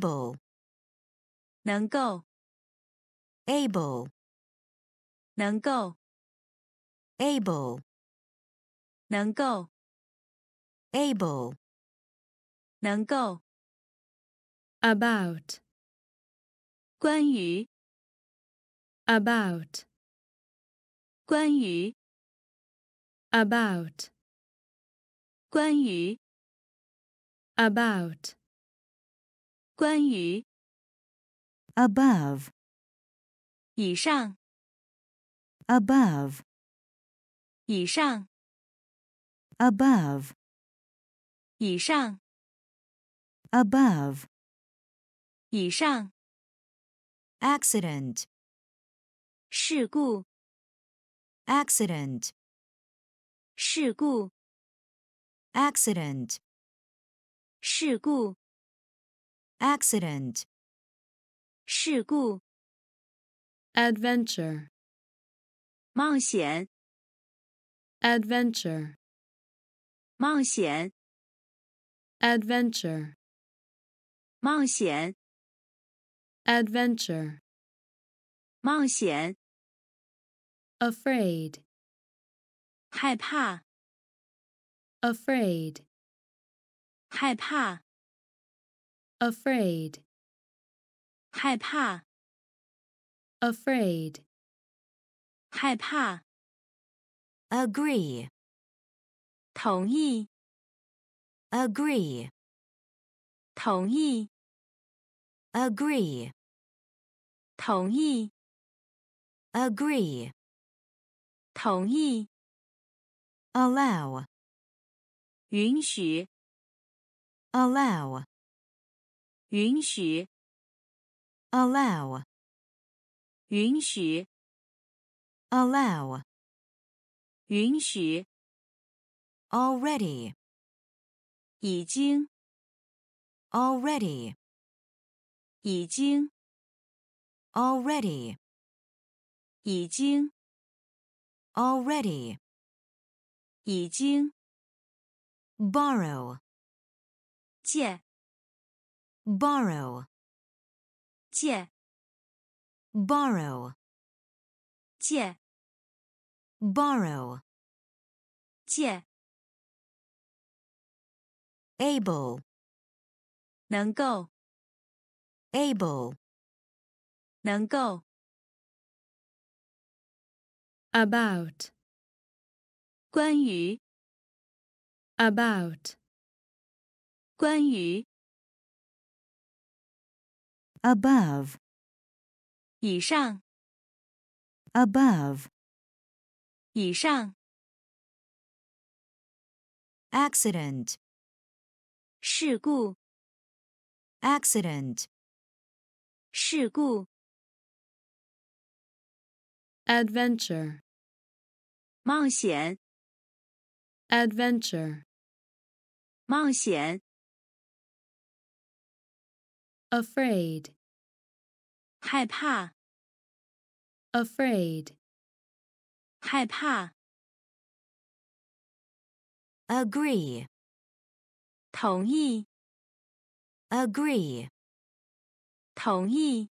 able, 能够， able, 能够， able, 能够， able, 能够， about, 关于， about, 关于， about, 关于， about, 关于， above, 以上， above, 以上， above, 以上， above, 以上， accident, 事故， accident, 事故， accident, 事故， accident, 事故， adventure, 冒险， adventure, 冒险， adventure, 冒险， adventure, 冒险， afraid, 害怕， afraid, 害怕， afraid, 害怕， afraid, 害怕， agree, 同意， agree, 同意， agree, 同意， agree, 同意， allow, 允许， allow, 允许， allow, 允许， allow, 允许， already, 已经， already, 已经， already, 已经， already, 已经， borrow, 借， borrow, 借， borrow, 借， borrow, 借， able, 能够， able, 能够， about, 关于， about, 关于， above, 以上， above, 以上， accident, 事故， accident, 事故， adventure, 冒险， adventure, 冒险， afraid, 害怕， afraid, 害怕， agree, 同意， agree, 同意，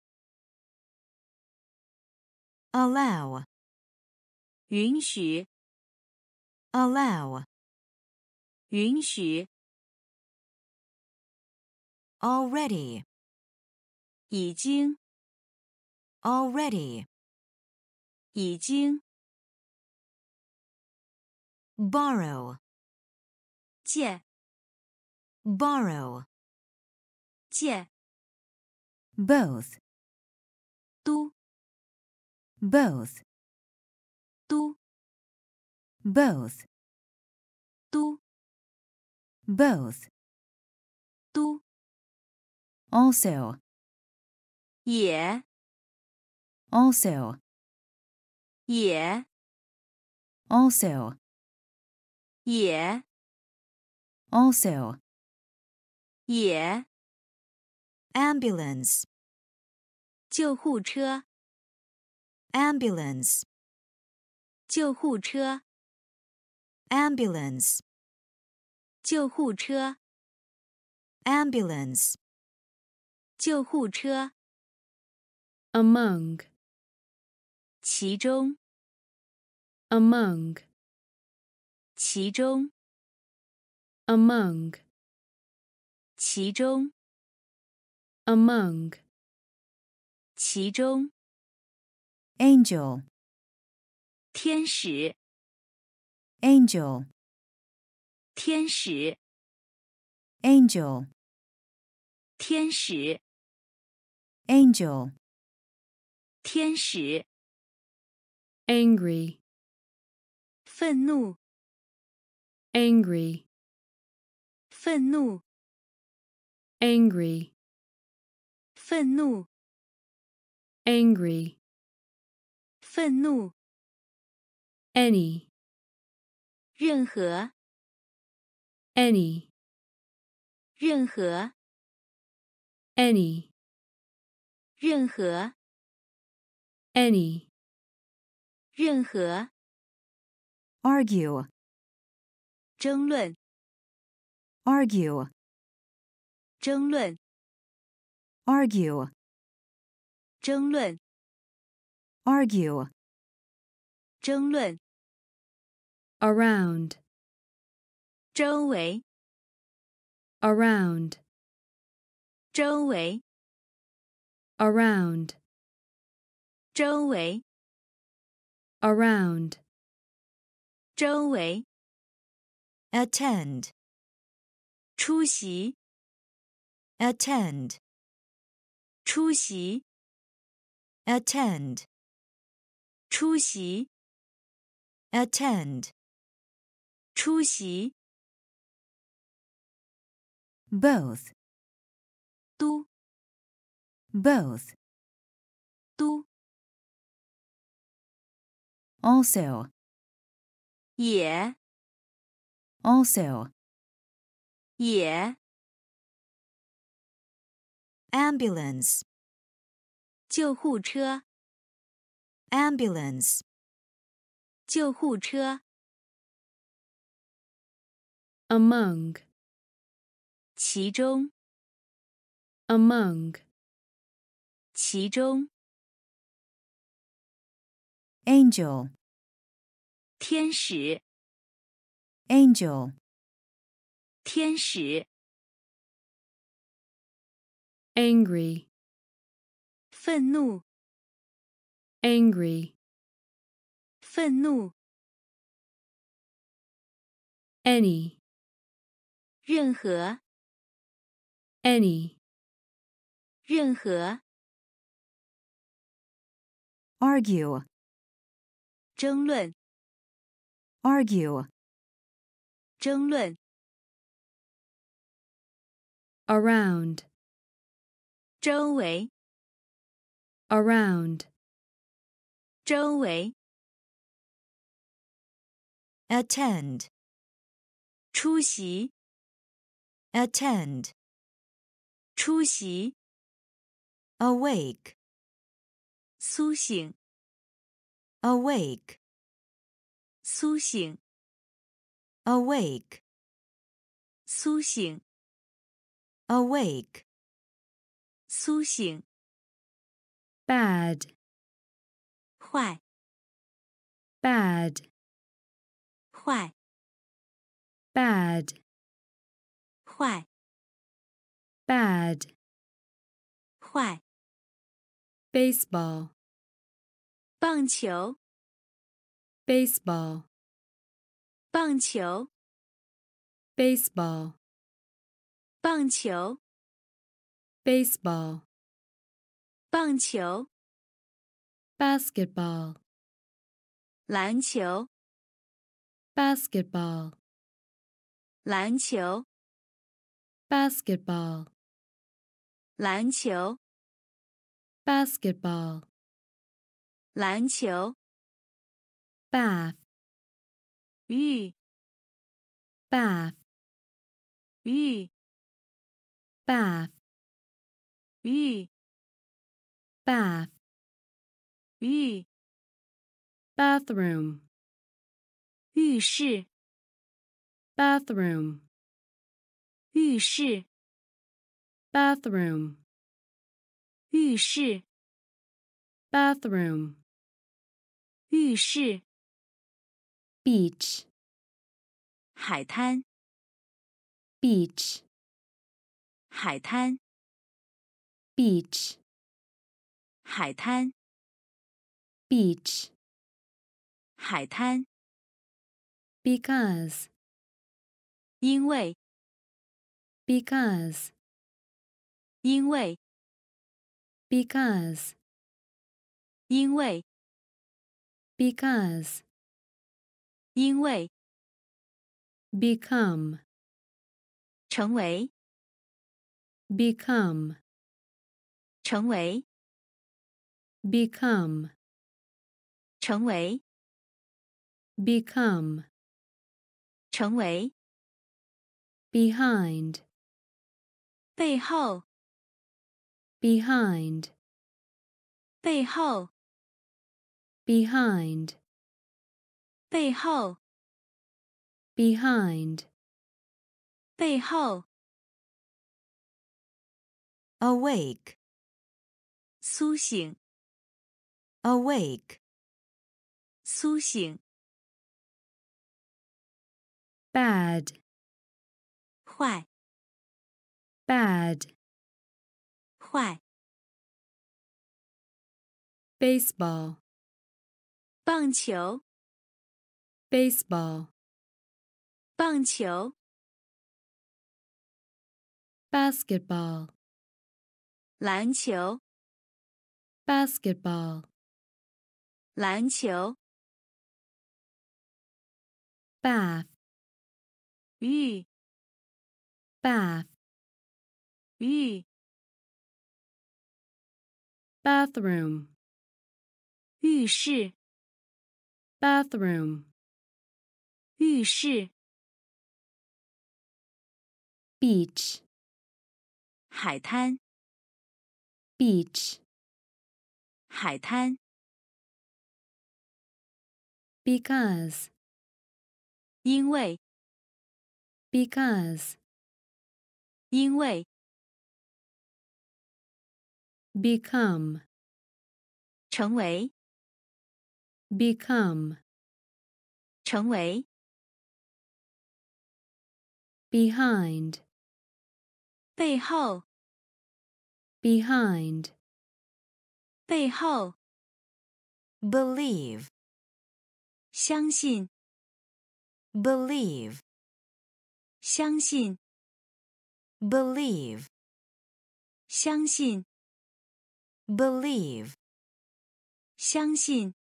allow, 允许， allow, 允许， already, 已经， already, 已经， borrow, 借， borrow, 借， both, 都， both, 都， both, 都， both, 都， also, 也， also, 也， also, 也， also, 也， ambulance, 救护车， ambulance, 救护车， ambulance, 救护车， ambulance, 救护车， among, 其中， among, 其中， among, 其中， among, 其中， angel, 天使， angel, 天使， angel, 天使， angel, 天使， angry, 愤怒， angry, 愤怒， angry, 愤怒， angry, 愤怒， any, 任何， any, 任何， any, 任何， any, 任何， argue, 争论， argue, 争论， argue, 争论， argue, 争论， around, 周围， around, 周围， around, 周围， around, 周围， attend, 出席， attend, 出席， attend, 出席， attend, 出席， both, 都， both, 都， also, 也， also, 也， ambulance, 救护车， ambulance, 救护车， among, 其中， among, 其中， angel, 天使， angel, 天使， angry, 愤怒， angry, 愤怒， any, 任何， any, 任何， argue, 争论， argue, 争论， around, 周围， around, 周围， attend, 出席， attend, 出席， awake, 苏醒， awake, 苏醒， awake, 苏醒， awake, 苏醒， bad, 坏， bad, 坏， bad, 坏， bad, 坏， baseball, 棒球， baseball, 棒球， baseball, 棒球， baseball, 棒球， basketball, 篮球， basketball, 篮球， basketball, 篮球， basketball, 篮球， bath, 浴， bath, 浴， bath, 浴， bath, 浴， bathroom, 浴室， bathroom, 浴室， bathroom, 浴室， bathroom, 浴室， beach, 海滩， beach, 海滩， beach, 海滩， beach, 海滩， because, 因为， because, 因为， because, 因为， because, 因为， become, 成为， become, 成为， become, 成为， become, 成为， behind, 背后， behind, 背后， behind, 背后， behind, 背后， awake, 苏醒， awake, 苏醒， bad, 坏， bad, 坏， baseball, 棒球， baseball, 棒球， basketball, 篮球， basketball, 篮球， bath, 浴， bath, 浴， bathroom, 浴室， bathroom, 浴室， beach, 海滩， beach, 海滩， because, 因为， because, 因为， become, 成为， become, 成为， behind, 背后， behind, 背后， believe, 相信， believe, 相信， believe, 相信， believe, 相信，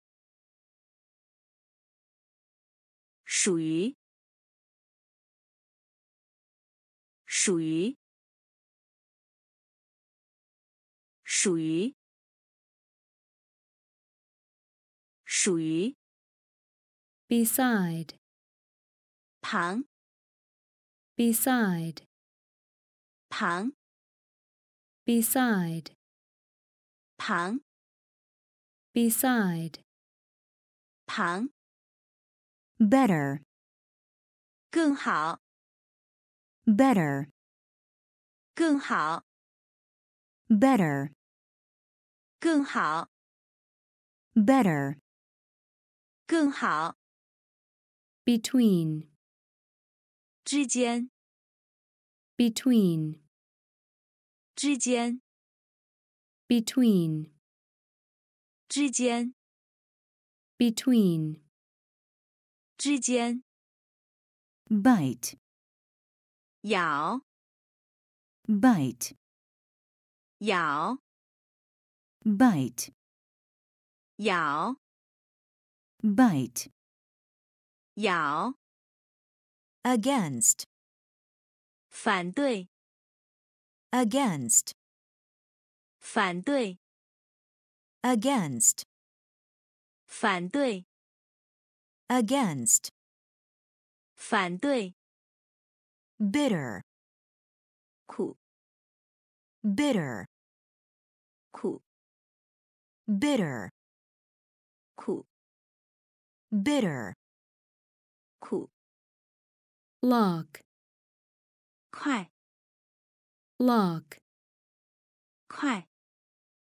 属于，属于，属于，属于， beside, 旁， beside, 旁， beside, 旁， beside, 旁， better, 更好， better, 更好， better, 更好， better, 更好， between, 之间， between, 之间， between, 之间， between, 之间， bite, 咬， bite, 咬， bite, 咬， bite, 咬， against, 反对， against, 反对， against, 反对， against, 反对， bitter, 苦， bitter, 苦， bitter, 苦， bitter, 苦， lock, 快， lock, 快，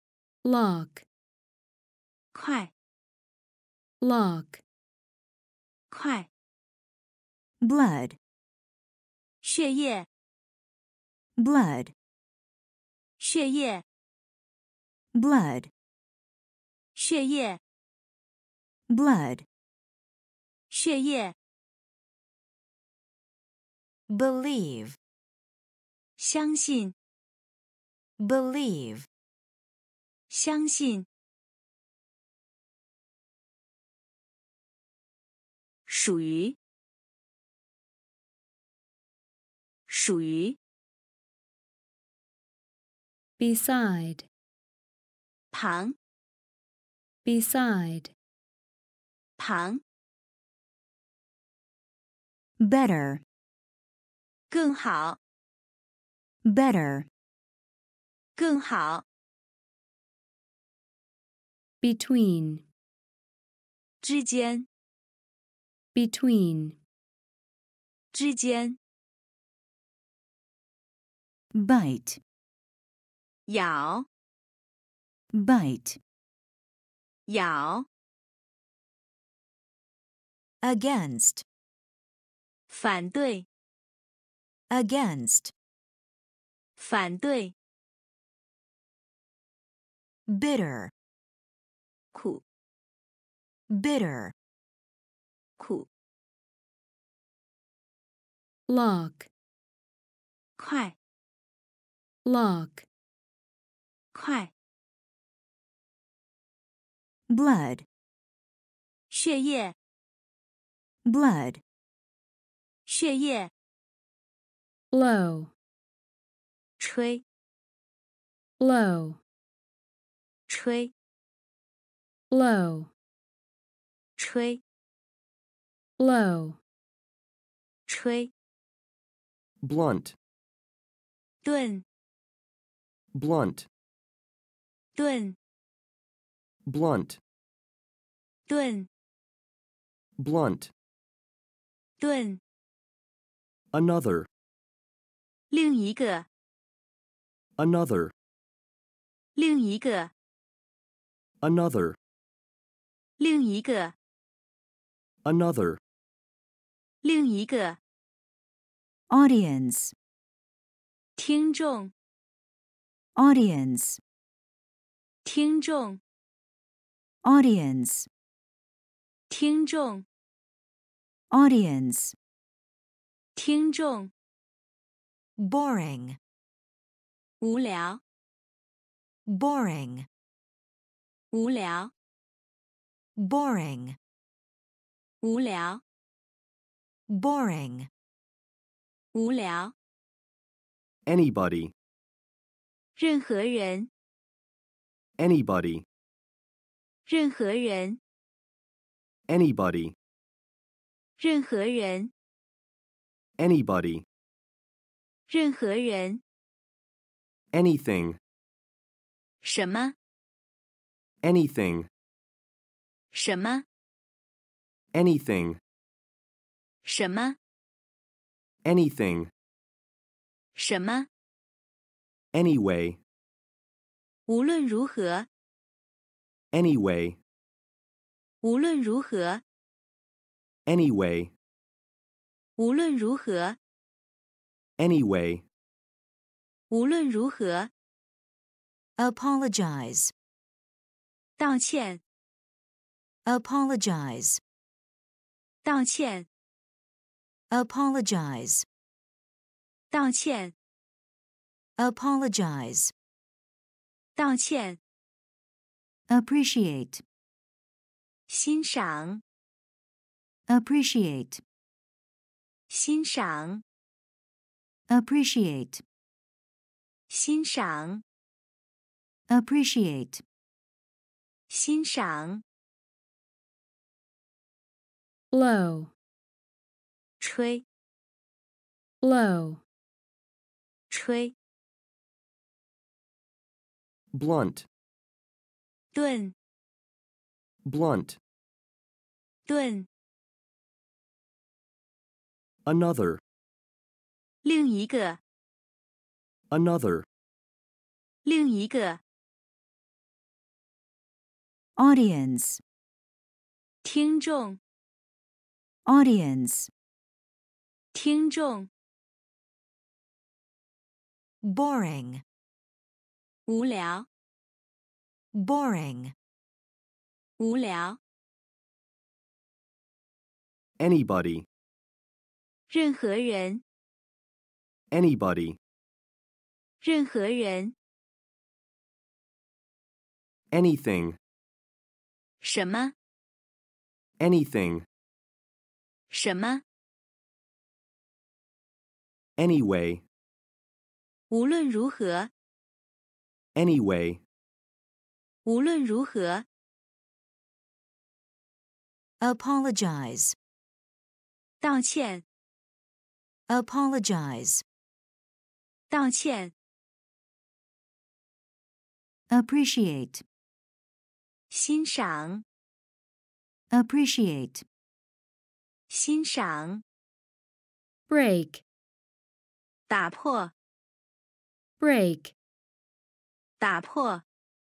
lock, 快 lock, 快 blood, 血液 blood, 血液 blood, 血液 blood, 血液 believe, 相信 believe, 相信属于属于 beside, 旁 beside, 旁 better, 更好 better, 更好 between, 之间 between, 之间 bite, 咬 bite, 咬 against, 反对 against, 反对 bitter, 苦 bitter, 苦 lock, 快 lock, 快 blood, 血液 blood, 血液 blow, 吹 blow, 吹 blow, 吹 blow, 吹 blunt, 钝 blunt, 钝 blunt, 钝 blunt, 钝 another, 另一个 another, 另一个 another, 另一个 another, 另一个 audience, 听众 audience, 听众 audience, 听众 audience, 听众 boring, 无聊 boring, 无聊 boring, 无聊 boring, 无聊 anybody, 任何人 anybody, 任何人 anybody, 任何人 anybody, 任何人 anything, 什么 anything, 什么 anything, 什么 anything, 什么 anyway, 无论如何 anyway, 无论如何 anyway, 无论如何 anyway, 无论如何 apologize, 道歉 apologize, 道歉 apologize, 道歉 apologize, 道歉 appreciate, 欣赏 appreciate, 欣赏 appreciate, 欣赏 appreciate, 欣赏 blow, 吹 blow, 吹 blunt, 钝 blunt, 钝 another, 另一个 another, 另一个 audience, 听众， audience, 听众， boring, 无聊， boring, 无聊， anybody, 任何人， anybody, 任何人， anything, 什么， anything, 什么， anyway, 无论如何， anyway, 无论如何， apologize, 道歉， apologize, 道歉， appreciate, 欣赏， appreciate, 欣赏， break, 打破， break, 打破，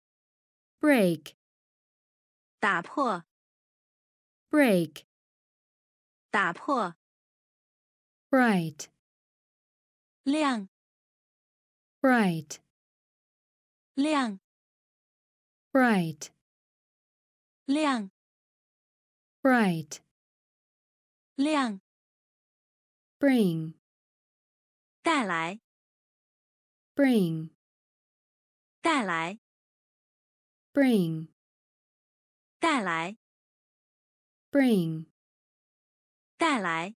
break, 打破， break, 打破， bright, 亮， bright, 亮， bright, 亮， bright, 亮， bring, 带来， bring, 带来， bring, 带来， bring, 带来，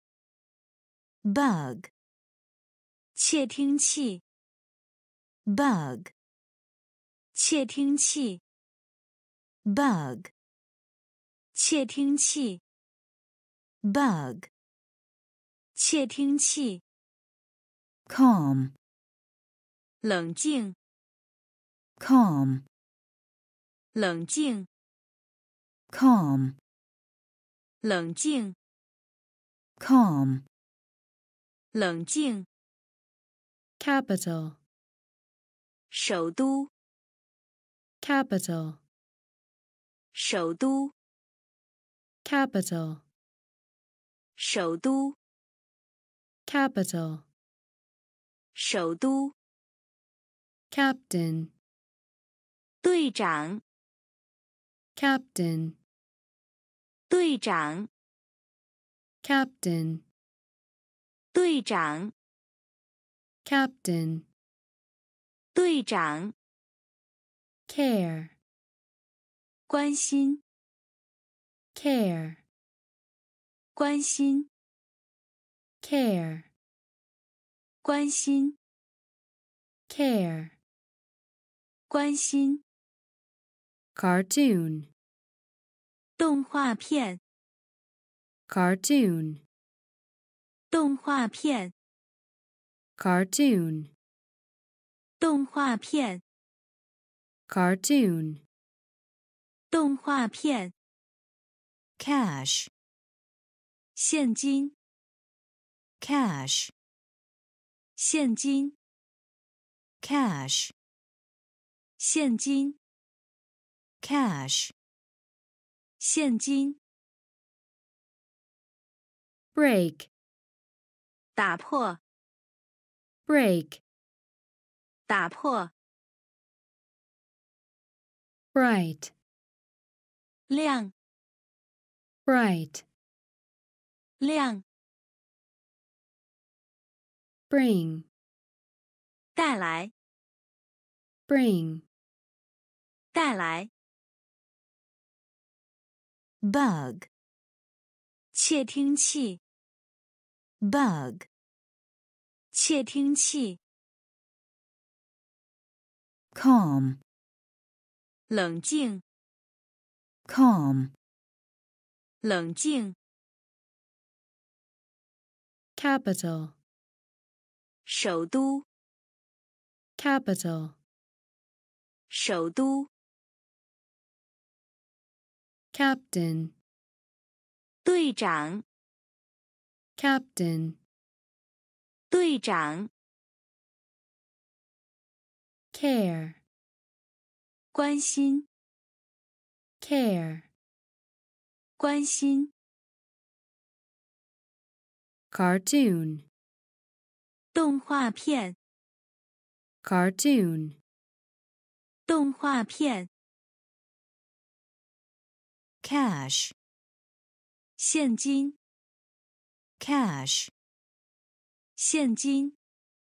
bug, 窃听器， bug, 窃听器， bug, 窃听器， bug, 窃听器， calm, 冷静， calm, 冷静， calm, 冷静， calm, 冷静， capital, 首都， capital, 首都， capital, 首都， capital, 首都， captain, 队长， captain, 队长， captain, 队长， captain, 队长， care, 关心， care, 关心， care, 关心， care, 关心， cartoon, 动画片， cartoon, 动画片， cartoon, 动画片， cartoon, 动画片， cash, 现金， cash, 现金， cash, 现金， cash, 现金， break, 打破， break, 打破， bright, 亮， bright, 亮， bring, 带来， bring, 带来， bug, 窃听器， bug, 窃听器， calm, 冷静， calm, 冷静， capital, 首都， capital, 首都， captain, 队长， captain, 队长， care, 关心， care, 关心、 cartoon, 动画片、 cartoon, 动画片、 cash, 现金、 cash, 现金、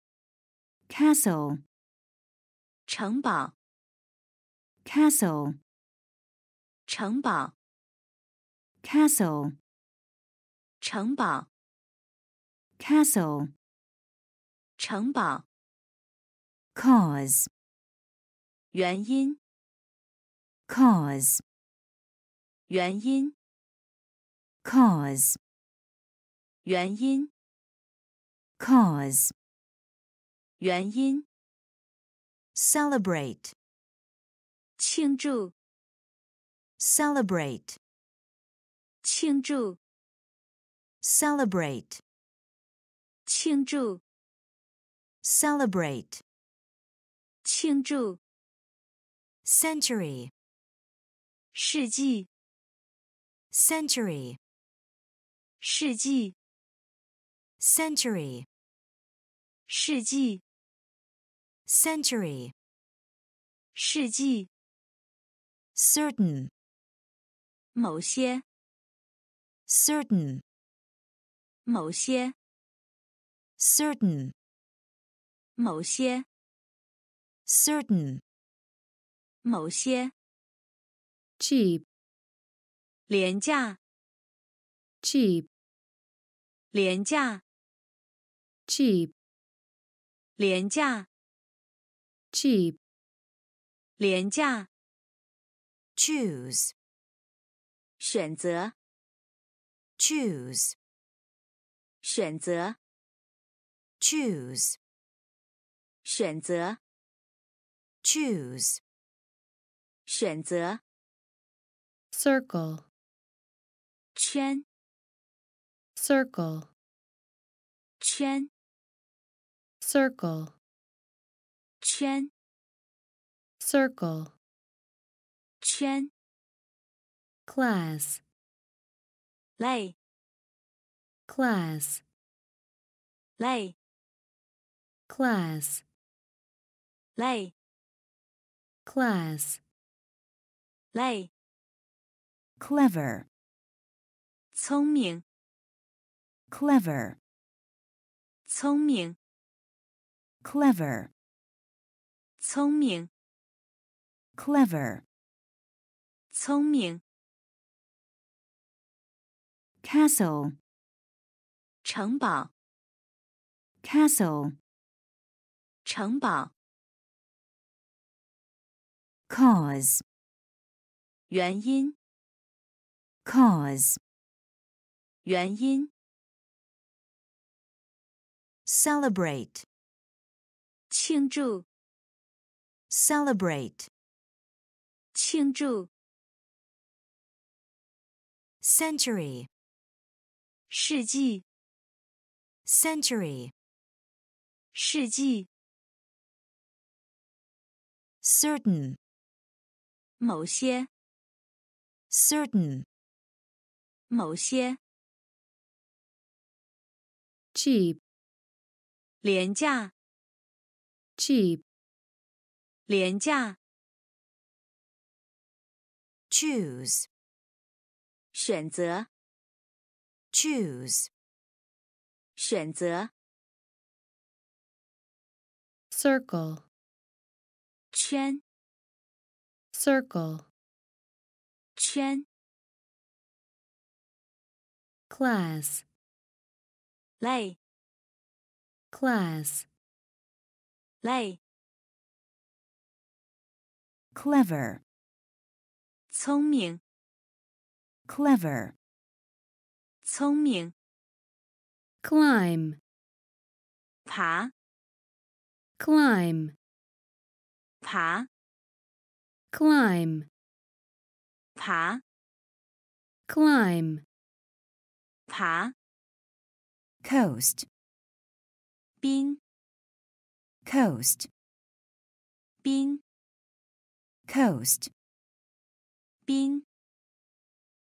castle, 城堡、 castle, 城堡、 castle, 城堡、 castle, 城堡、 cause, 原因、 cause, 原因、 cause, 原因、 cause, 原因、 celebrate, 庆祝、 celebrate, 庆祝、 celebrate, 庆祝、 celebrate, 庆祝、 century, 世纪、 century, 世纪、 century, 世纪、 century, 世纪、 certain, 某些、 certain, 某些、 certain, 某些、 certain, 某些、 cheap, 廉价、 cheap, 廉价、 cheap, 廉价、 cheap, 廉价、 choose, 选择、 choose, 选择、 choose, 选择、 choose, 选择、 circle, 圈、 circle, 圈、 circle, 圈、 circle, 圈、 class, 类、 class, 类、 class, 类、 class, 类、 clever, 聪明、 clever, 聪明、 clever, 聪明、 clever, 聪明、 castle, 城堡、 castle, 城堡、 cause, 原因、 cause, 原因、 celebrate, 庆祝、 celebrate, 庆祝、 century, 世纪、 century, 世纪、 certain, 某些、 certain, 某些、 cheap, 廉价、 cheap, 廉价、 choose, 选择、 choose, 选择、 circle, 圈、 circle, 圈、 class, 类、 class, 类、 clever, 聪明、 clever, 聪明、 climb, 爬、 climb, 爬、 climb, 爬、 climb, 爬、 coast, 冰、 coast, 冰、 coast, 冰、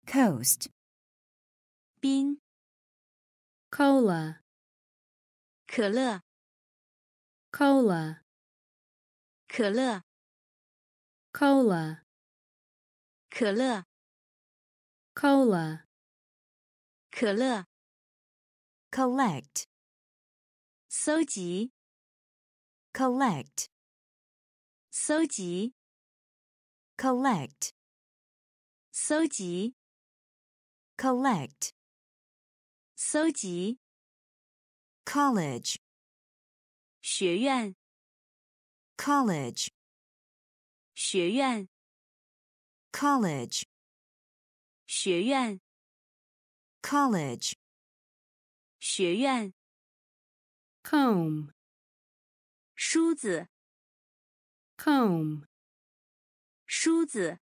coast, 冰 cola, 可乐 cola, 可乐 cola, 可乐 cola, 可乐 collect, 搜集 collect, 搜集 collect, 搜集 collect, 搜集 college, 学院 college, 学院 college, 学院 college, 学院 comb, 梳子 comb, 梳子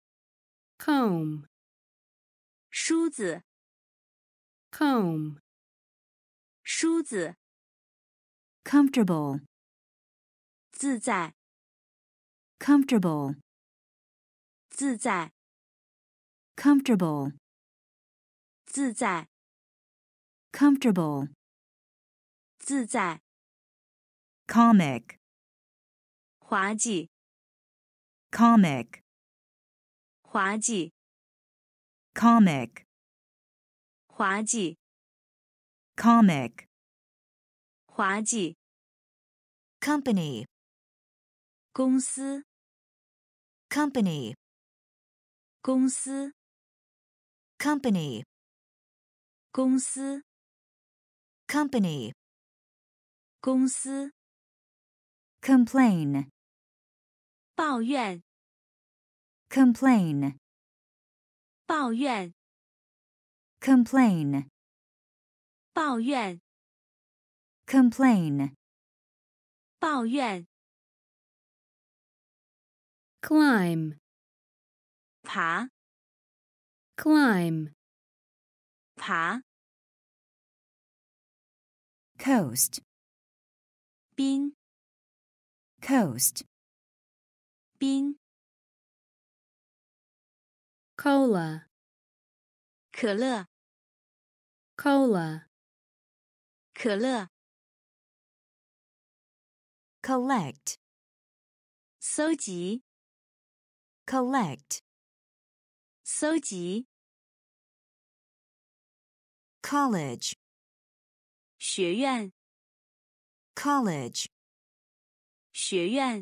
comb, 梳子 comb, 梳子 comfortable, 自在 comfortable, 自在 comfortable, 自在 comfortable, 自在 comic, 滑稽 comic, 滑稽 comic, 滑稽 comic, 滑稽 company, 公司 company, 公司 company, 公司 company, 公司 complain, 抱怨 complain, 抱怨 complain, 抱怨 complain, 抱怨 climb, 爬 climb, 爬 coast, 冰 coast, 冰 cola, 可乐 cola, 可乐 collect, 搜集 collect, 搜集 college, 学院 college, 学院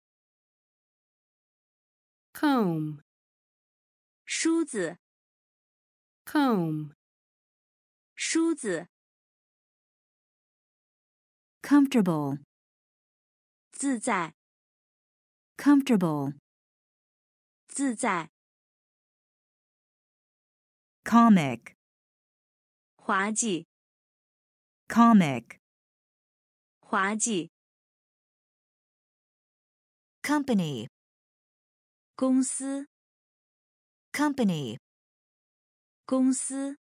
comb, 梳子 comb, 梳子 comfortable, 自在 comfortable, 自在 comic, 滑稽 comic, 滑稽 company, 公司 company, 公司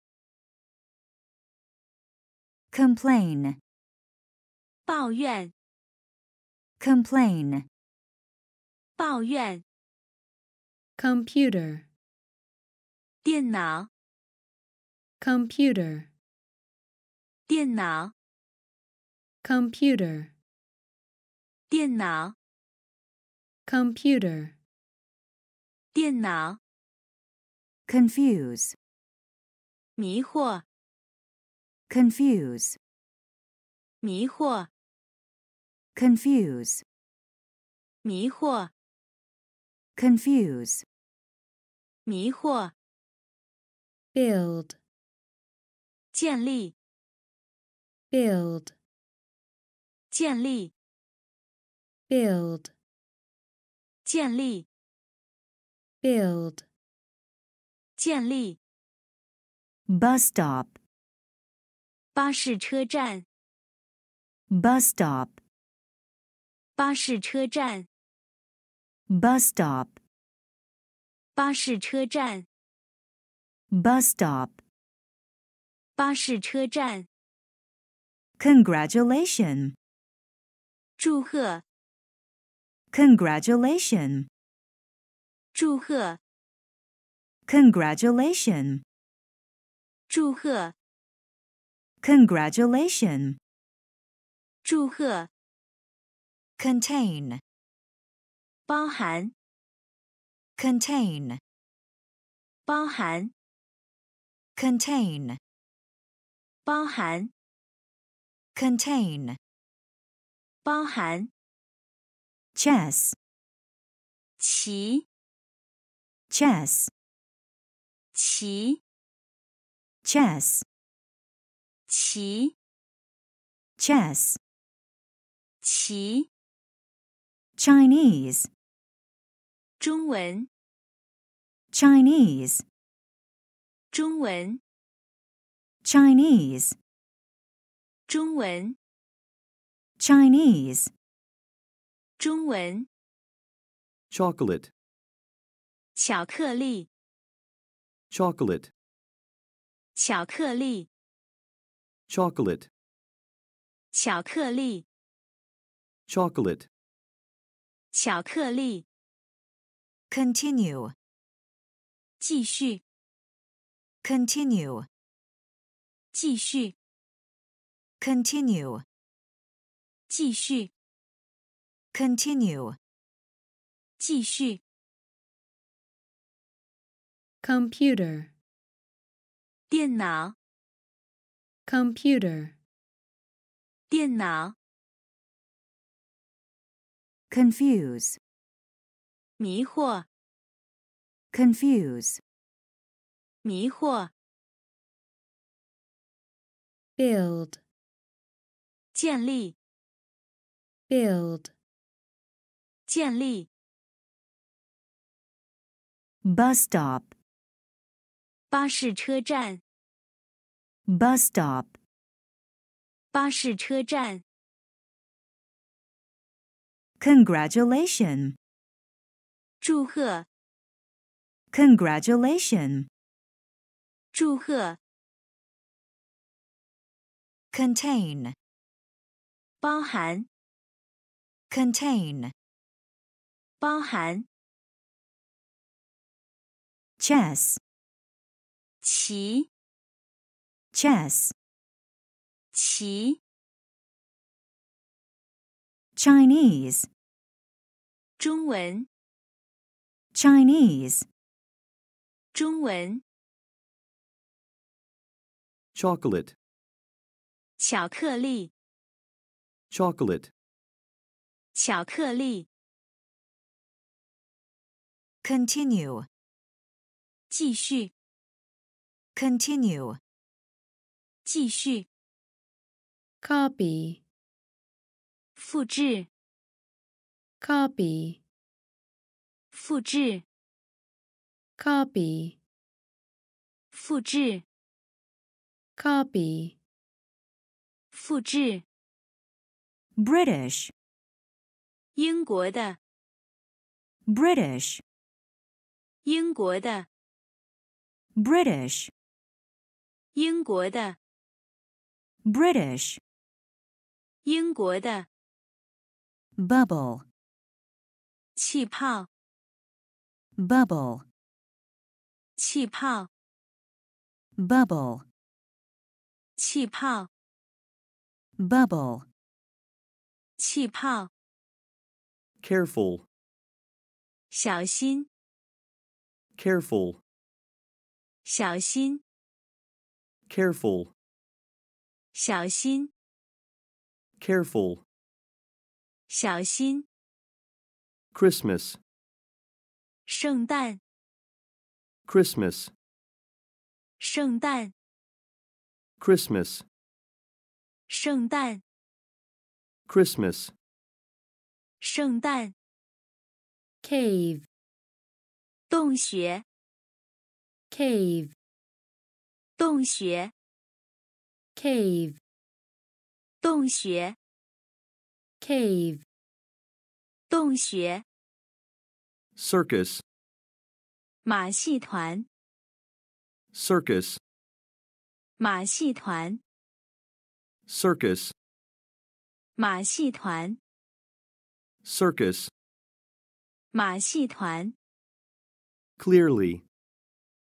complain, 抱怨 complain, 抱怨 computer, 电脑 computer, 电脑 computer, 电脑 computer, 电脑 confuse, 迷惑 confuse, 迷惑 confuse, 迷惑 confuse, 迷惑 build, 建立 build, 建立 build, 建立 build, 建立 bus stop, 巴士车站 bus stop, 巴士车站 bus stop, 巴士车站 bus stop, 巴士车站 congratulation, 祝贺 congratulation, 祝贺 Congratulation. 祝贺， Congratulation. 祝贺， Contain. 包含， Contain. 包含， Contain. 包含， Contain. 包含， Chess. 棋， Chess. 棋， Chess. 棋， Chess. 棋， Chinese. 中文， Chinese. 中文， Chinese. 中文， Chinese. 中文， chocolate, 巧克力， chocolate, 巧克力， chocolate, 巧克力， chocolate, 巧克力， Continue. 继续， Continue. 继续， Continue. 继续， Continue. 继续， computer, 电脑， computer, 电脑， Confuse. 迷惑， Confuse. 迷惑， build, 建立， build, 建立， Bus stop. 巴士车站， Bus stop. 巴士车站， Congratulation. 祝贺， Congratulation. 祝贺， Contain. 包含， Contain. 包含， Chess. 棋， Chess. 棋， Chinese. 中文， Chinese. 中文， chocolate, 巧克力， chocolate, 巧克力， Continue. 继续， Continue. 继续， copy, 复制， copy, 复制， copy, 复制， copy, 复制， British. 英国的， British. 英国的， British. 英国的， British. 英国的， Bubble. 气泡， Bubble. 气泡， Bubble. 气泡， Bubble. 气泡， careful, 小心， careful, 小心， careful, 小心， careful, 小心， Christmas, 圣诞， Christmas, 圣诞， Christmas, 圣诞， Christmas, 圣诞， cave, 洞穴， cave, 洞穴， cave, 洞穴， cave, 洞穴， circus, 马戏团， circus, 马戏团， circus, 马戏团， circus, 马戏团， clearly,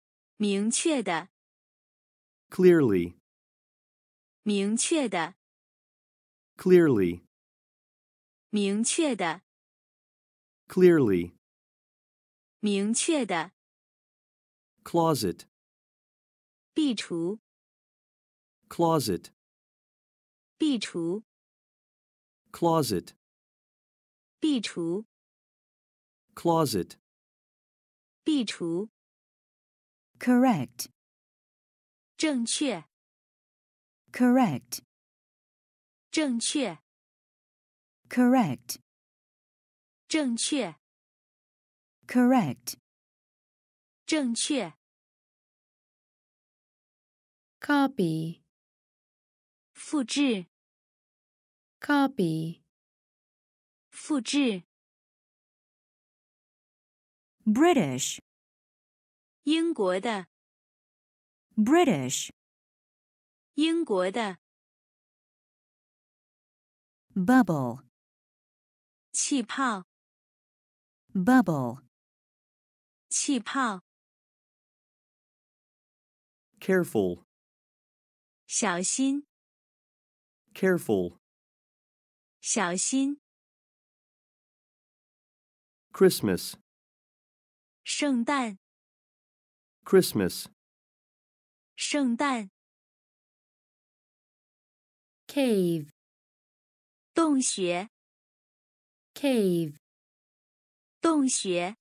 明确的， clearly, 明确的， clearly, 明确的， clearly, 明确的， closet, 壁橱， closet, 壁橱， closet, 壁橱， closet, 壁橱， correct, 正确， correct, 正确， correct, 正确， correct, 正确， copy, 复制， copy, 复制， British, 英国的， British, 英国的， bubble, 气泡， bubble, 气泡， careful, 小心， careful, 小心， Christmas, 圣诞， Christmas, 圣诞， cave, 洞穴， cave, 洞穴，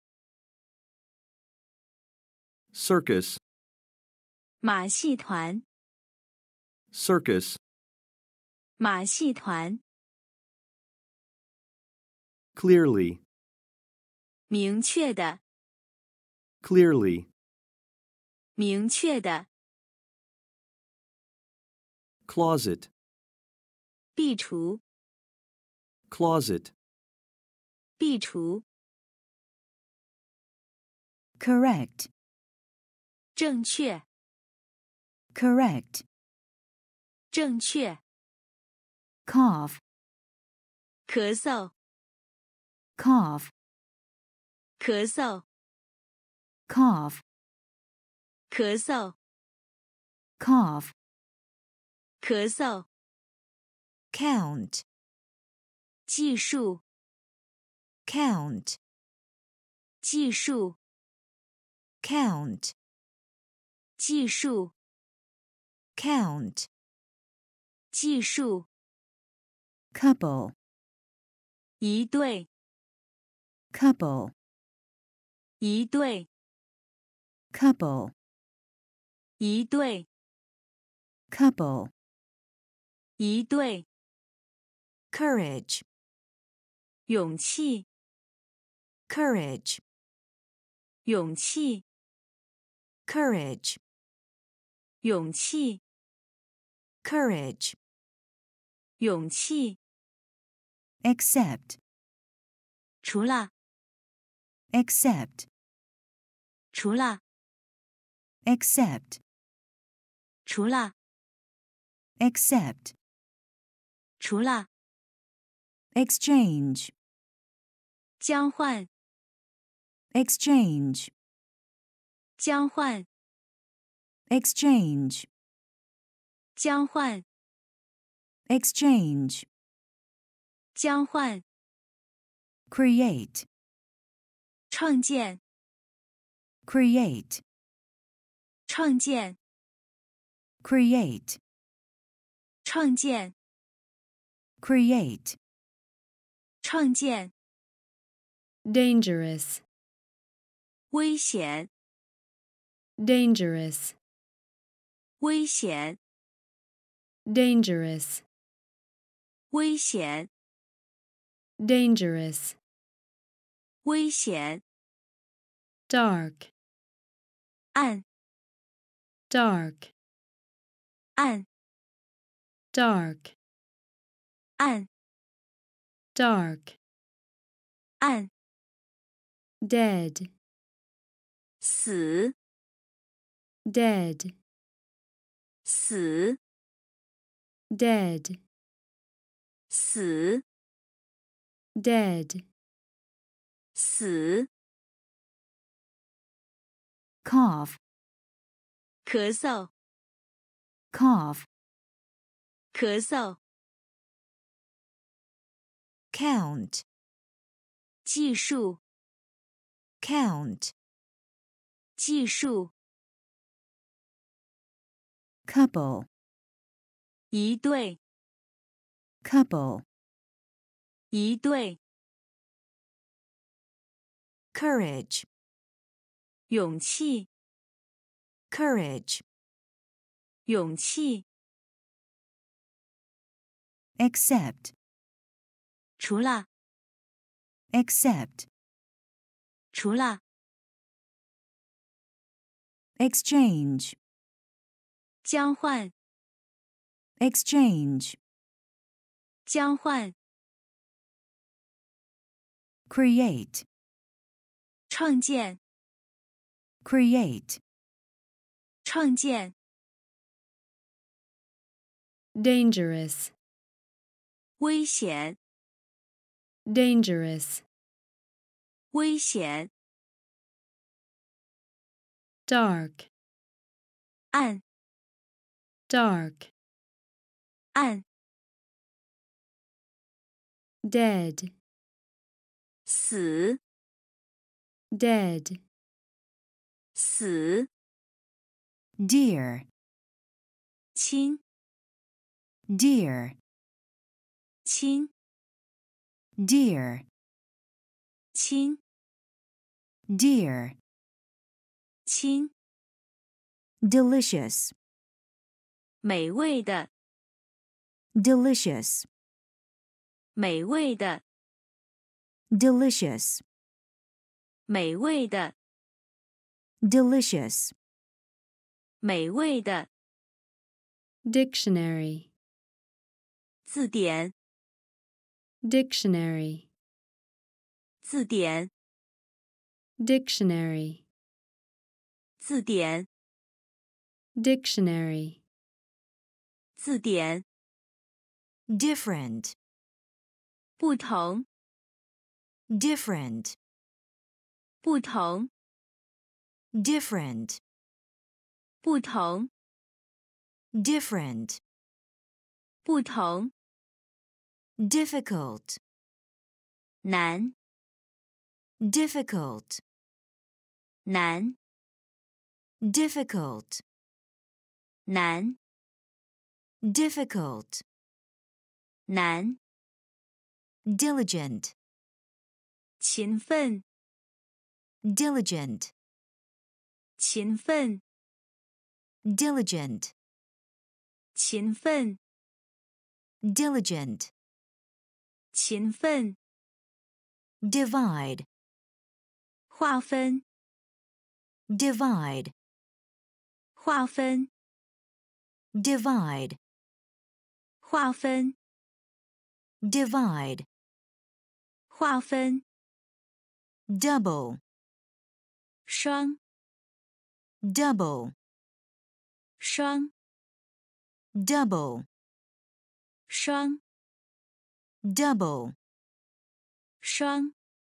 circus, 马戏团， circus, 马戏团， clearly, 明确的， clearly, 明确的， closet, 壁橱， closet, 壁橱， correct, 正确， correct, 正确， cough, 咳嗽， cough, 咳嗽， cough, 咳嗽， cough, 咳嗽， count, 计数， count, 计数， count, 计数， count, 计数， couple, 一对， couple, 一对， couple, 一对， couple, 一对， courage, 勇气， courage, 勇气， courage, 勇气， courage, 勇气， accept, 除了， accept, 除了， accept, 除了， accept, 除了， exchange, 交换， exchange, 交换， exchange, 交换， exchange, 交换， create, 创建， create, 创建， create, 创建， create, 创建， dangerous, 危险， dangerous, 危险， dangerous, 危险， dangerous, 危险， dark, 暗， dark, 暗， dark, 暗， dark, 暗， dead, 死， dead, 死， dead, 死， dead, 死， cough, 咳嗽， cough, 咳嗽， count, 计数， count, 计数， couple, 一对， couple, 一对， courage, 勇气， courage, 勇气， accept, 除了， accept, 除了， exchange, 交换， exchange, 交换， create, 创建， create, 创建， dangerous, 危险， dangerous, 危险， dark, 暗， dark, 暗， dead, 死， dead, 死， dear, 亲， dear, 亲， dear, 亲， dear, 亲， delicious, 美味的， delicious, 美味的， delicious, 美味的， delicious, 美味的， dictionary, 字典， dictionary, 字典， dictionary, 字典， dictionary, 字典， different, 不同， different, 不同， different, 不同， different, 不同， difficult, 难， difficult, 难， difficult, 难， difficult, 难， diligent, 勤奋， diligent, 勤奋， diligent, 勤奋， diligent, 勤奋， divide, 划分， divide, 划分， divide, 划分， divide, 划分， double, 双， double, 双， double, 双， double, 双，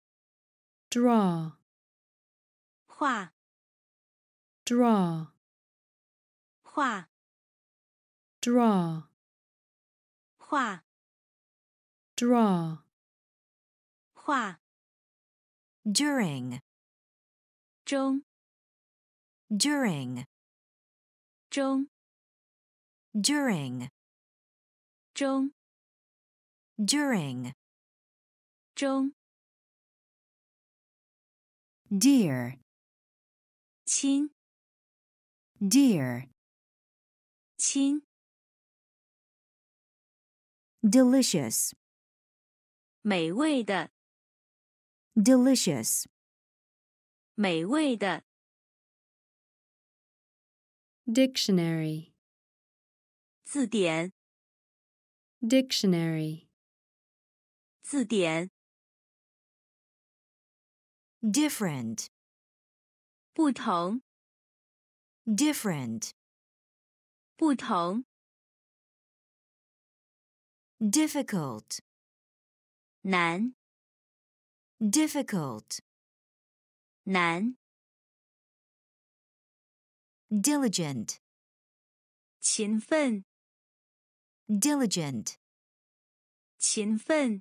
draw, 画， draw, 画， draw, 画， draw, 画， during, 中， during, 中， during, 中， during, 中， dear, 亲， dear, 亲， delicious, 美味的， delicious, 美味的， dictionary, 字典， dictionary, 字典， different, 不同， different, 不同， difficult, 难， difficult, 难， diligent, 勤奋， diligent, 勤奋，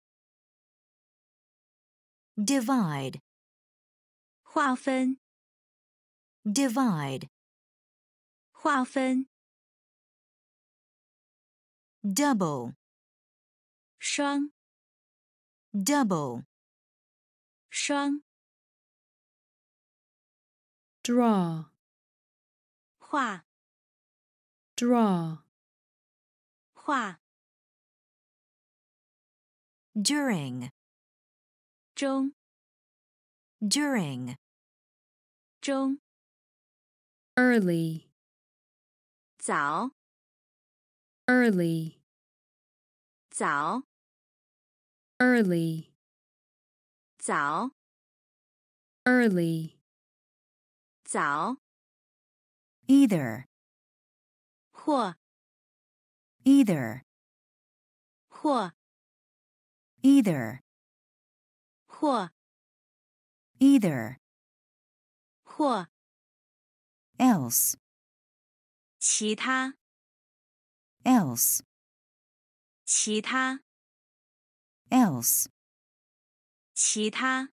divide, 划分， divide, 划分， double, 双， double, 双， draw, 画， draw, 画， during, 中， during, 中， early, 早， early, 早， early, 早， early, 早， either, 或， either, 或， either, 或， either, 或， else, 其他， else, 其他， else, 其他，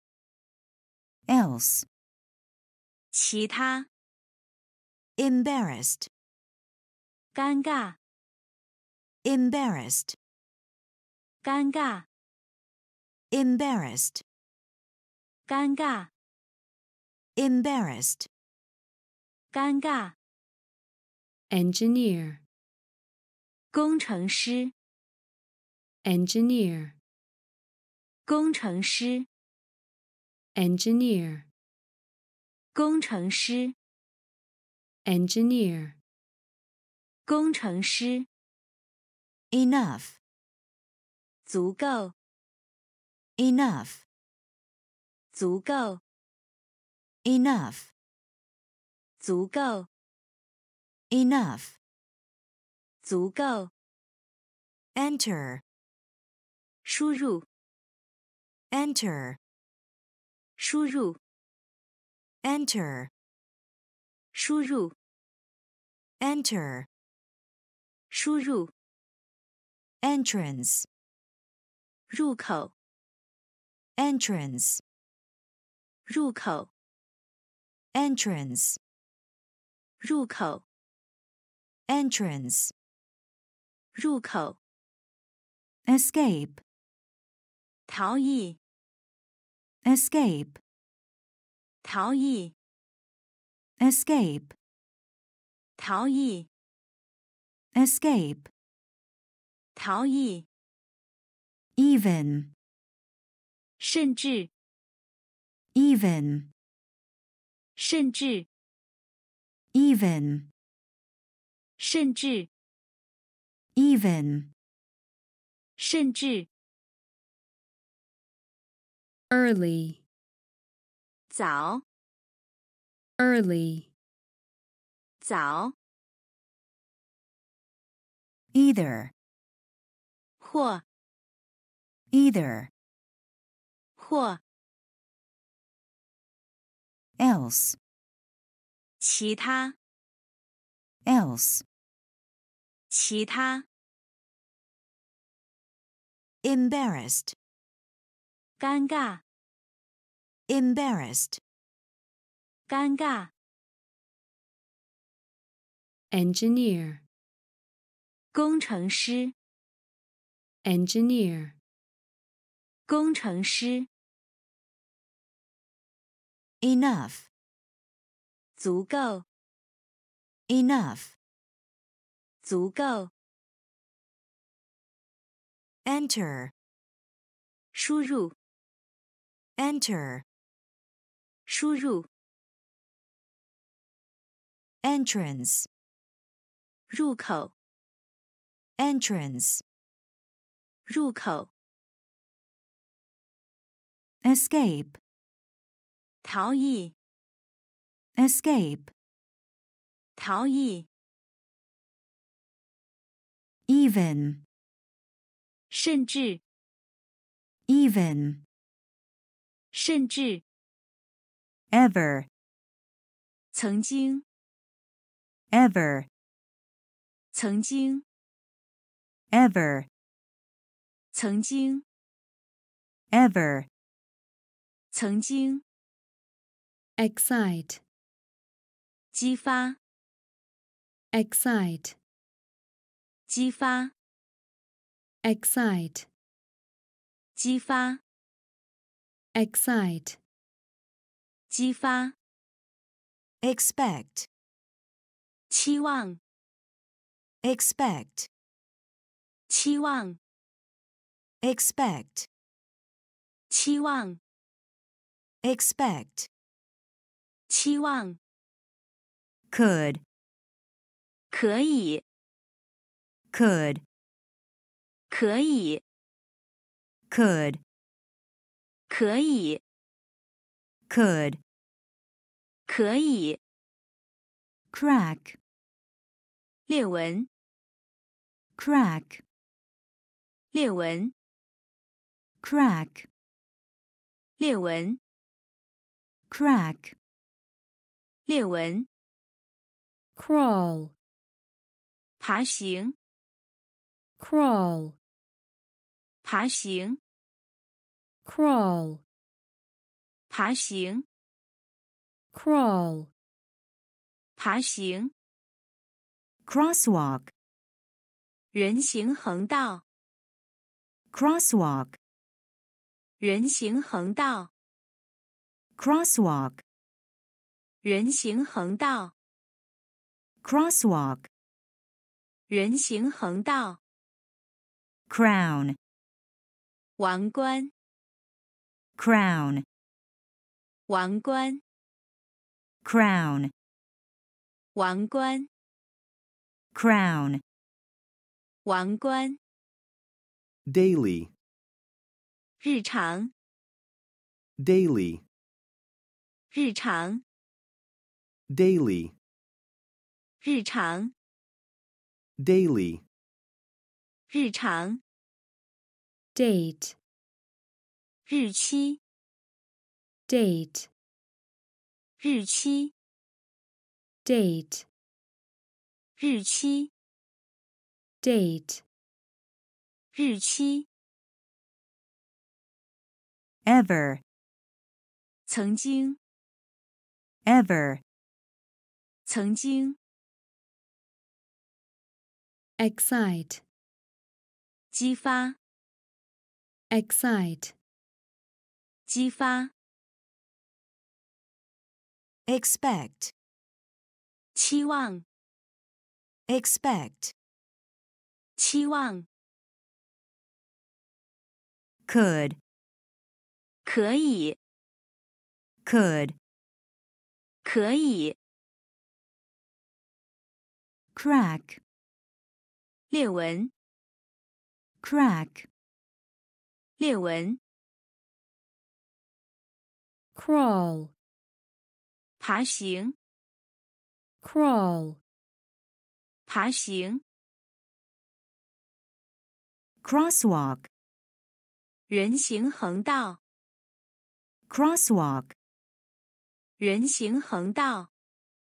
else, 其他， embarrassed, 尴尬， embarrassed, 尴尬， embarrassed, 尴尬， embarrassed, 尴尬， engineer, 工程师， engineer, 工程师， engineer, 工程师， engineer, 工程师， enough, 足够， enough, 足够， enough, 足够， enough, 足够， enter, 输入， enter, 输入， enter, 输入， enter, 输入， entrance, 入口， entrance, 入口， entrance, 入口， entrance, 入口， escape, 逃逸， escape, 逃逸， escape, 逃逸， escape, 逃逸， even, 甚至， even, 甚至， even, 甚至， even, 甚至， early, 早， early, 早， either, 或， either, 或， else, 其他， else, 其他， embarrassed, 尴尬， embarrassed, 尴尬， engineer, 工程师， engineer, 工程师， enough, 足够， enough, 足够， enter, 输入， enter, 输入， entrance, 入口， entrance, 入口， escape, 逃逸， escape, 逃逸， even, 甚至， even, 甚至， ever, 曾经， ever, 曾经， ever, 曾经， ever, 曾经， excite, 激发， excite, 激发， excite, 激发， excite, 激发， expect, 期望， expect, 期望， expect, 期望， expect, 期望， could, 可以， could, 可以， could, 可以， could, 可以， crack, 裂纹， crack, 裂纹， crack, 裂纹， crack, 裂纹， crawl, 爬行， crawl, 爬行， crawl, 爬行， crawl, 爬行， crosswalk, 人行横道， crosswalk, 人行横道， crosswalk, 人行横道， crosswalk, 人行横道， crown, 王冠， crown, 王冠， crown, 王冠， crown, 王冠， daily, 日常， daily, 日常， daily, 日常， daily, 日常， date, 日期， date, 日期， date, 日期， date, 日期， ever, 曾经， ever, 曾经， excite, 激发， excite, 激发， expect, 期望， expect, 期望， could, 可以， could, 可以， crack, 裂纹， crack, 裂纹， crawl, 爬行， crawl, 爬行， crosswalk, 人行横道， crosswalk, 人行横道，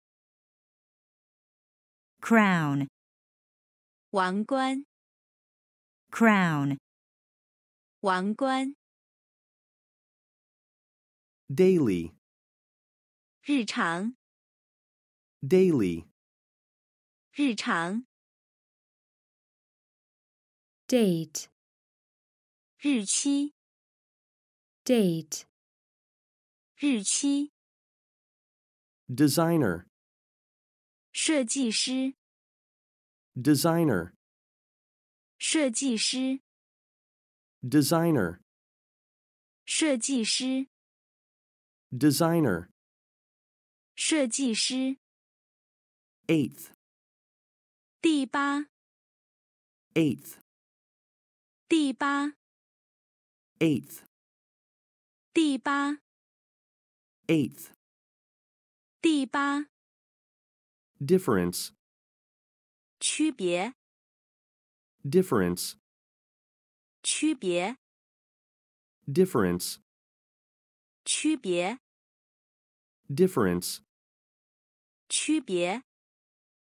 crown, 王冠， crown, 王冠， daily, 日常， daily, 日常， date, 日期， date, 日期， designer, 设计师， designer, 设计师， designer, 设计师， designer, 设计师， eighth, 第八， eighth, 第八， eighth, 第八， eighth, 第八， difference, 区别， difference, 区别， difference, 区别， difference, 区别。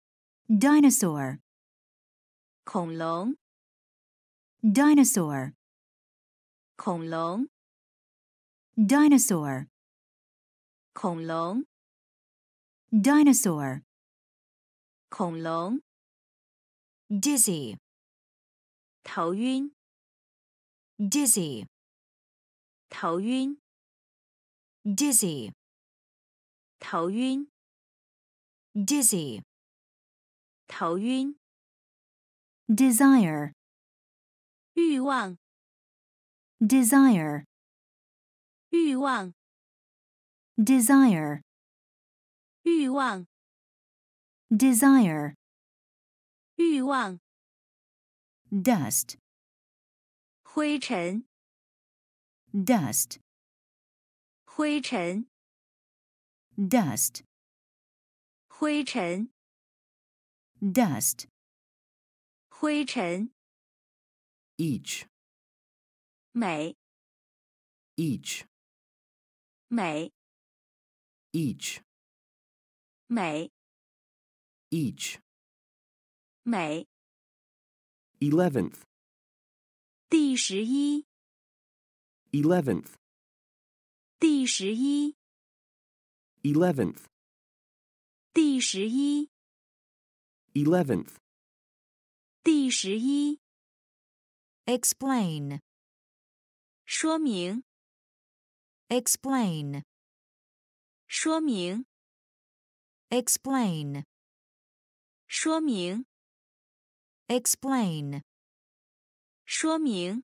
dinosaur, 恐龙， dinosaur, 恐龙， dinosaur, 恐龙， dinosaur, 恐龙， dizzy, 头晕， dizzy, 头晕， dizzy, 头晕， dizzy, 头晕， desire, 欲望， desire, 欲望， desire, 欲望， desire, 欲望， dust, 灰尘， dust, 灰尘， dust, 灰尘， dust, 灰尘， each, 美， each, 美， each, 美， each. 美， 11th, 第11， 11th, 第11， 11th, 第11， 11th. 第11， explain, 说明， explain, 说明， explain, 说明， explain, 说明，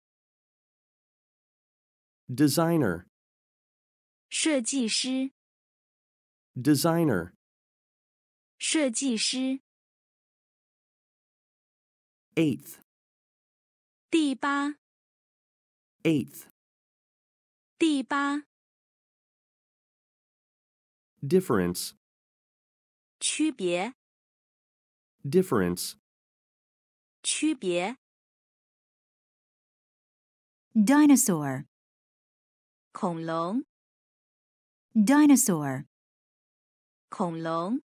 Designer, 设计师， designer. 设计师， 8th, 第8， 8th. 第8， Difference, 区别， difference. 区别， dinosaur, 恐龙， dinosaur, 恐龙，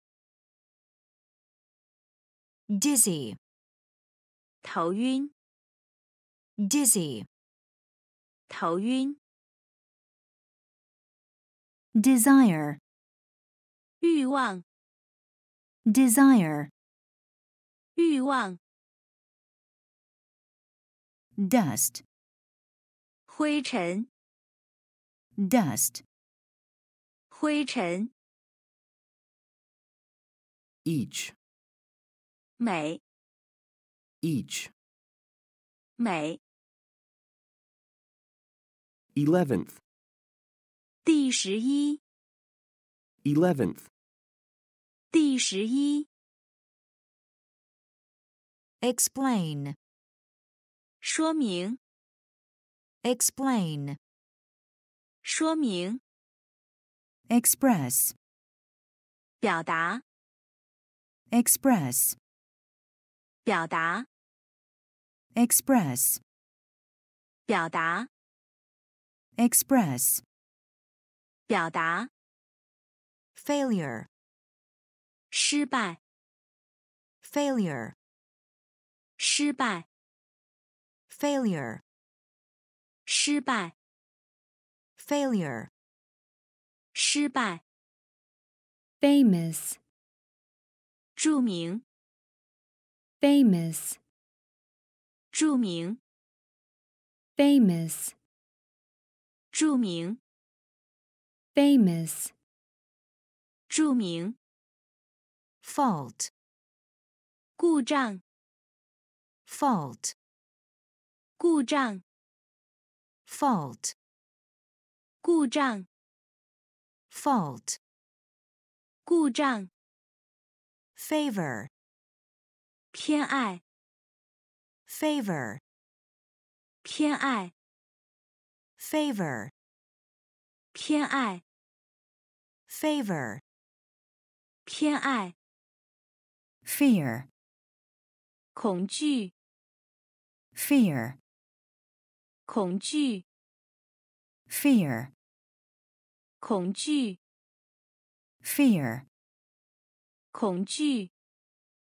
dizzy, 头晕， dizzy, 头晕， desire, 欲望， desire, 欲望， dust, 灰尘， dust, 灰尘， Each, 美， each. 美， 11th, 第11， 11th. 第11， explain, 说明， explain, 说明， express, 表达， express, 表达， express, 表达， express, 表达， failure, 失败， failure, 失败， failure, 失败， failure, 失败， famous, 著名， famous, 著名， famous, 著名， famous, 著名， fault, 故障， fault, 故障， fault, 故障， fault, 故障， favor, 偏爱， favor, 偏爱， favor, 偏爱， favor, 偏爱， fear, 恐惧， fear, 恐惧， fear, 恐惧， fear, 恐惧，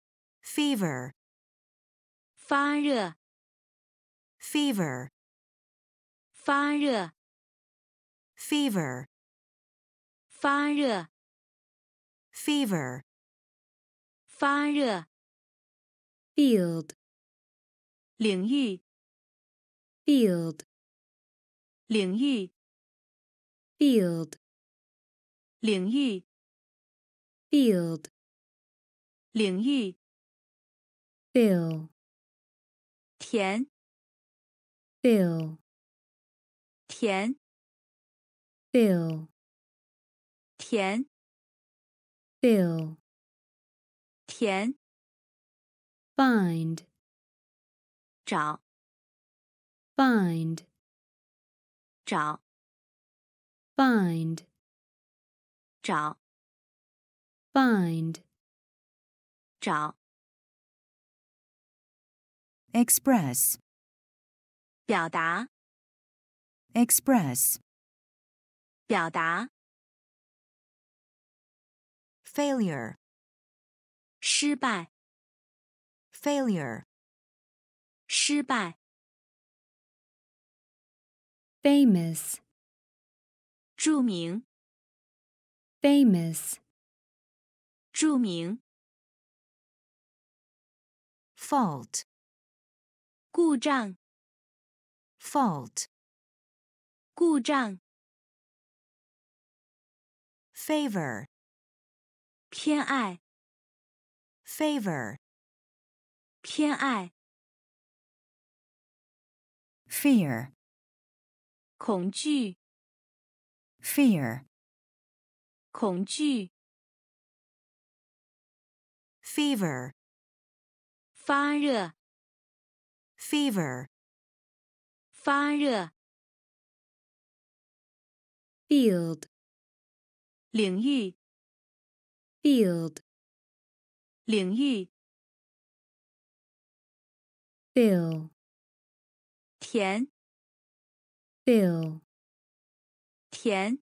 fever, 发热， fever, 发热， fever, 发热， fever, 发热， field, 领域， field, 领域， field, 领域， field, 领域， fill, 甜， fill, 甜， fill, 甜， fill, 甜， find, 找， find, 找， find, 找， find, 找， express, 表达， express, 表达， failure, 失败， failure, 失败， famous, 著名， famous, 著名， fault, 故障， fault, 故障， favor, 偏爱， favor, 偏爱， fear, 恐惧， fear, 恐惧， fever, 发热， fever, 发热， field, 领域， field, 领域， fill, 甜， fill, 甜，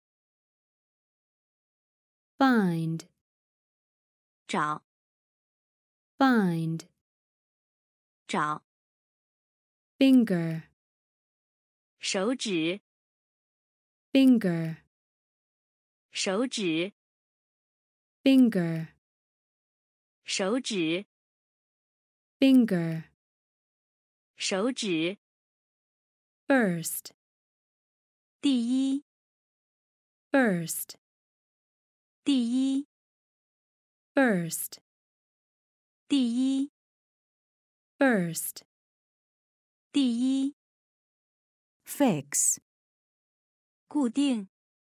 find, 找， find, 找， finger, 手指， finger, 手指， finger, 手指， finger, 手指， first, 第一， first, 第一， first, 第一， first, 第一， fix, 固定，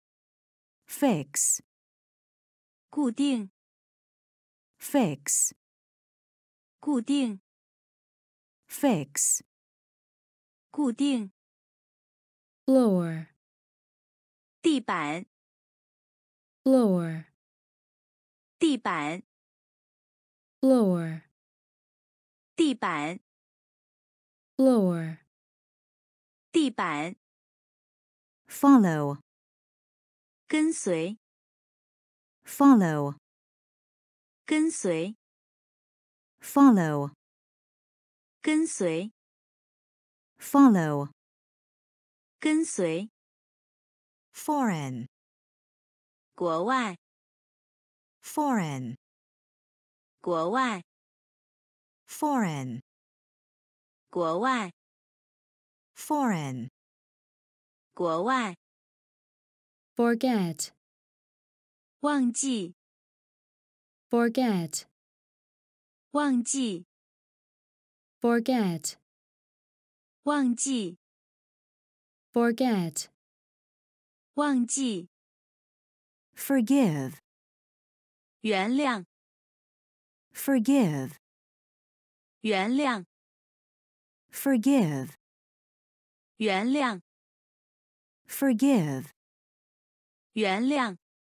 fix, 固定， fix, 固定， fix, 固定， floor, 地板， floor, 地板， floor, 地板， floor, 地板， follow, 跟随， follow, 跟随， follow, 跟随， follow, 跟随， foreign, 国外， foreign, 国外， foreign, 国外， foreign, 国外， forget, 忘记， forget, 忘记， forget, 忘记， forget, 忘记， forgive, 原谅， forgive, 原谅， forgive, 原谅， forgive, 原谅，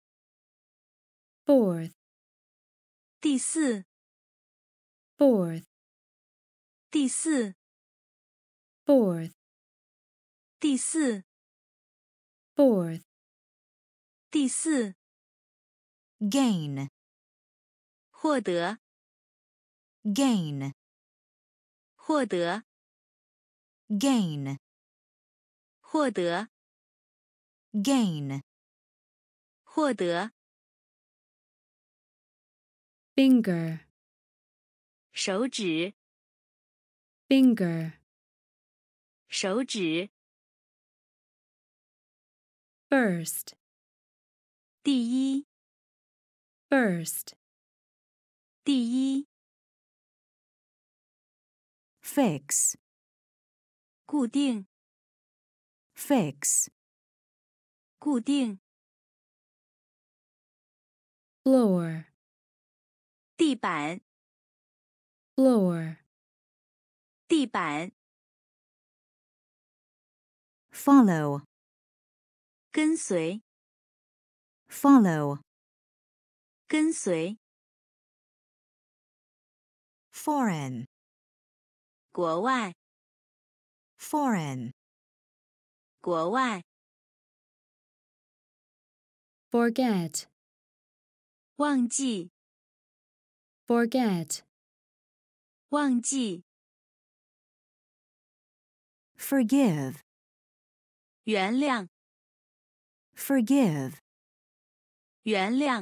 fourth, 第四， fourth, 第四， fourth, 第四， fourth, 第四， gain, 获得， gain, 获得， gain, 获得， gain, 获得， finger, 手指， finger, 手指， first, 第一， first, 第一， fix, 固定， fix, 固定， floor, 地板， floor, 地板， follow, 跟随， follow, 跟随， foreign, 国外， foreign, 国外， forget, 忘记， forget, 忘记， forgive, 原谅， forgive, 原谅，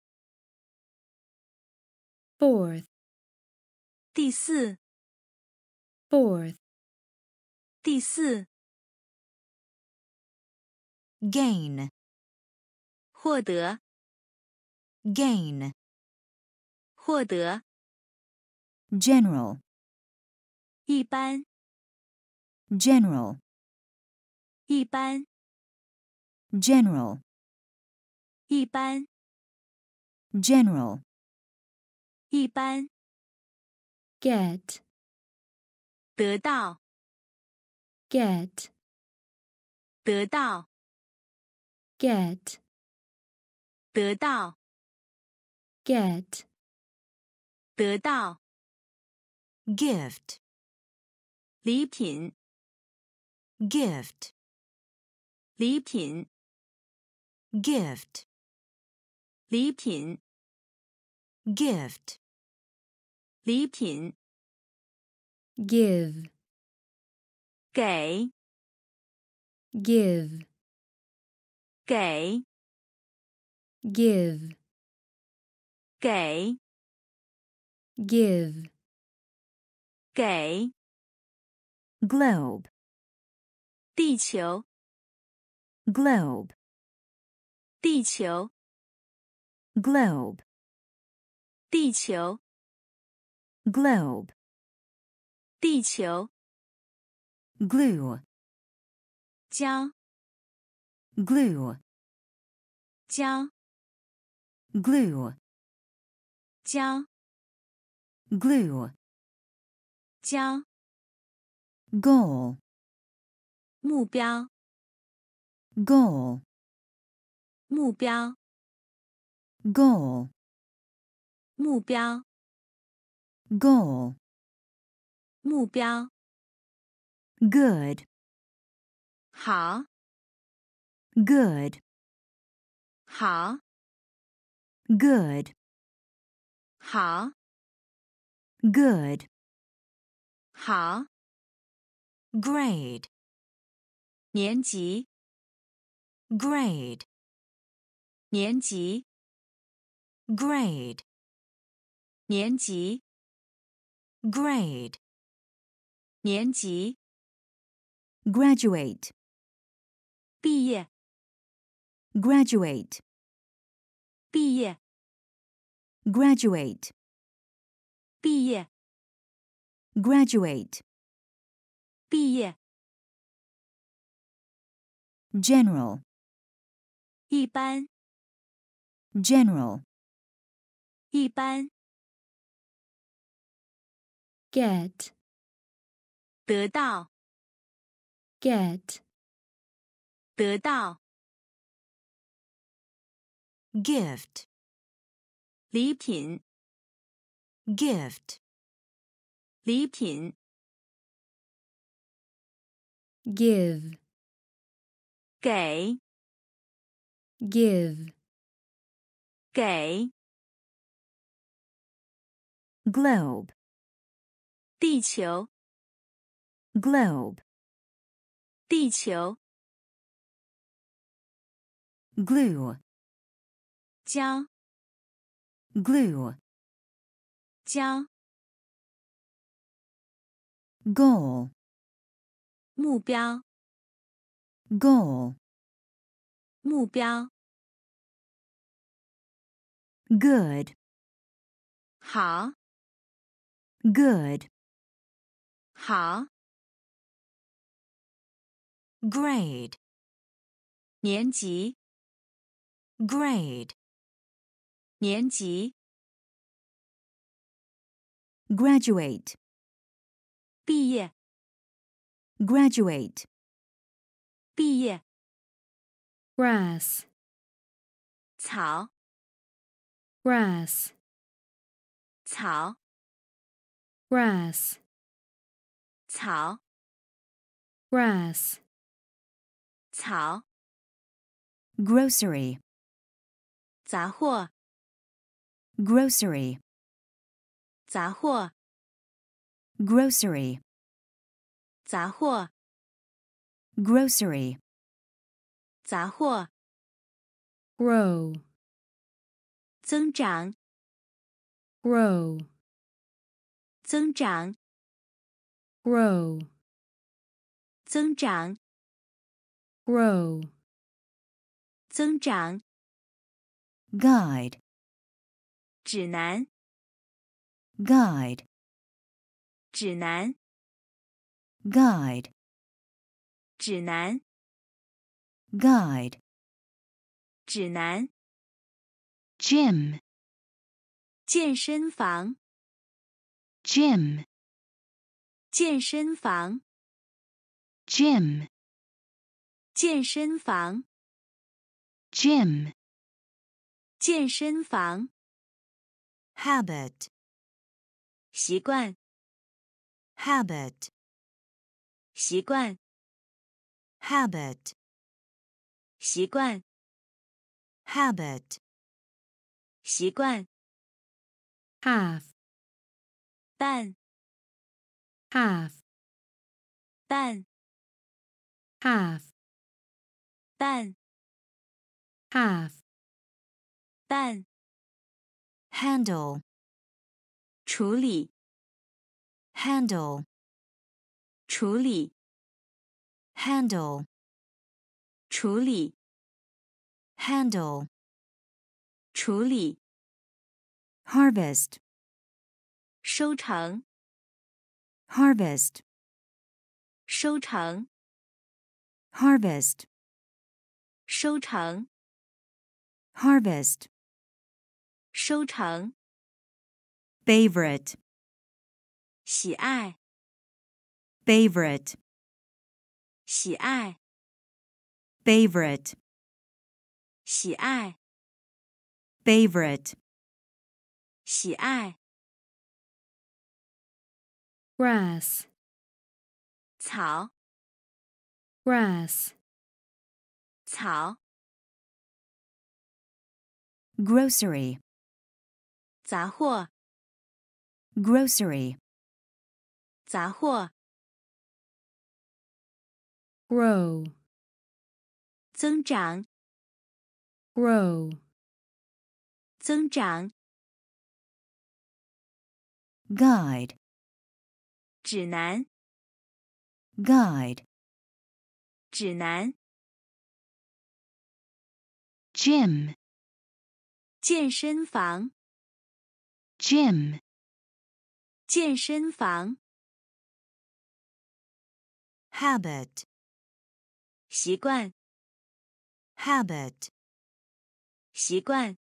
fourth, 第四， fourth, 第四， gain, 获得， gain, 获得， general, 一般， general, 一般， general, 一般， general, 一般， get, 得到， get, 得到， get, 得到， get, 得到， gift, 礼品， gift, 礼品， gift, 礼品， gift, 礼品， give, 给， give, 给， give, 给， give, 给， globe, 地球， globe, 地球， globe, 地球， globe, 地球， glue, 胶， glue, 胶， glue, 胶， glue, 胶， goal, 目标， goal, 目标， goal, 目标， goal, 目标， good, 好， good, 好， good, 好， good, 好， grade, 年级， grade, 年级， grade, 年级， grade, 年级， graduate, 毕业， graduate, 毕业， graduate, 毕业， graduate, 毕业， general, 一般， general, 一般， get, 得到， get, 得到， gift, 礼品， gift, 礼品， give, 给， give, 给， globe, 地球， globe, 地球， glue, 胶， glue, 胶， goal, 目标， goal, 目标， good, 好， good, 好， grade, 年级， grade, 年级， graduate, 毕业， graduate, 毕业， grass, 草， grass, 草， grass, 草， grass, 草， grocery, 杂货， grocery, 杂货， grocery, 杂货， grocery, 杂货， grow, 增长， grow, 增长， grow, 增长， grow, 增长， guide, 指南， guide, 指南， guide, 指南， guide, 指南， gym, 健身房， gym, 健身房， gym, 健身房， gym, 健身房， habit, 习惯， habit, 习惯， habit, 习惯， habit, 习惯， half, 半， half, 半， half, 半， half, 半， handle, 处理， handle, 处理， handle, 处理， handle, 处理， harvest, 收成， harvest, 收成， harvest, 收成， harvest, 收成， favorite, 喜爱， favorite, 喜爱， favorite, 喜爱， favorite, 喜爱， grass, 草， grass, 草， grocery, 杂货， grocery, 杂货， grow, 增长， grow, 增长， guide, 指南， guide, 指南， gym, 健身房， gym, 健身房， habit, 习惯， habit, 习惯，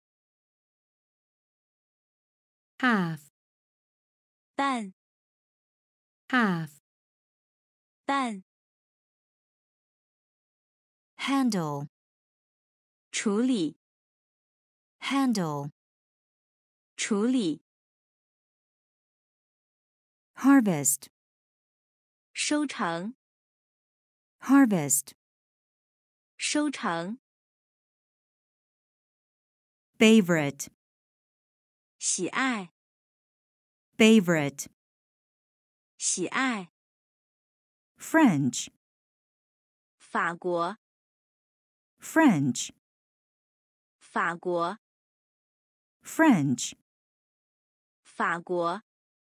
half, 半， half, 半， handle, 处理， handle, 处理， harvest, 收成， harvest, 收成， favorite, 喜爱， favorite, 喜爱， French, 法国， French, 法国， French, 法国，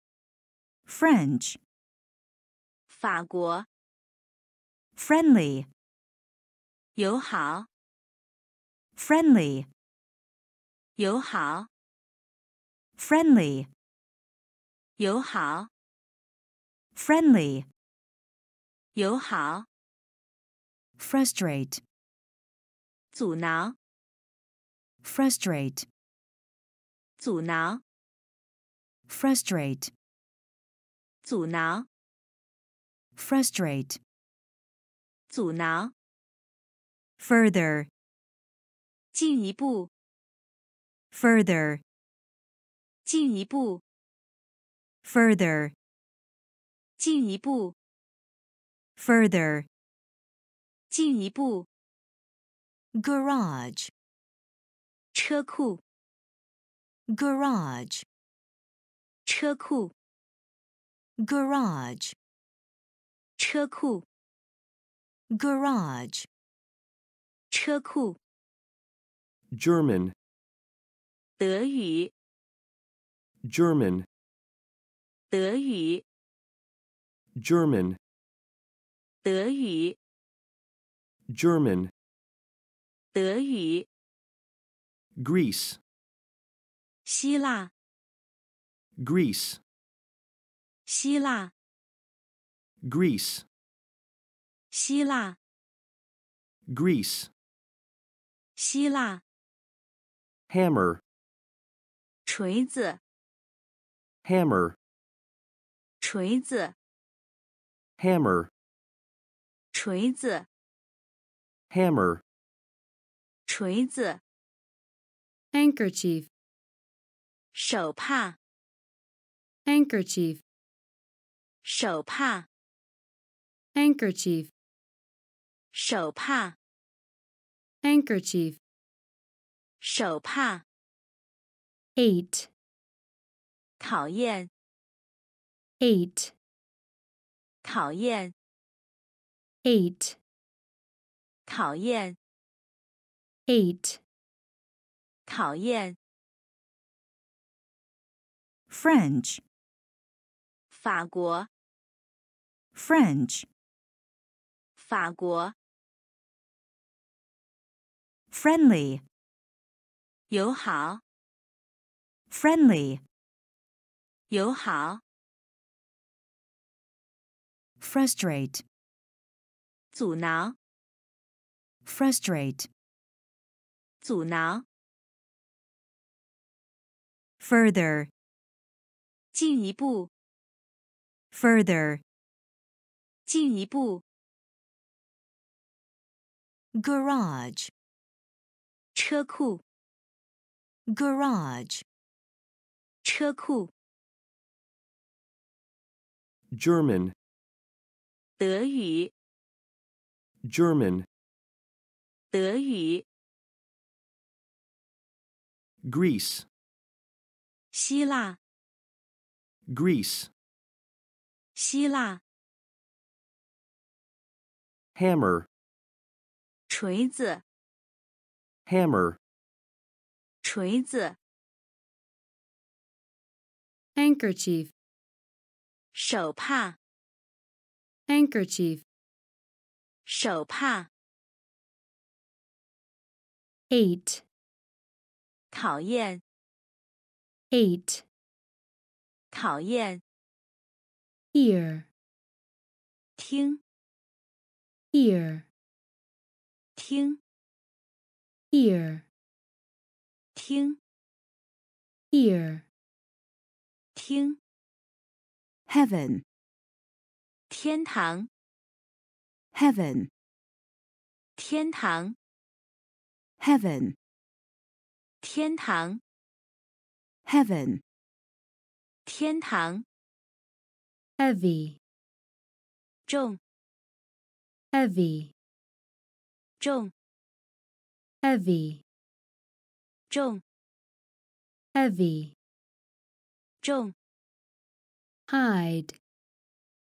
French, 法国， friendly, 友好， friendly, 友好， friendly, 友好， friendly, 友好， frustrate, 阻挠， frustrate, 阻挠， frustrate, 阻挠， frustrate, 阻挠， further, 进一步， further, 进一步， further, 进一步， further, 进一步， garage, 车库， garage, 车库， garage, 车库， garage, 车库， German, 德语， German, 德语， German, 德语， German, 德语， Greece, 希腊， Greece, 希腊， Greece, 希腊， Greece, 希腊， hammer, 锤子， hammer, 锤子， hammer, 锤子， hammer, 锤子， handkerchief, 手帕， handkerchief, 手帕， handkerchief, 手帕， handkerchief, 手帕， 8, 讨厌， 8, 讨厌， 8, 讨厌， 8, 讨厌， French, 法国， French, 法国， friendly, 友好， friendly, 友好， frustrate, 阻挠， frustrate, 阻挠， further, 进一步， further, 进一步， garage, 车库， garage, 车库， German, 德语， German, 德语， Greece, 希腊， Greece, 希腊， hammer, 锤子， hammer, 锤子， handkerchief, 手帕， handkerchief, 手帕， 8, 讨厌， 8, 讨厌， ear, 听， ear, 听， ear, 听， ear, 听， heaven, 天堂， heaven, 天堂， heaven, 天堂， heaven, 天堂， heavy, 重， heavy, 重， heavy, 重， heavy, 重， hide,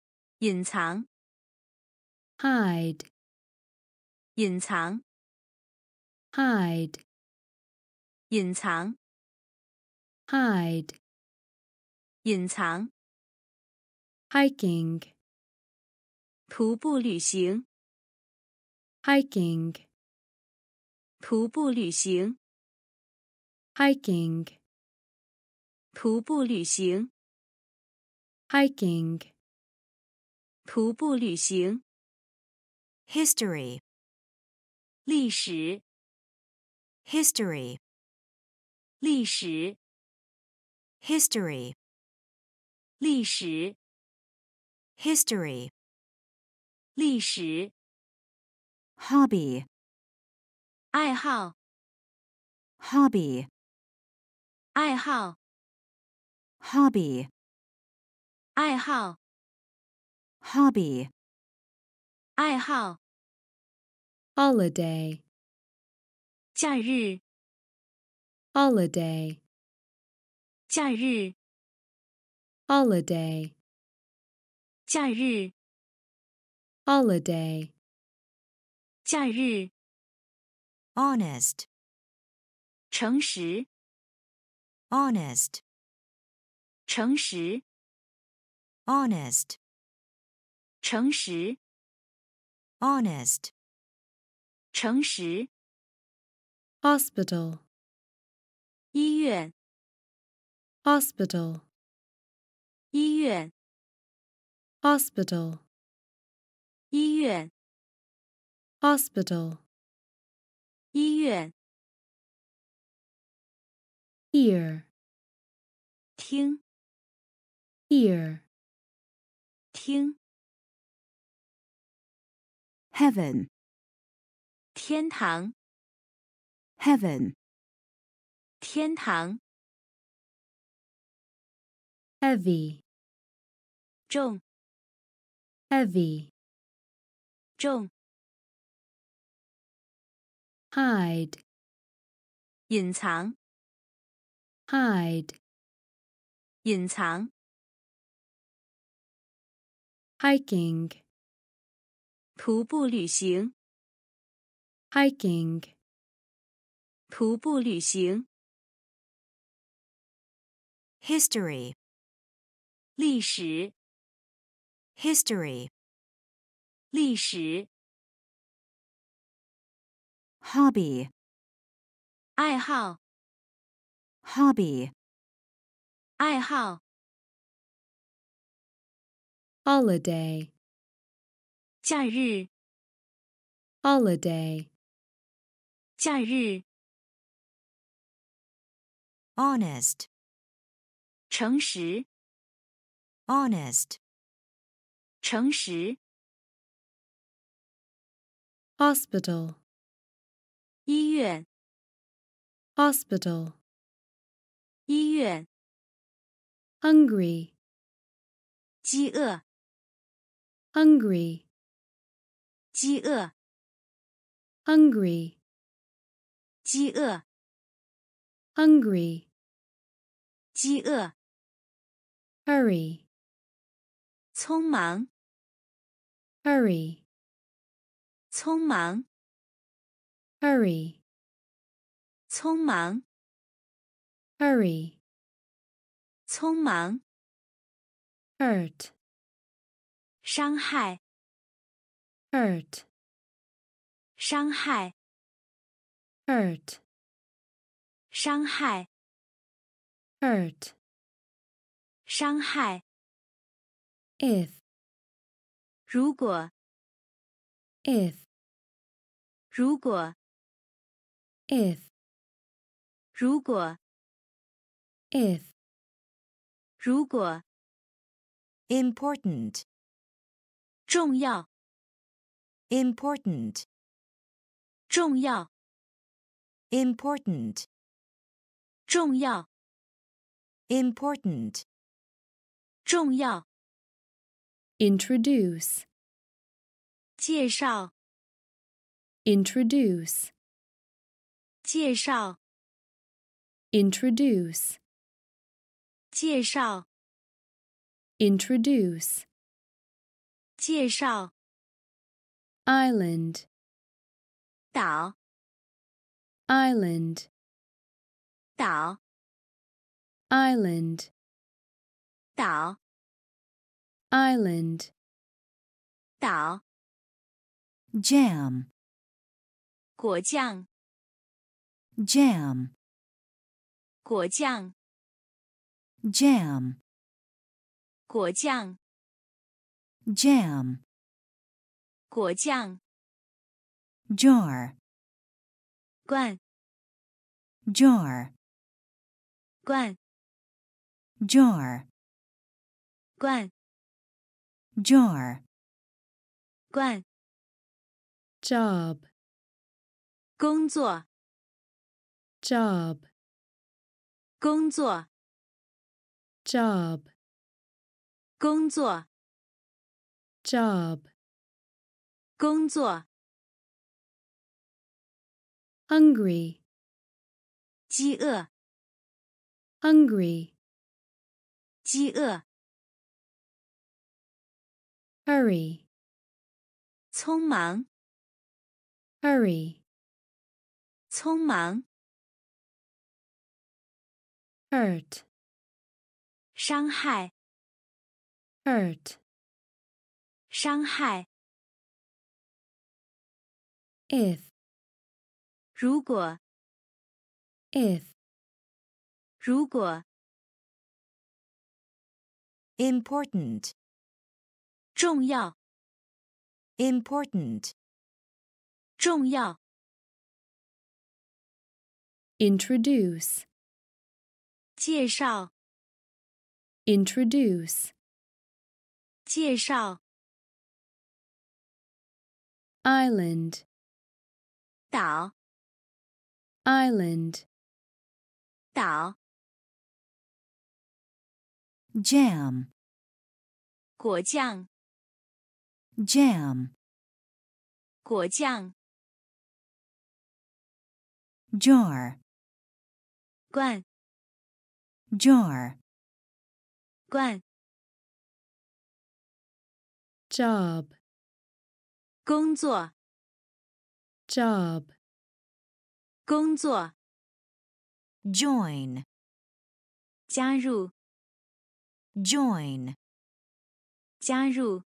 隐藏， hide, 隐藏， hide, 隐藏， hide, 隐藏， hiking, 徒步旅行， hiking, 徒步旅行， hiking, 徒步旅行， hiking, 徒步旅行， history, 历史， history, 历史， history, 历史， history, 历史， hobby, 爱好， hobby, 爱好， hobby, 爱好， hobby, 爱好， holiday, 假日， holiday, 假日， holiday, 假日， holiday, 假日， honest, 诚实， honest, 诚实， honest, 诚实， honest, 诚实， hospital, 医院， hospital, 医院， hospital, 医院， hospital, 医院， ear, 听， ear, 听， heaven, 天堂， heaven, 天堂， heavy, 重， heavy, 重， hide, 隐藏， hide, 隐藏， hiking, 徒步旅行， hiking, 徒步旅行， history, 历史， history, 历史， hobby, 爱好， hobby, 爱好， holiday, 假日， holiday, 假日， honest, 诚实， honest, 诚实， hospital, 医院， hospital, 医院， hungry, 饥饿， hungry, 饥饿， hungry, 饥饿， hungry, 饥饿， hurry, 匆忙， hurry, 匆忙， hurry, 匆忙， hurry, 匆忙， hurt, 伤害， hurt, 伤害， hurt, 伤害， hurt, 伤害， if, 如果， if, 如果， if, 如果， if, 如果， important, 重要， important, 重要， important, 重要， important, 重要， introduce, 介绍， introduce, 介绍， introduce, 介绍， introduce, 介绍 island, 岛 island, 岛 island, 岛 island, 岛 jam, 果酱 jam, 果酱 jam, 果酱 jam, 果酱 jar, 罐 jar, 罐 jar, 罐 jar, 罐 job, 工作 job, 工作 job, 工作 job, 工作 hungry, 饥饿 hungry, 饥饿 hurry, 匆忙 hurry, 匆忙 hurt, 伤害 hurt, 伤害 if, 如果 if, 如果 important, 重要 important, 重要 introduce, 介绍 introduce, 介绍 island, 岛 island, 岛 jam, 果酱 jam, 果酱 jar, 罐 jar, 罐 job, 工作 job, 工作 join, 加入 join, 加入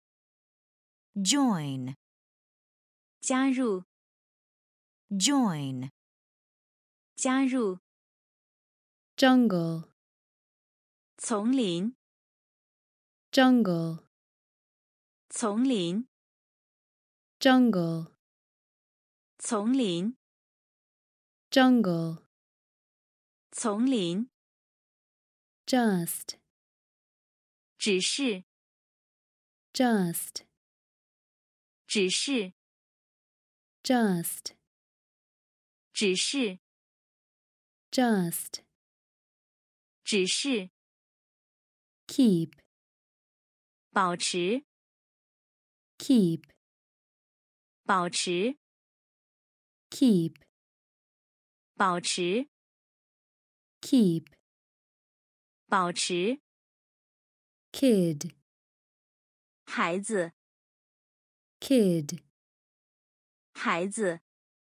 join, 加入 join, 加入 jungle, 丛林 jungle, 丛林 jungle, 丛林 jungle, 丛林 just, 只是 just, 只是 just, 只是 just, 只是 keep, 保持 keep, 保持 keep, 保持 keep, 保持 kid, 孩子 kid, 孩子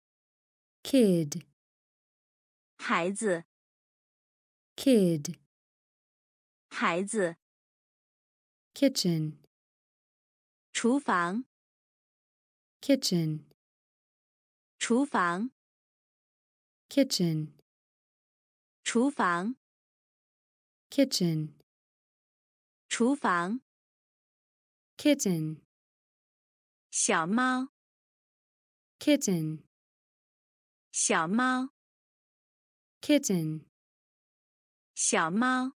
kid, 孩子 kid, 孩子 kitchen, 厨房 kitchen, 厨房 kitchen, 厨房 kitchen, 厨房 kitten, 小猫 kitten, 小猫 kitten, 小猫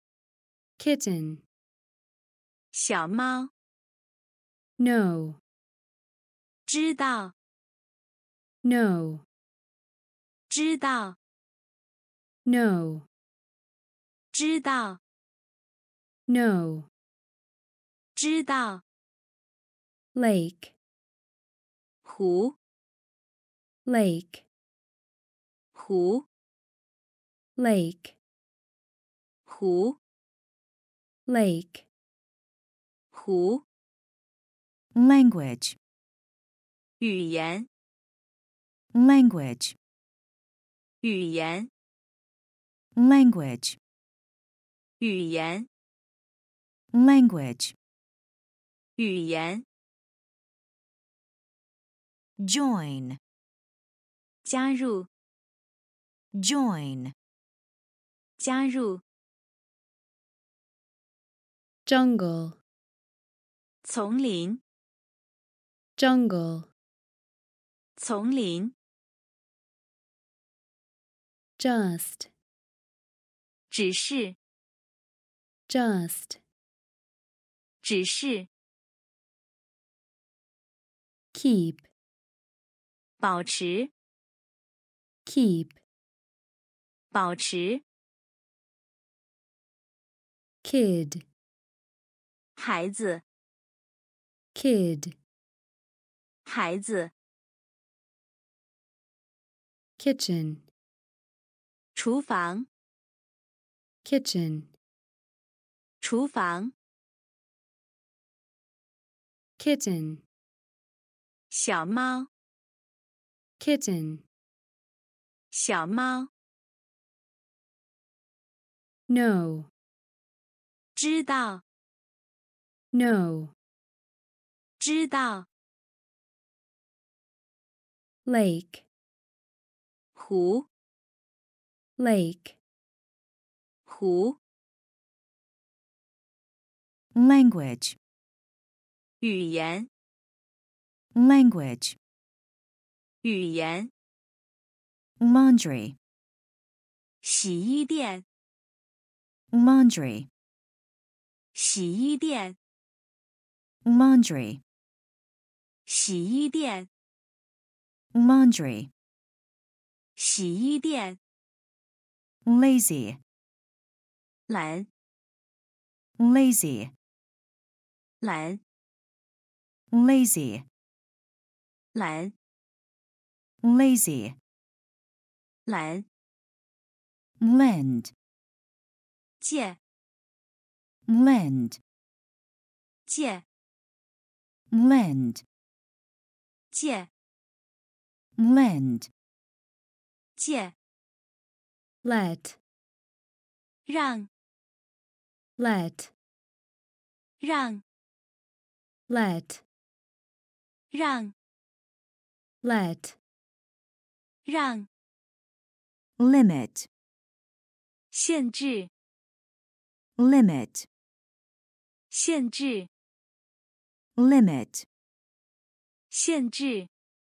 kitten, 小猫 no, 知道 no, 知道 no, 知道 no, 知道 lake, 湖 lake, 湖 lake, 湖 lake, 湖 language, 语言， language, 语言， language, 语言， language, 语言， join, 加入， join, 加入， jungle, 丛林， jungle, 丛林， just, 只是， just, 只是， keep, 保持， keep, 保持， kid, 孩子， kid, 孩子， kitchen, 厨房， kitchen, 厨房， kitten, 小猫， kitten, 小猫， know, 知道， know, 知道， lake, 湖， lake, 湖， language, 语言， language, 语言， laundry, 洗衣店， laundry, 洗衣店， laundry, 洗衣店， laundry, 洗衣店， lazy, 懒， lazy, 懒， lazy, 懒， lazy, 懒， lend, 借， lend, 借， lend, 借， lend, 借， let, 让， let, 让， let, 让， let, 让， limit, 限制， limit, 限制， limit, 限制，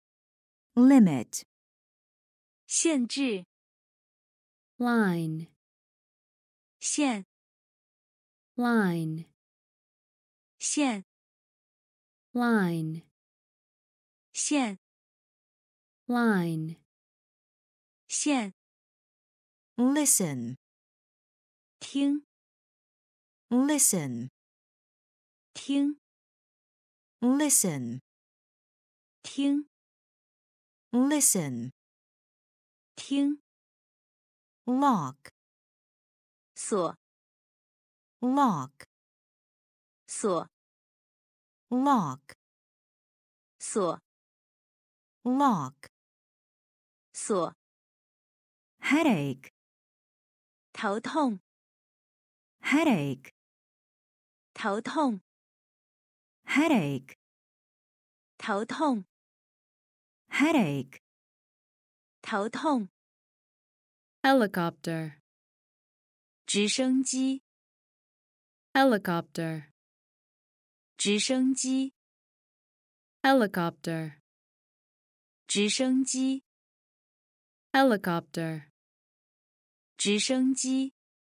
limit, 限制， line, 线， line, 线， line, 线， line, 线， listen, 听， listen, 听， listen, 听， listen, 听， lock, 锁， lock, 锁， lock, 锁， lock, 锁， headache, 头痛， headache, 头痛， headache, 头痛， headache, 头痛， helicopter, 直升机， helicopter, 直升机， helicopter, 直升机， helicopter, 直升机，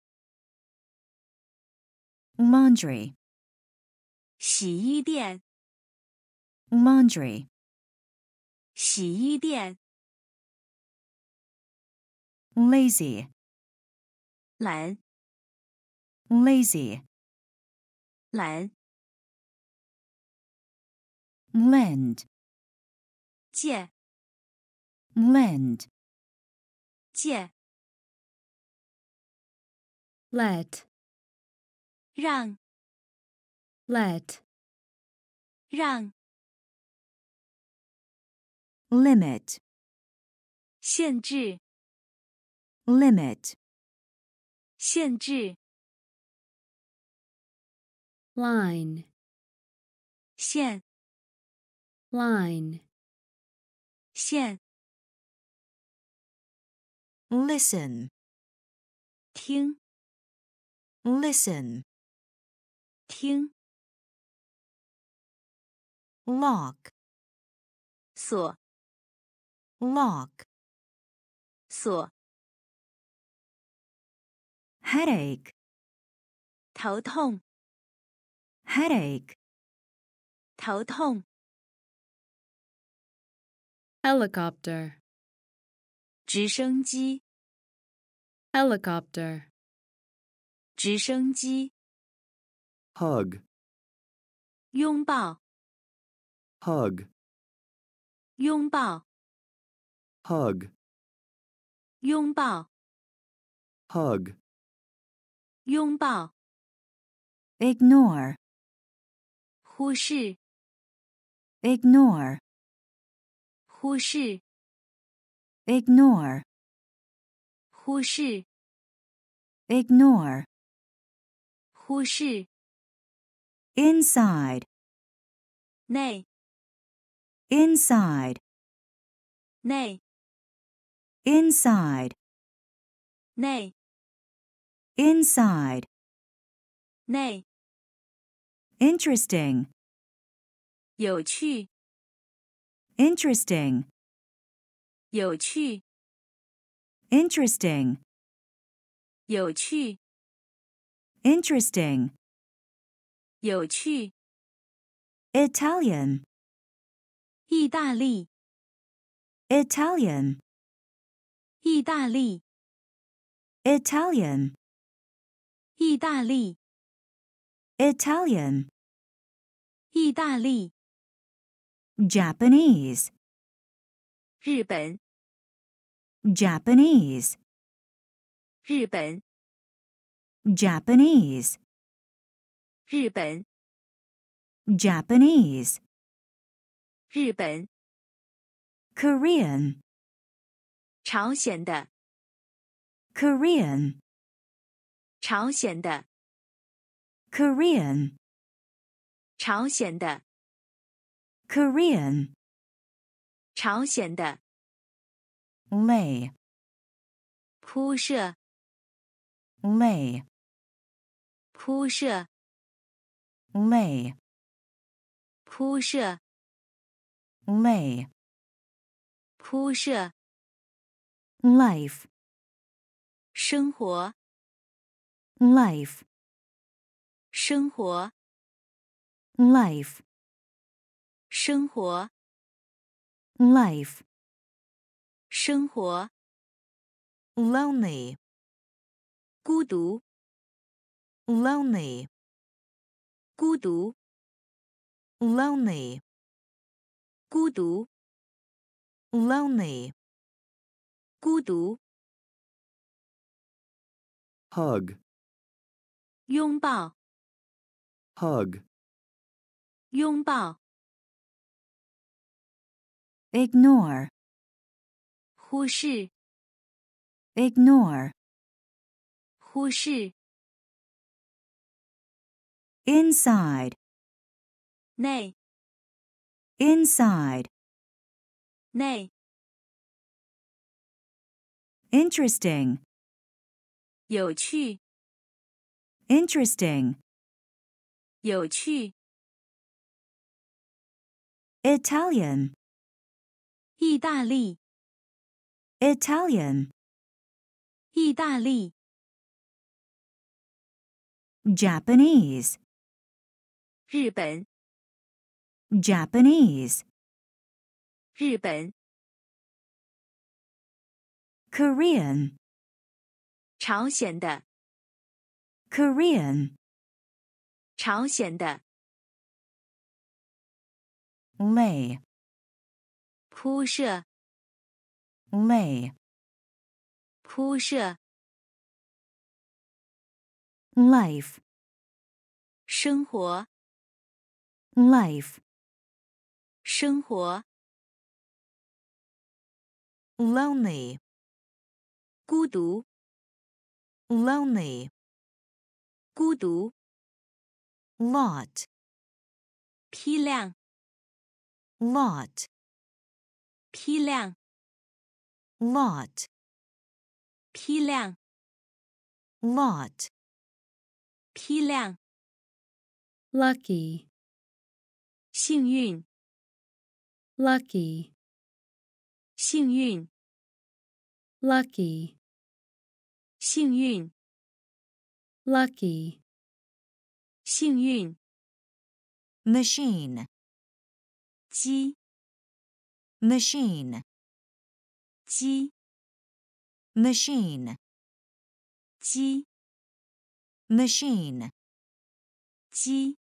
laundry, 洗衣店， laundry, 洗衣店， lazy, 懒， lazy, 懒， lend, 借， lend, 借， let, 让， let, 让， limit, 限制， limit, 限制， line, 线， line, 线， listen, 听， listen, 听， lock, 锁， lock, 锁， headache, 头痛， headache, 头痛， helicopter, 直升机， helicopter, 直升机， hug, 拥抱， hug, 拥抱， hug, 拥抱， hug, 拥抱， ignore, 忽视， ignore, 忽视， ignore, 忽视， ignore, 忽视， inside, 内， inside, 内， inside, 内， inside, 内， interesting, 有趣， interesting, 有趣， interesting, 有趣， interesting, 有趣， Italian, 意大利， Italian, 意大利， Italian, 意大利， Italian, 意大利， Japanese, 日本， Japanese, 日本， Japanese, 日本， Japanese, 日本， Korean, 朝鲜的， Korean, 朝鲜的， Korean, 朝鲜的， Korean, 朝鲜的， lay, 铺设， lay, 铺设， lay, 铺设， lay, 铺设， life, 生活， life, 生活， life, 生活， life, 生活， lonely, 孤独， lonely, 孤独， lonely, 孤独， lonely, 孤独， hug, 拥抱， hug, 拥抱， ignore, 忽视， ignore, 忽视， inside, 内， inside, 内， interesting, 有趣， interesting, 有趣， Italian, 意大利， Italian, 意大利， Japanese, 日本， Japanese, 日本， Korean, 朝鲜的， Korean, 朝鲜的， lay, 铺设， lay, 铺设， life, 生活， life, 生活， lonely, 孤独， lonely, 孤独， lot, 批量， lot, 批量， lot, 批量， lot, 批量， lucky, 幸运， lucky, 幸运， lucky, 幸运， lucky, 幸运， machine, 鸡， machine, 鸡， machine, 鸡， machine, 鸡，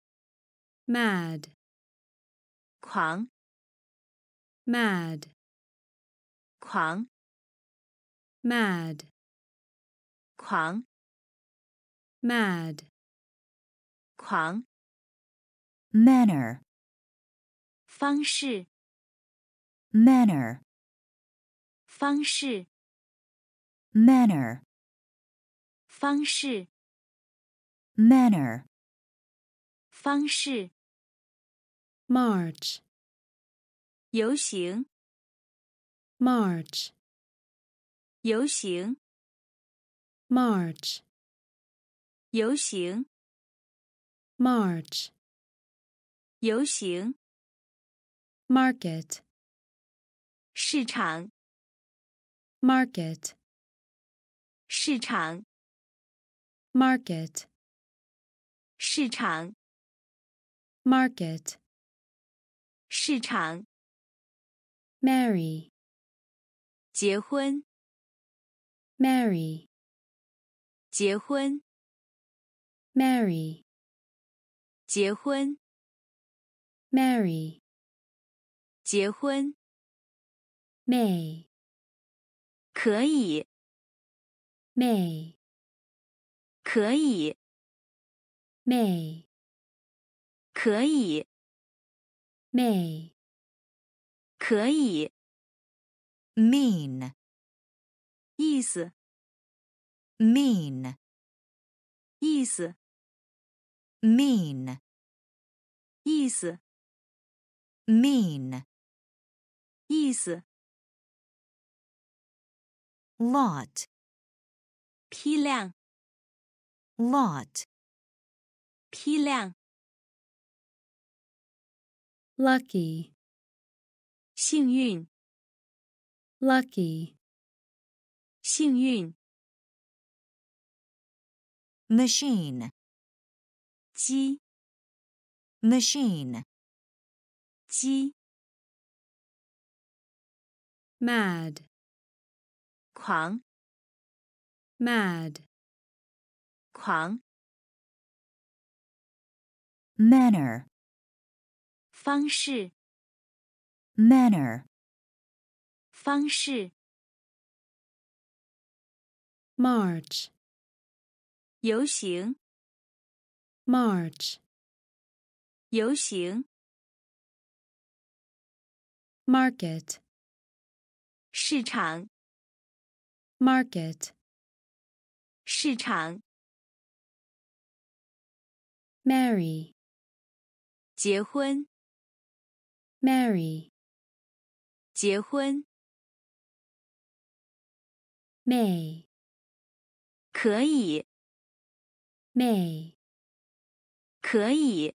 mad, 狂， mad, 狂， mad, 狂， mad, 狂， manner, 方式， manner, 方式， manner, 方式， manner, 方式， march, 游行， march, 游行， march, 游行， march, 游行， market, 市场， market, 市场， market, 市场， market, 市场， marry, 结婚， marry, 结婚， marry, 结婚， marry, 结婚， may, 可以， may, 可以， may, 可以， may, 可以， mean, 意思， mean, 意思， mean, 意思， mean, 意思， lot, 批量， lot, 批量， lucky, 幸运， lucky, 幸运， machine, 鸡， machine, 鸡， mad, 狂， mad, 狂， manner, 方式， manner, 方式， march, 游行， march, 游行， market, 市场， market, 市场， marry, 结婚， marry, 结婚， may, 可以， may, 可以，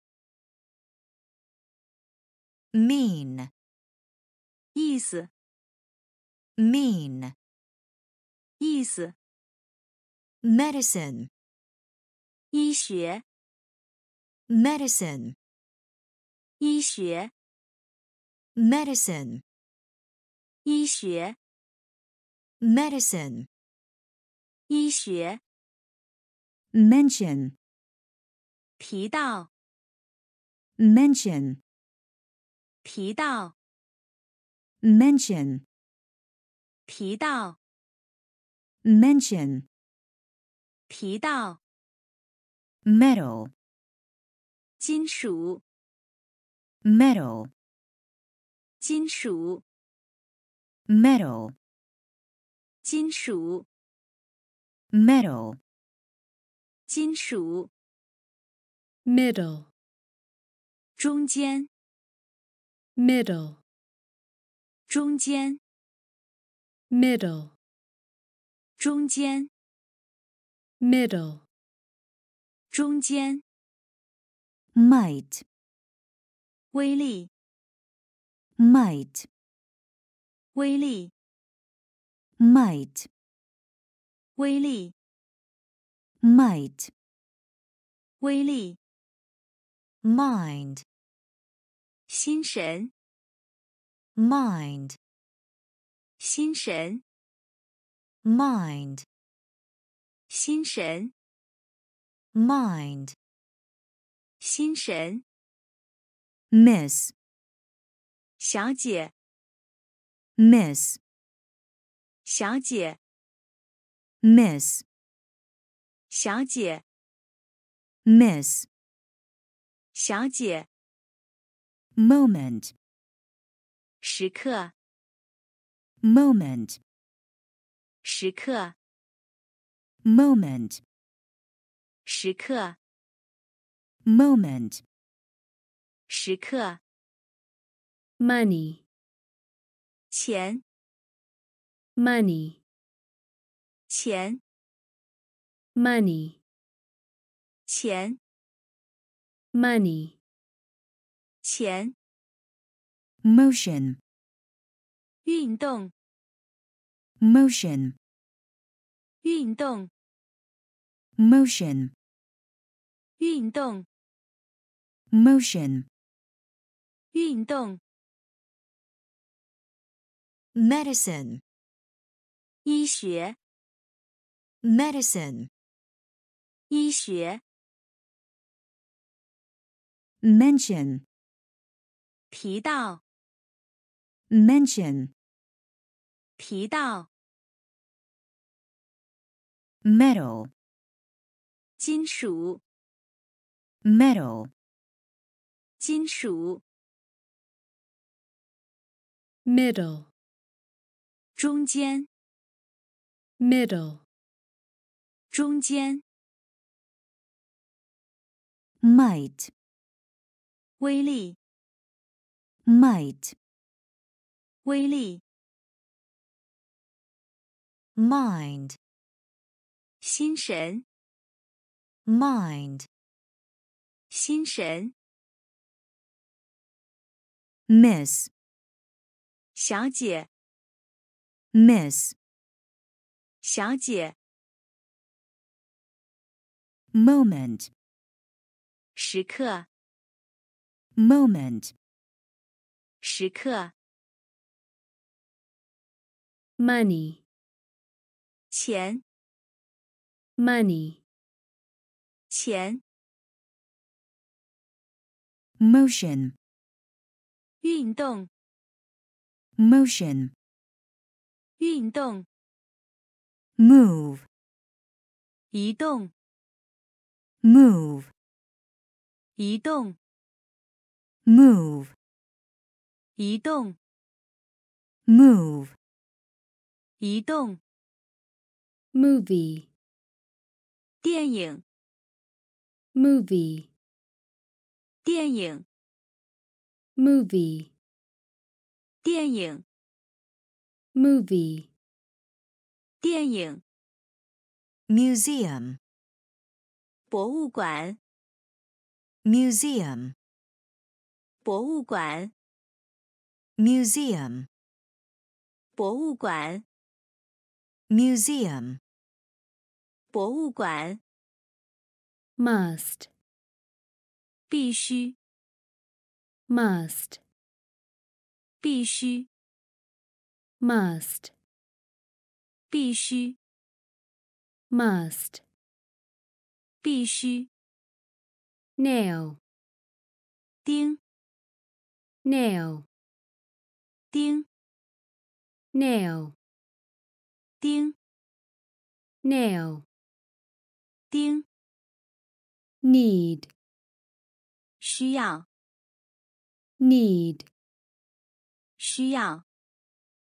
mean, 意思， mean, 意思， medicine, 医学， medicine, 医学， medicine, 医学， medicine, 医学， mention, 提到， mention, 提到， mention, 提到， mention, 提到， metal, 金属， metal, 金属， metal, 金属， metal, 金属， middle, 中间， middle, 中间， middle, 中间， middle, 中间， might, 威力， might, 威力， might, 威力， might, 威力， mind, 心神， mind, 心神， mind, 心神， mind, 心神， miss, 小姐， miss, 小姐， miss, 小姐， miss, 小姐， moment, 时刻， moment, 时刻， moment, 时刻， moment, 时刻， money, 钱， money, 钱， money, 钱， money, 钱， motion, 运动， motion, 运动， motion, 运动， motion, 运动， medicine, 医学， medicine, 医学， mention, 提到， mention, 提到， metal, 金属， metal, 金属， middle, 中间， middle, 中间， might, 威力， might, 威力， mind, 心神， mind, 心神， miss, 小姐， miss, 小姐， moment, 时刻， moment, 时刻， money, 钱， money, 钱， motion, 运动， motion, 运动， move, 移动， move, 移动， move, 移动， move, 移动， movie, 电影， movie, 电影， movie, 电影， movie, 电影， museum, 博物馆， museum, 博物馆， museum, 博物馆， museum, 博物馆， must, 必须， must, 必须， must, 必须， must, 必须， nail, 钉， nail, 钉， nail, 钉， nail, 钉， need, 需要， need, 需要，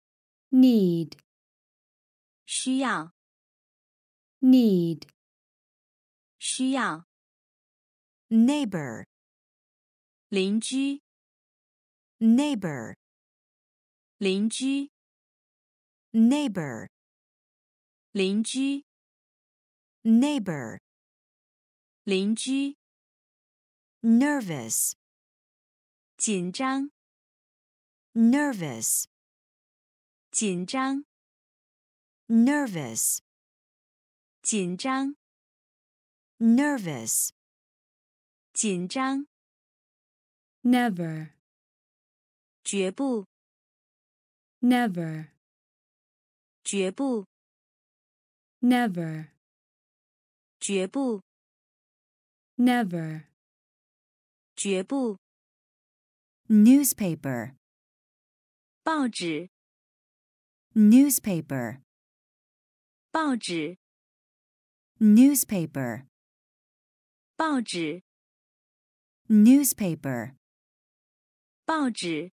need, 需要， need, 需要， neighbor, 邻居， neighbor, 邻居， neighbor, 邻居， neighbor, 邻居， nervous, 紧张， nervous, 紧张， nervous, 紧张， nervous, 紧张， never, 绝不， never, 绝不， never, 绝不， never, 绝不， newspaper, 报纸， newspaper, 报纸， newspaper, 报纸， newspaper, 报纸，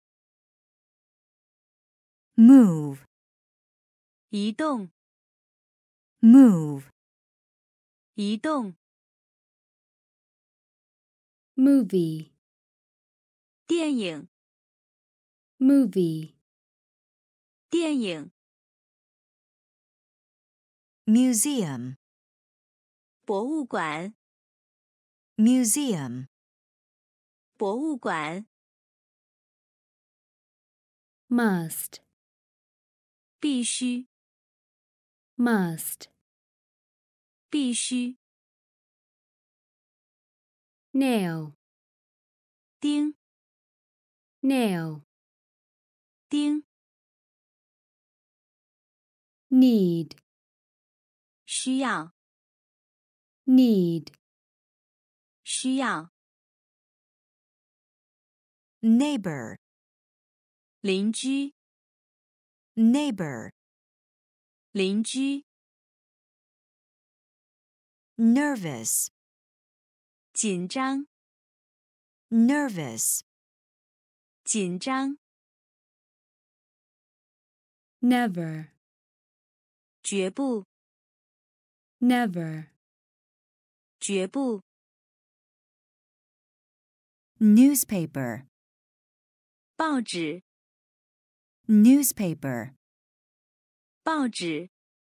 move, 移动， move, 移动， movie, 电影， movie, 电影， museum, 博物馆， museum, 博物馆， must, 必须， must, 必须， nail, 钉， nail, 钉， need, 需要， need, 需要， neighbor, 邻居， neighbor, 邻居， nervous, 紧张， nervous, 紧张， never, 绝不， never, 绝不， newspaper, 报纸， newspaper, 报纸，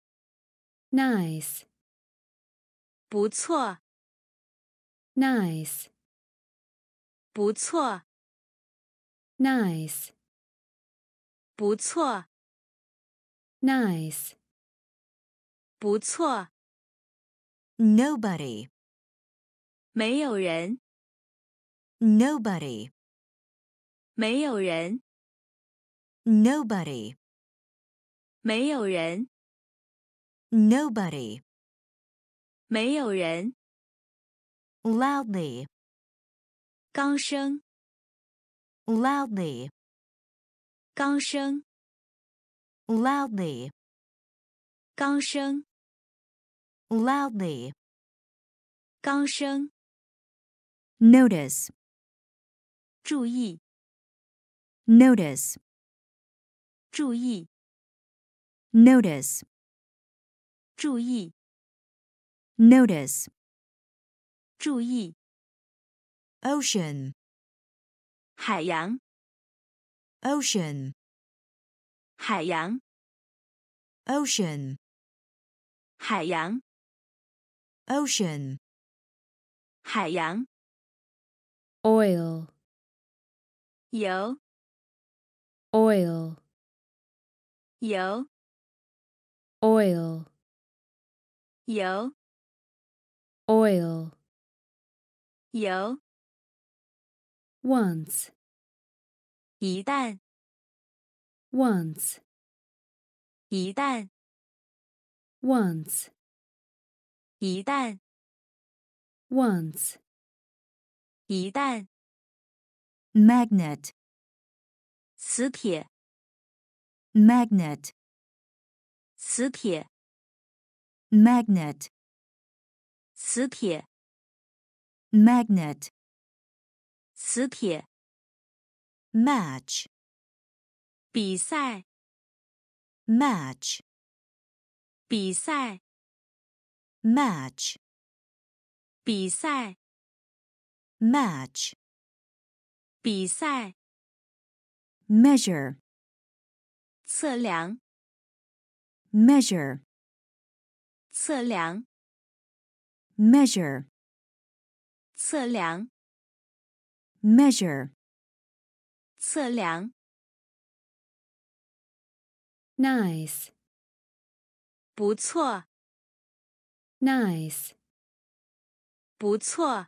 nice, 不错， nice, 不错， nice, 不错， nice, 不错， nobody, 没有人， nobody, 没有人， nobody, 没有人， nobody, 没有人， loudly, 高声， loudly, 高声， loudly, 高声， loudly, 高声， notice, 注意， notice, 注意， notice, 注意， notice, 注意， ocean, 海洋， ocean, 海洋， ocean, 海洋， ocean, 海洋， oil, 油， oil, 油， oil, 油， oil, 油， once, 一旦， once, 一旦， once, 一旦， once, 一旦， magnet, 磁铁， magnet, 磁铁， magnet, 磁铁， magnet, 磁铁， match, 比赛， match, 比赛， match, 比赛， match, 比赛， measure, 测量， measure, 测量， measure, 测量， measure, 测量， nice, 不错， nice, 不错，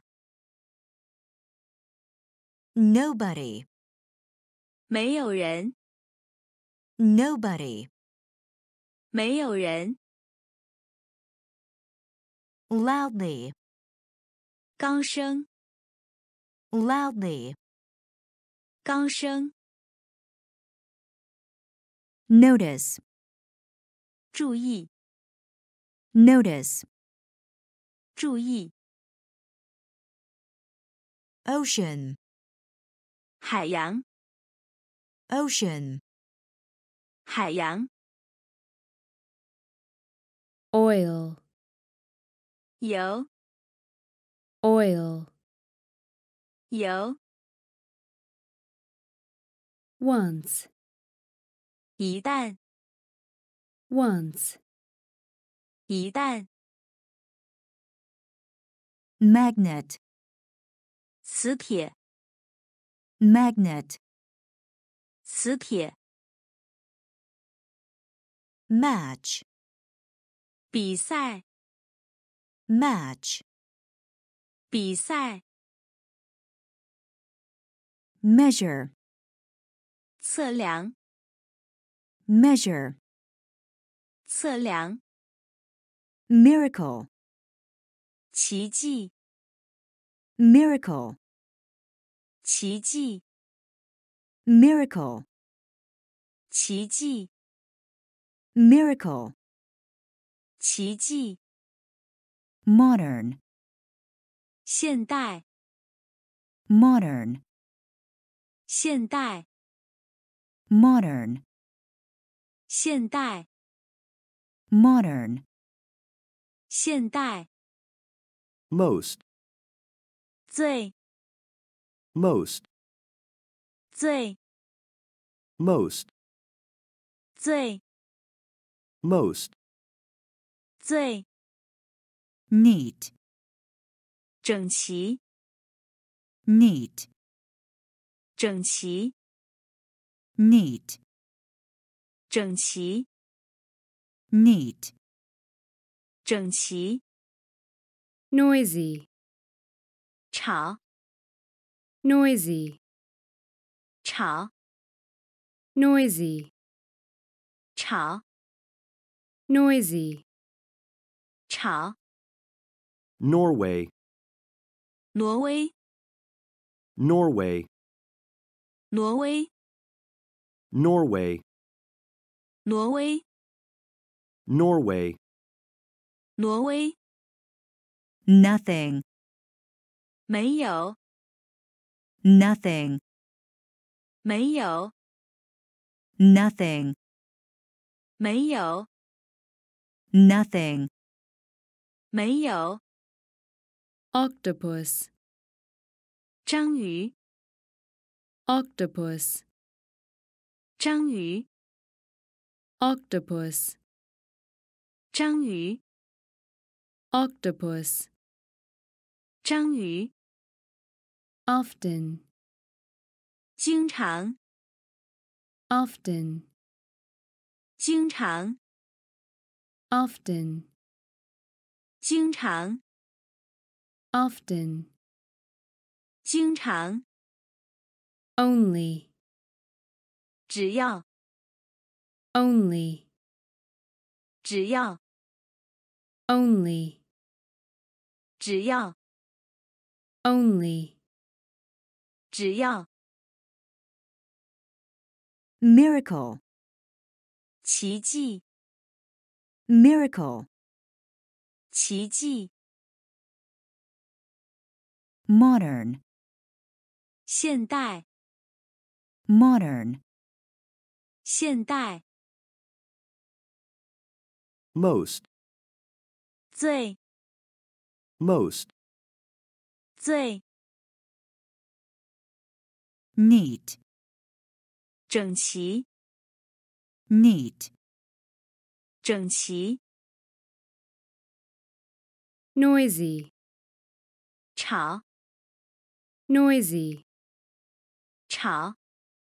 nobody, 没有人， nobody, 没有人， loudly, 刚声， loudly, 刚声， notice, 注意， notice, 注意， ocean, 海洋， ocean, 海洋， oil, 油， oil, 油， once, 一旦， once, 一旦， magnet, 磁铁， magnet, 磁铁， match, 比赛， match, 比赛， measure, 测量， measure, 测量， miracle, 奇迹， miracle, 奇迹， miracle, 奇迹， miracle, 奇迹， modern, 现代， modern, 现代， modern, 现代， modern, 现代， most, 最， most, 最， most, 最， most, 最， neat, 整齐， neat, 整齐， neat, 整齐， neat, 整齐， noisy, 吵， noisy, 吵， noisy, 吵， noisy, 吵， Norway, 挪威， Norway, 挪威， Norway, 挪威， Norway, 挪威， nothing, 没有， nothing, 没有， nothing, 没有， nothing, 没有， octopus, 章鱼， octopus, 章鱼， octopus, 章鱼， octopus, 章鱼， often, 经常， often, 经常， often, 经常， often, 经常， only, 只要， only, 只要， only, 只要， only, 只要， miracle, 奇迹， miracle, 奇迹， modern, 现代， modern, 现代， most, 最 most, 最 neat, 整齐 neat, 整齐 noisy, 吵 noisy, 吵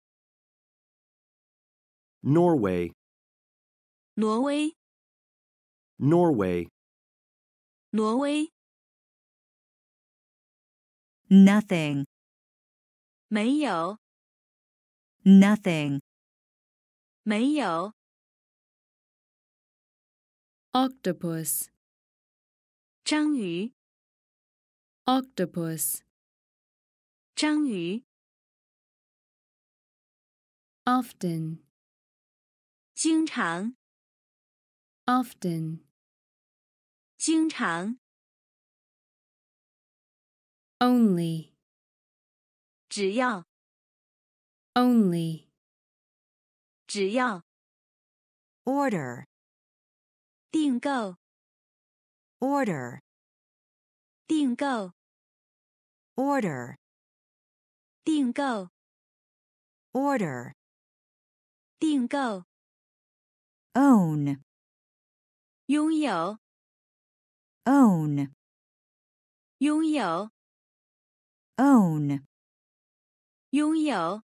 Norway, 挪威 Norway, 挪威 nothing, 没有 nothing, 没有 octopus, 章鱼 octopus, 章鱼 often, 经常 often, 经常 only, 只要 only, 只要 order, 订购 order, 订购 order, 订购 order, 订购 own, 拥有 own, 拥有 own, 拥有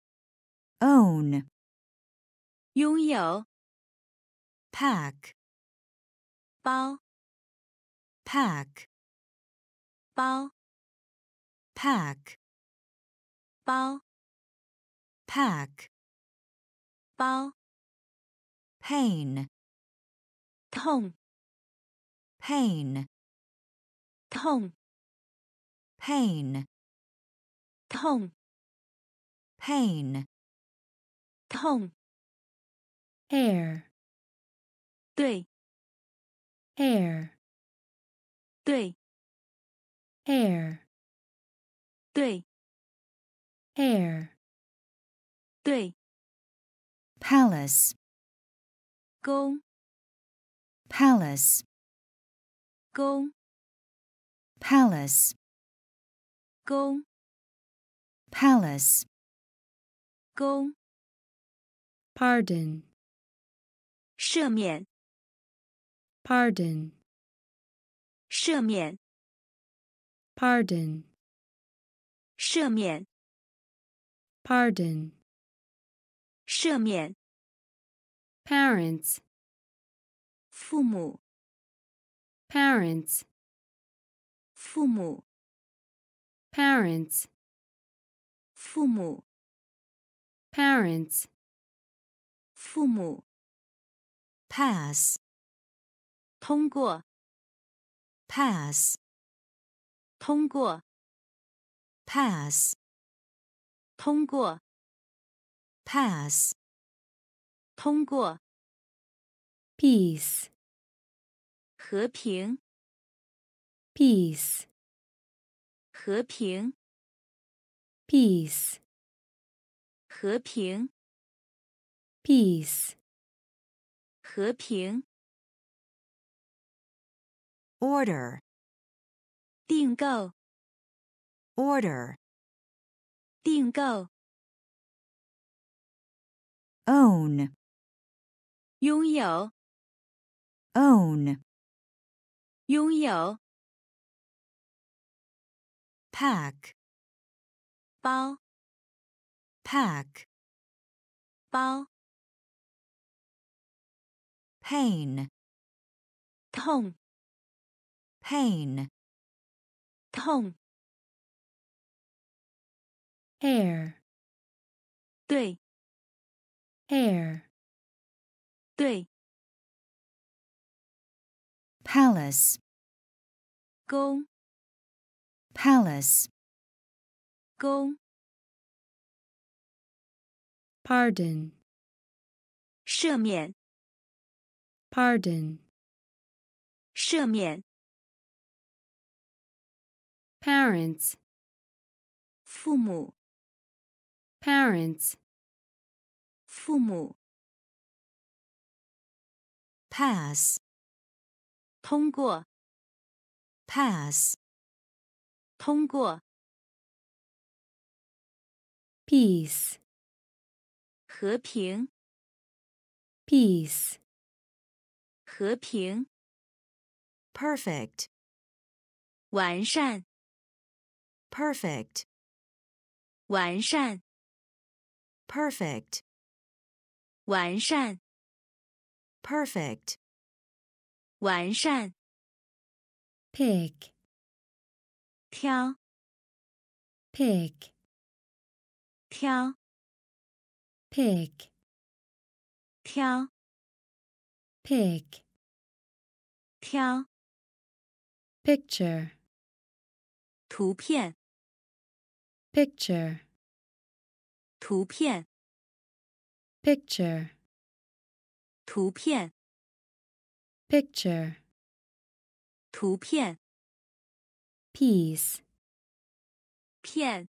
own, 拥有 pack, 包 pack, 包 pack, 包 pack, 包 pain, 痛 pain, 痛 pain, 痛 pain, 痛 hair, 对 hair, 对 hair, 对 hair, 对 palace, 宫 palace, 宫 palace, 宫 palace, 宫 pardon, 赦免 pardon, 赦免 pardon, 赦免 pardon, 赦免 parents, 父母 parents, 父母 parents, 父母 parents, 父母 pass, 通过 pass, 通过 pass, 通过 pass, 通过 peace, 和平 peace, 和平 peace, 和平 peace, 和平 order, 订购 order, 订购 own, 拥有 own, 拥有 pack, 包 pack, 包 pain, 痛 pain, 痛 hair, 对 hair, 对 palace, 宫 palace, 宫 pardon, 赦免 pardon, 赦免 parents, 父母 parents, 父母 pass, 通过， pass, 通过， peace, 和平， peace, 和平， perfect, 完善， perfect, 完善， perfect, 完善， perfect, 完善， pick, 挑， pick, 挑， pick, 挑， pick, 挑， picture, 图片， picture, 图片， picture, 图片， picture, 图片， peace, 片，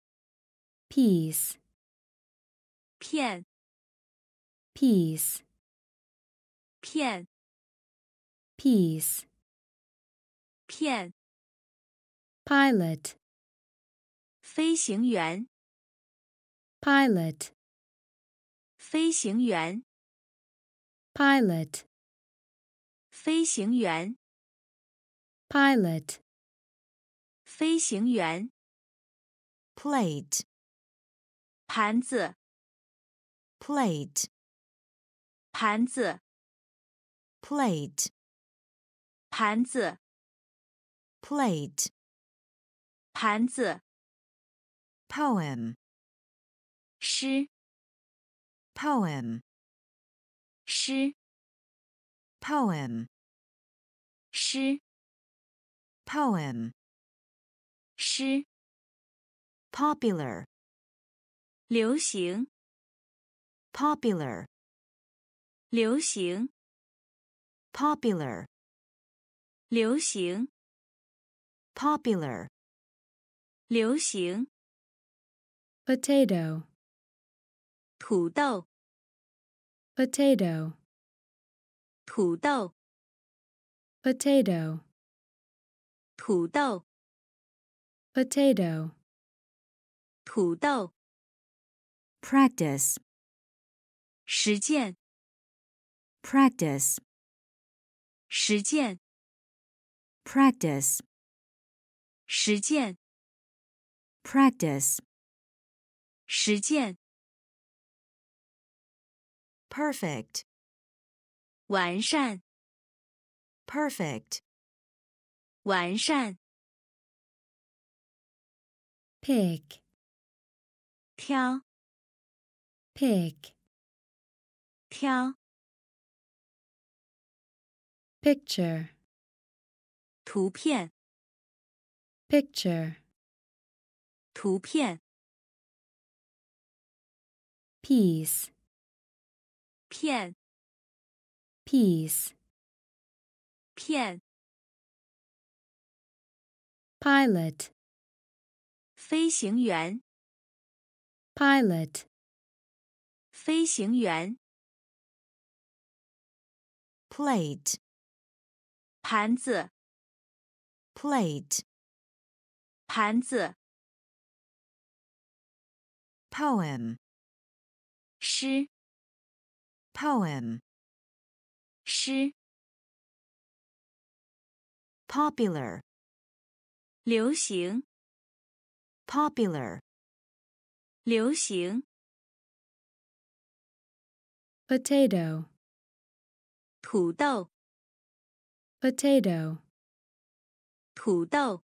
peace, 片， peace, 片， peace, 片， pilot, 飞行员， pilot, 飞行员， pilot, 飞行员， pilot, 飞行员， plate, 盘子， plate, 盘子， plate, 盘子， plate, 盘子， poem, 诗， poem, 诗， poem, 诗， poem, 诗， popular, 流行， popular, 流行， popular, 流行， popular, 流行， potato, 土豆， potato, 土豆， potato, 土豆， potato, 土豆， practice, 实践， practice, 实践， practice, 实践， practice, 实践， perfect, 完善， perfect, 完善， pick, 挑， pick, 挑， picture, 图片， picture, 图片， peace, 片， peace, 片， pilot, 飞行员， pilot, 飞行员， plate, 盘子， plate, 盘子， poem, 诗， poem, 诗， popular, 流行， popular, 流行， potato, 土豆， potato, 土豆，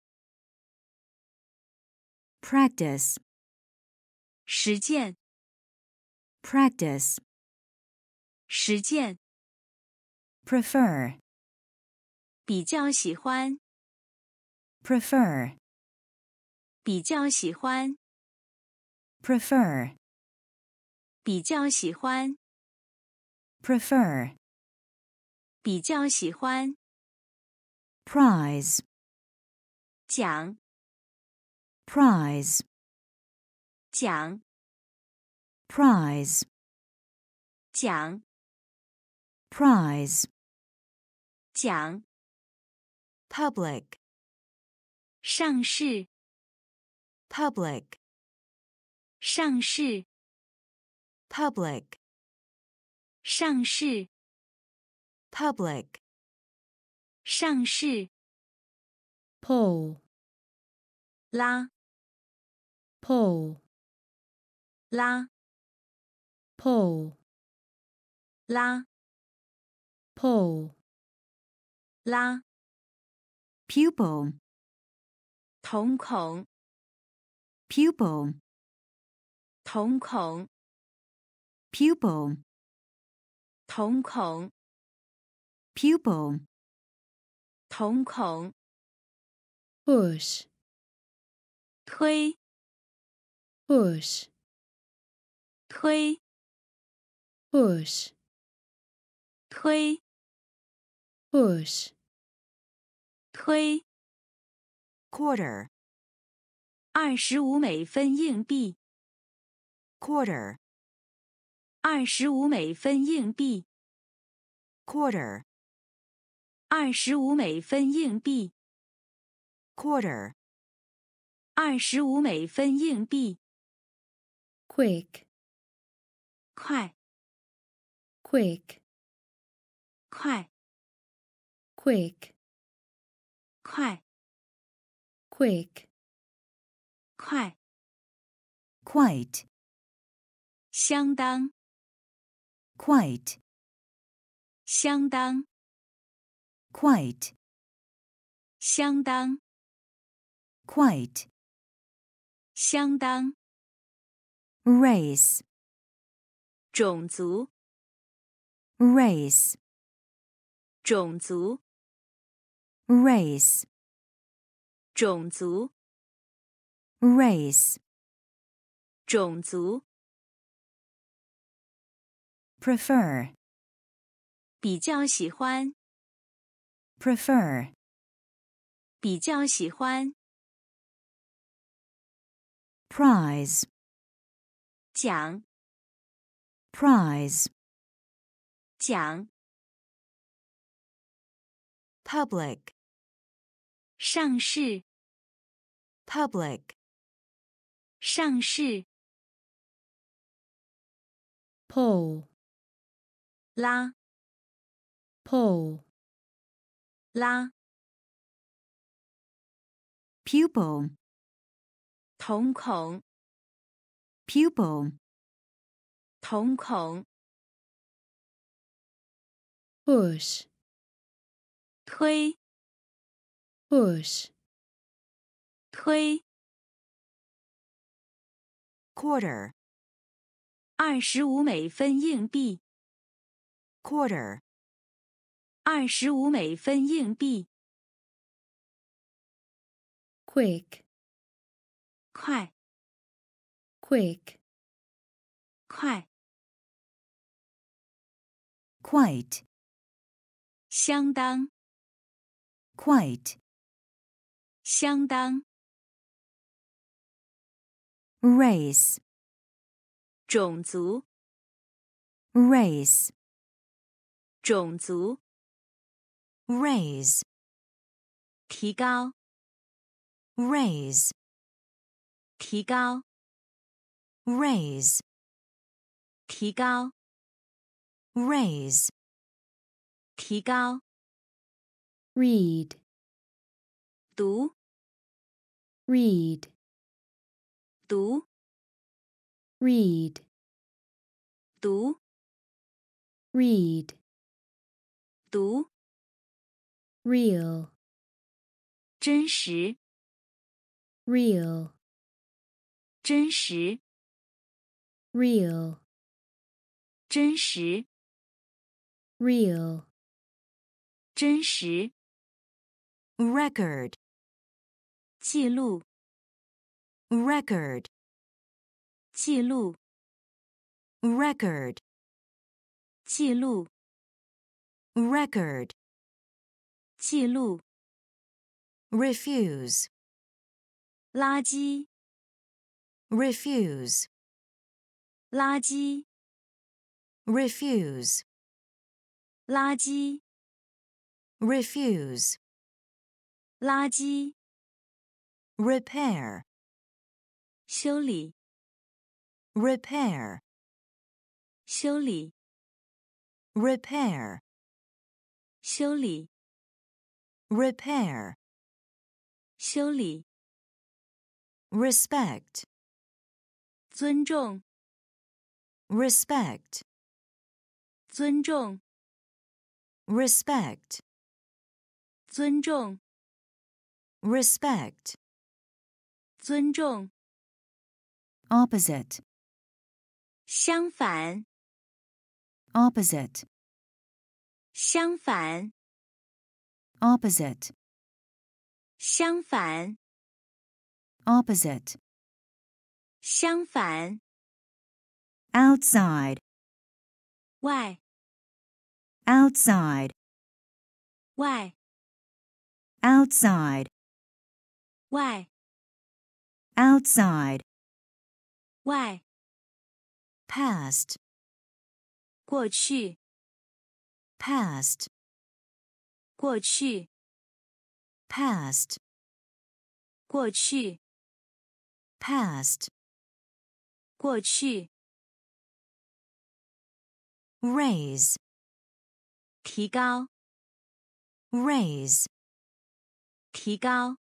practice, 实践， practice, 实践， prefer, 比较喜欢， prefer, 比较喜欢， prefer, 比较喜欢， prefer, 比较喜欢， prize, 奖， prize, 奖， prize, 奖， prize, 讲， public, 上市， public, 上市， public, 上市， public, 上市， pull, 拉， pull, 拉， pull, 拉， pull, 拉， pupil, 瞳孔， pupil, 瞳孔， pupil, 瞳孔， pupil, 瞳孔， push, 推， push, 推， push, 推， push, 推， quarter, 25美分硬币， quarter, 25美分硬币， quarter, 25美分硬币， quarter, 25美分硬币， quick, 快， quick, 快， quick, 快， quick, 快， quite, 相当， quite, 相当， quite, 相当， quite, 相当， race, 种族， race, 种族， race, 种族， race, 种族， prefer, 比较喜欢， prefer, 比较喜欢， prize, 奖， prize, 奖， public, 上市， public, 上市， pull, 拉， pull, 拉， pupil, 瞳孔， pupil, 瞳孔， push, 推， push, 推， quarter, 25美分硬币， quarter, 25美分硬币， quick, 快， quick, 快， quite, 相当， quite, 相当， race, 种族， race, 种族， raise, 提高， raise, 提高， raise, 提高， raise, 提高， read, 读， read, 读， read, 读， read, 读， real, 真实， real, 真实， real, 真实， real, 真实， record, 记录， record, 记录， record, 记录， record, 记录， refuse, 垃圾， refuse, 垃圾， refuse, 垃圾， refuse, 垃圾， repair, 修理， repair, 修理， repair, 修理， repair, 修理， respect, 尊重， respect, 尊重， respect, 尊重， respect, 尊重， opposite, 相反， opposite, 相反， opposite, 相反， opposite, 相反， outside, 外， outside, 外， outside, 外， outside, 外， past, 过去， past, 过去， past, 过去， past, 过去， raise, 提高， raise, 提高，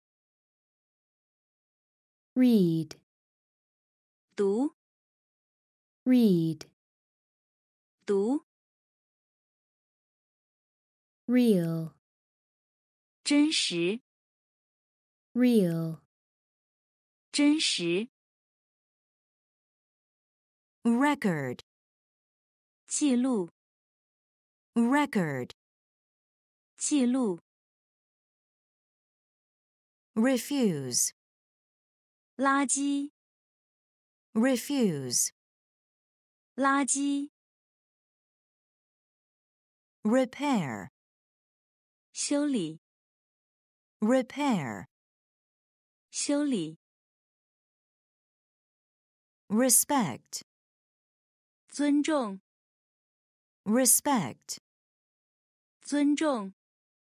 read, 读， read, 读， real, 真实， real, 真实， record, 记录， record, 记录， refuse, 垃圾， refuse, 垃圾， repair, 修理， repair, 修理， respect, 尊重， respect, 尊重，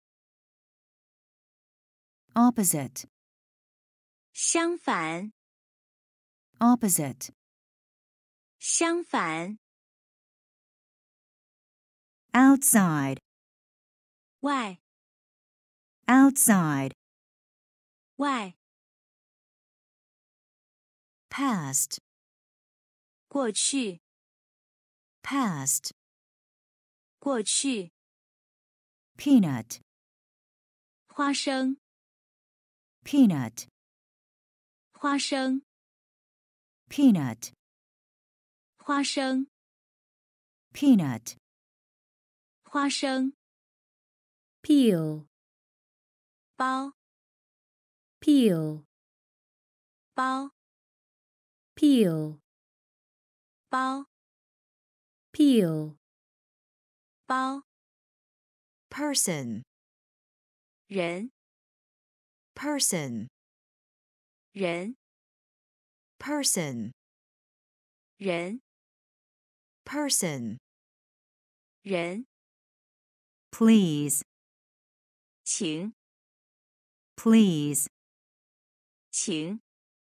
opposite, 相反， opposite, 相反， outside, 外， outside, 外， past, 过去， past, 过去， peanut, 花生， peanut, 花生， peanut, 花生， peanut, 花生， peel, 包， peel, 包， peel, 包， peel, 包， person, 人， person, 人， person, 人， person, 人， please, 请， please, 请，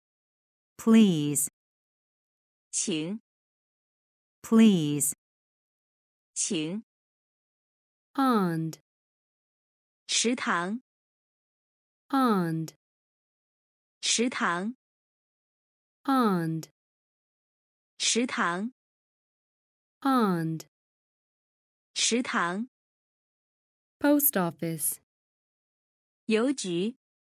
please, 请， please, 请， pond, 池塘， pond, 池塘， pond, 池塘， pond, 池塘， post office, 邮局，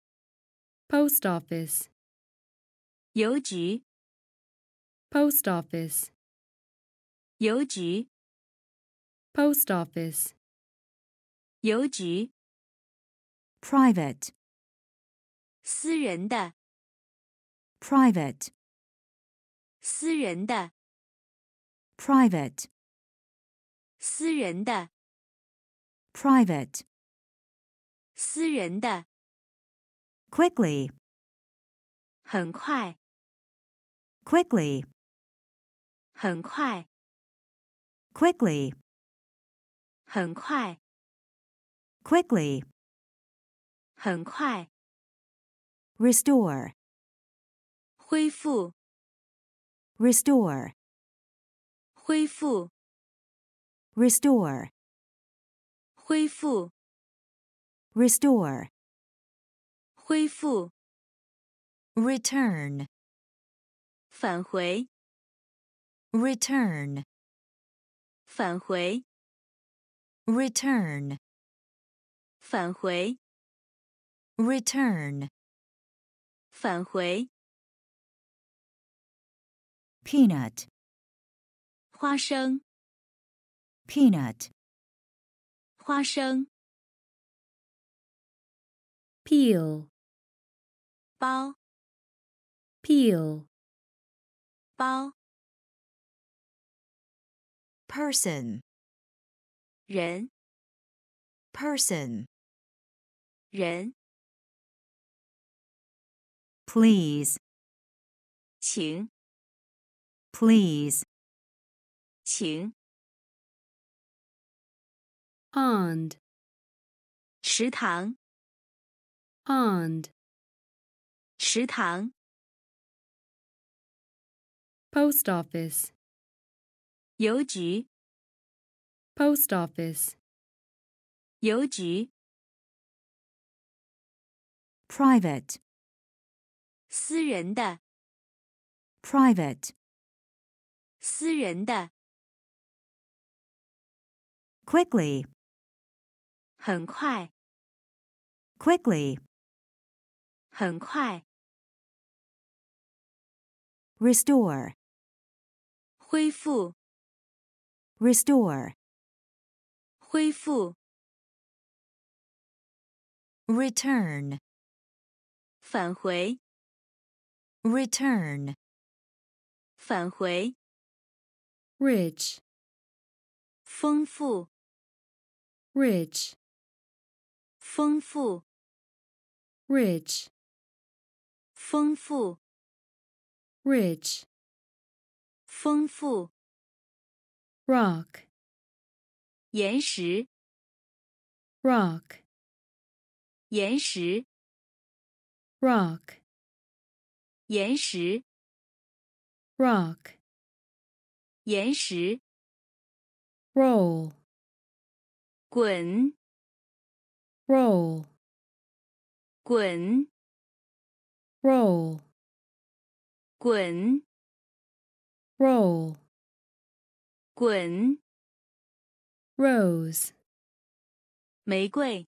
post office, 邮局， post office, 邮局， post office, 邮局， private, 私人的， private, 私人的， private, 私人的， private, 私人的， quickly, 很快， quickly, 很快， quickly, 很快， quickly, 很快， restore, 恢复， restore, 恢复， restore, 恢复， restore, 恢复， return, 返回， return, 返回， return, 返回， return, 返回， peanut, 花生， peanut, 花生， peel, 包， peel, 包， person, 人， person, 人， please, 请， please, 请， pond, 池塘， pond, 池塘， post office, 邮局， post office, 邮局， private, 私人的， private, 私人的， quickly, 很快， quickly, 很快， restore, 恢复， restore, 恢复， return, 返回， return, 返回， rich, 丰富， rich, 丰富， rich, 丰富， rich, 丰富， rock, 岩石， rock, 岩石， rock, 岩石， rock, 岩石， roll, 滚， roll, 滚， roll, 滚， roll, 滚， rose, 玫瑰，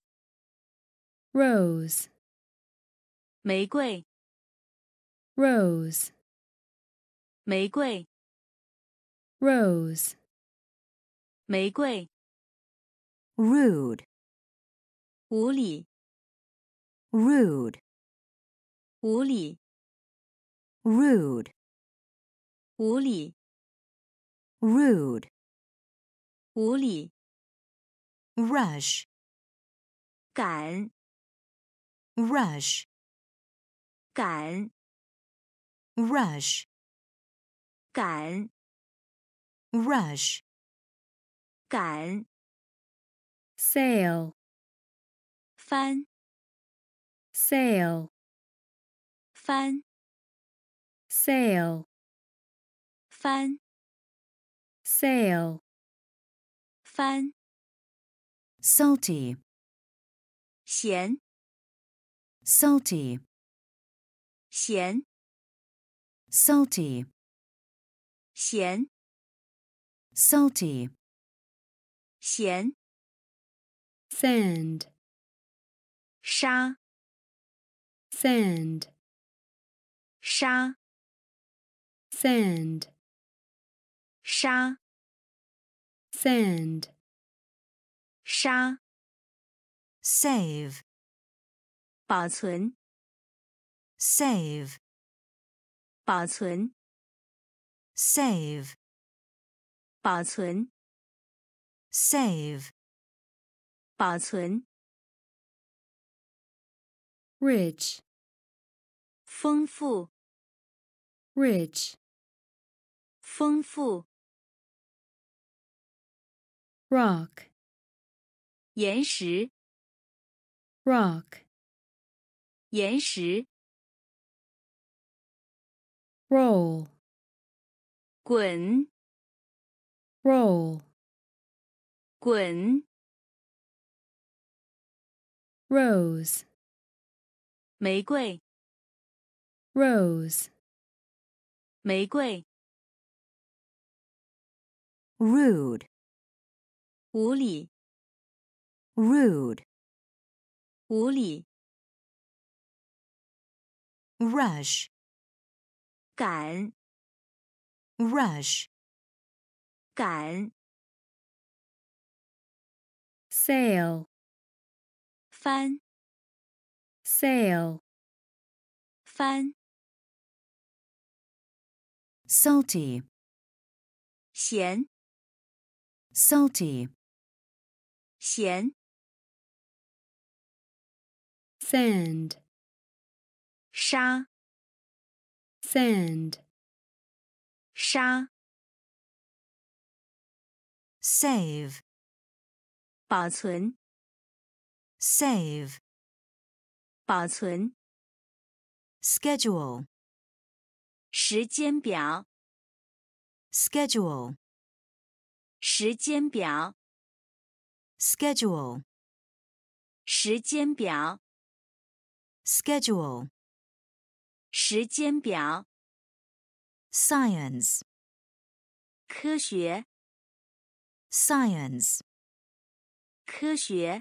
rose, 玫瑰， rose, 玫瑰， rose, 玫瑰， rude, 无理， rude, 无理， rude, 无理， rude, 无理， rush, 赶， rush, 赶， rush, 赶， rush, 赶， sail, 翻， sail, 翻， sail, 翻， sail, 翻， salty, 咸， salty, 咸， salty, 咸， salty, 咸， sand, 沙， sand, 沙， sand, 沙， sand, 沙， save, 保存， save, 保存， save, 保存， save, 保存， rich, 丰富， rich, 丰富， rock, 岩石， rock, 岩石， roll, 滚， roll, 滚， rose, 玫瑰， rose, 玫瑰， rude, 无理， rude, 无理， rush, 赶， rush, 赶， sail, 翻， sail, 翻， salty, 咸， salty, 咸， sand, 沙， sand, 沙， save, 保存， save, 保存， schedule, 时间表， schedule, 时间表， schedule, 时间表， schedule, 时间表， science, 科学， science, 科学，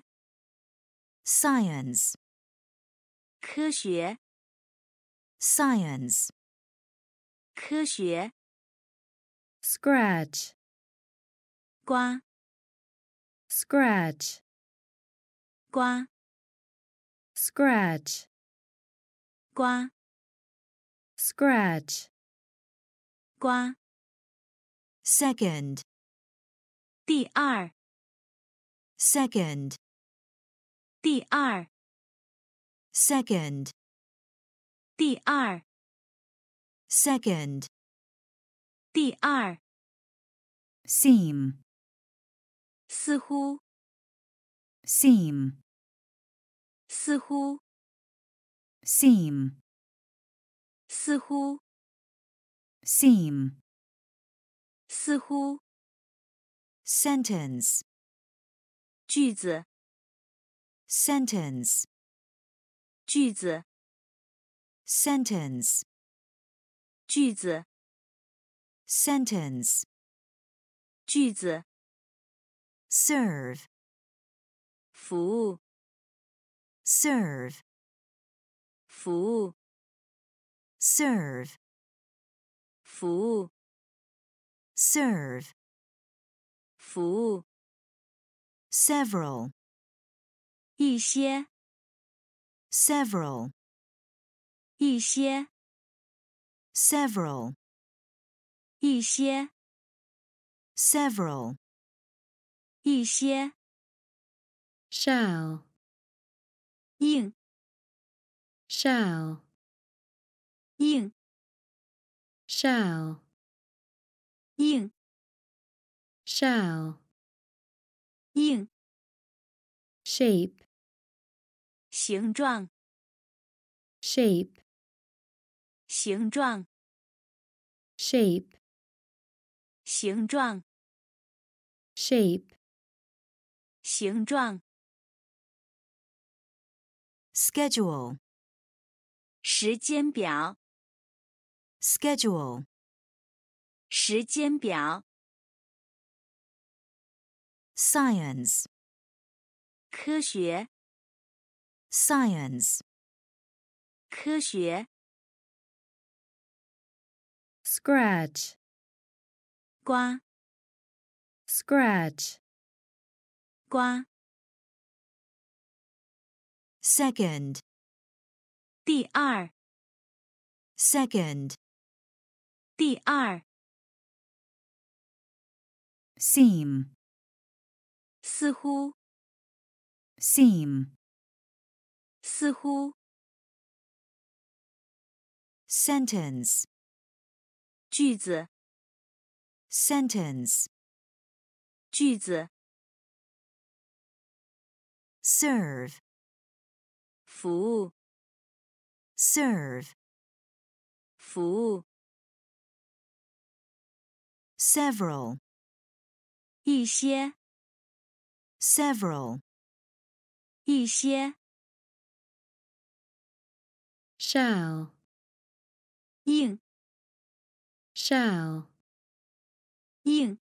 science, 科学， science, 科学， scratch, 刮， scratch, 刮， scratch, 刮， scratch, 刮， second, 第二， second, 第二， second, 第二， second, 第二， seam, 似乎， seam, 似乎， seam, 似乎， seam, 似乎， sentence, 句子， sentence, 句子， sentence, 句子， sentence, 句子， serve, 服务， serve, 服务， serve, 服务， serve, 服务， several, 一些， several, 一些， several, 一些， several, 一些， shall, 应， shall, 应， shall, 应， shall, 应， shape, 形状， shape, 形状， shape, 形状， shape, 形状， schedule, 时间表， schedule, 时间表， science, 科学， science, 科学， scratch, 刮， scratch, 刮， second, 第二， second, 第二， seam, 似乎， seam, 似乎， sentence, 句子， sentence, 句子， serve, 服务， serve, 服务， several, 一些， several, 一些， shall, 应， shall, 应，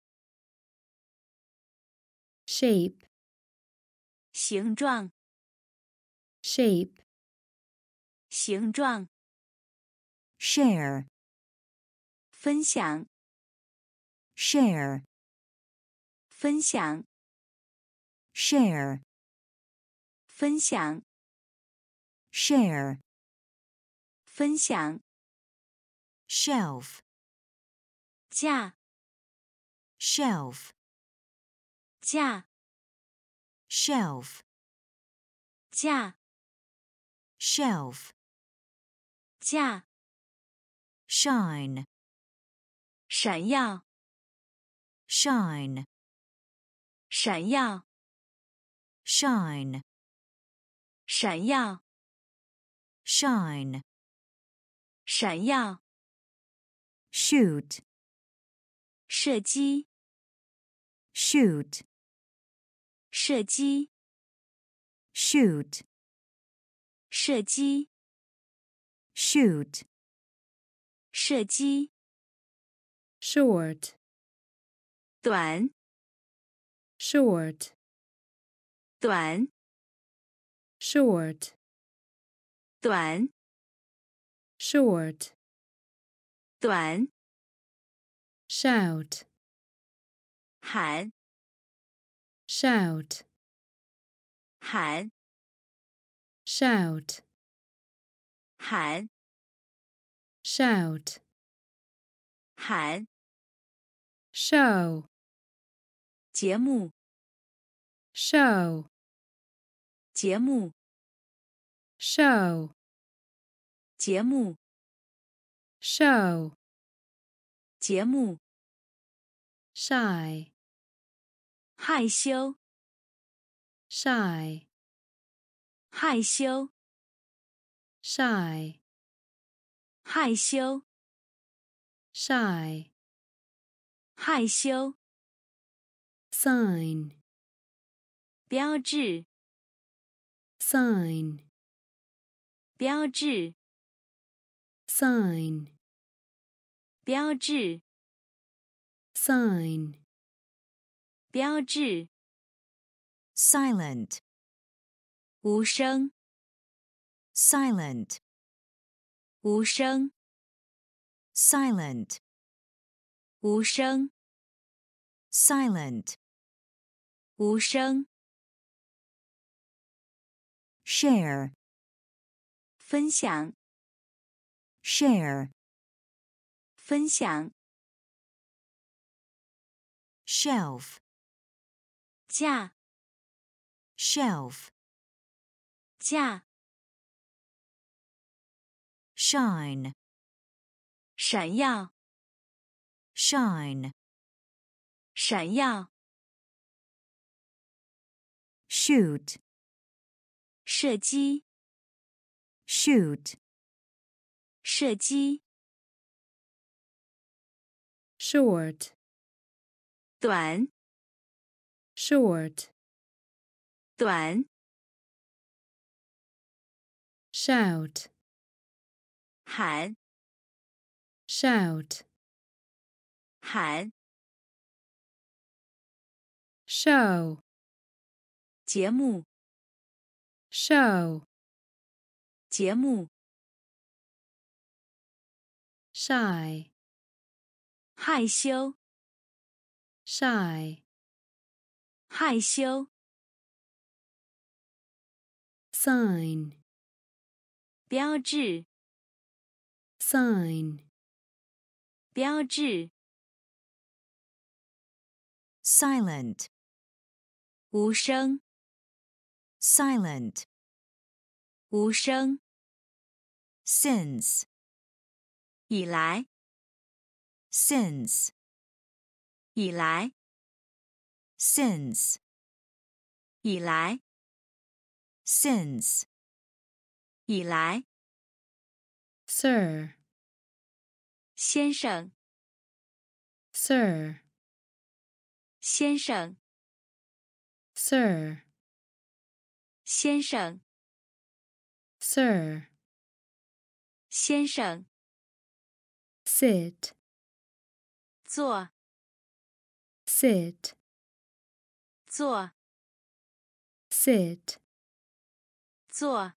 shape, 形状， shape, 形状， share, 分享， share, 分享， share, 分享， share, 分享， shelf, 架， shelf, 架， shelf, 架， shelf, 架， shine, 闪耀， shine, 闪耀， shine, 闪耀， shine, 闪耀， shoot, 射击， shoot, 射击， shoot, 射击， shoot, 射击， short, 短， short, 短， short, 短， short, 短， shout, 喊， shout, 喊， shout, 喊， shout, 喊， show, 节目， show, 节目， show, 节目， show, 节目， shy, 害羞， shy, 害羞， shy, 害羞， shy, 害羞， sign, 标志， sign, 标志， sign, 标志， sign, 标志， silent, 无声， silent, 无声， silent, 无声， silent, 无声， share, 分享， share, 分享， shelf, 架， shelf, 架， shine, 闪耀， shine, 闪耀， shoot, 射击， shoot, 射击， short, 短， short, 短， shout, 喊， shout, 喊， show, 节目， show, 节目， shy, 害羞， shy, 害羞， sign, 标志， sign, 标志， silent, 无声， silent, 无声， since, 以来， since, 以来， since, 以来， since, 以来， Sir, 先生， Sir, 先生， Sir, 先生， Sir, 先生， Sit, 坐， Sit, 坐， Sit, 坐，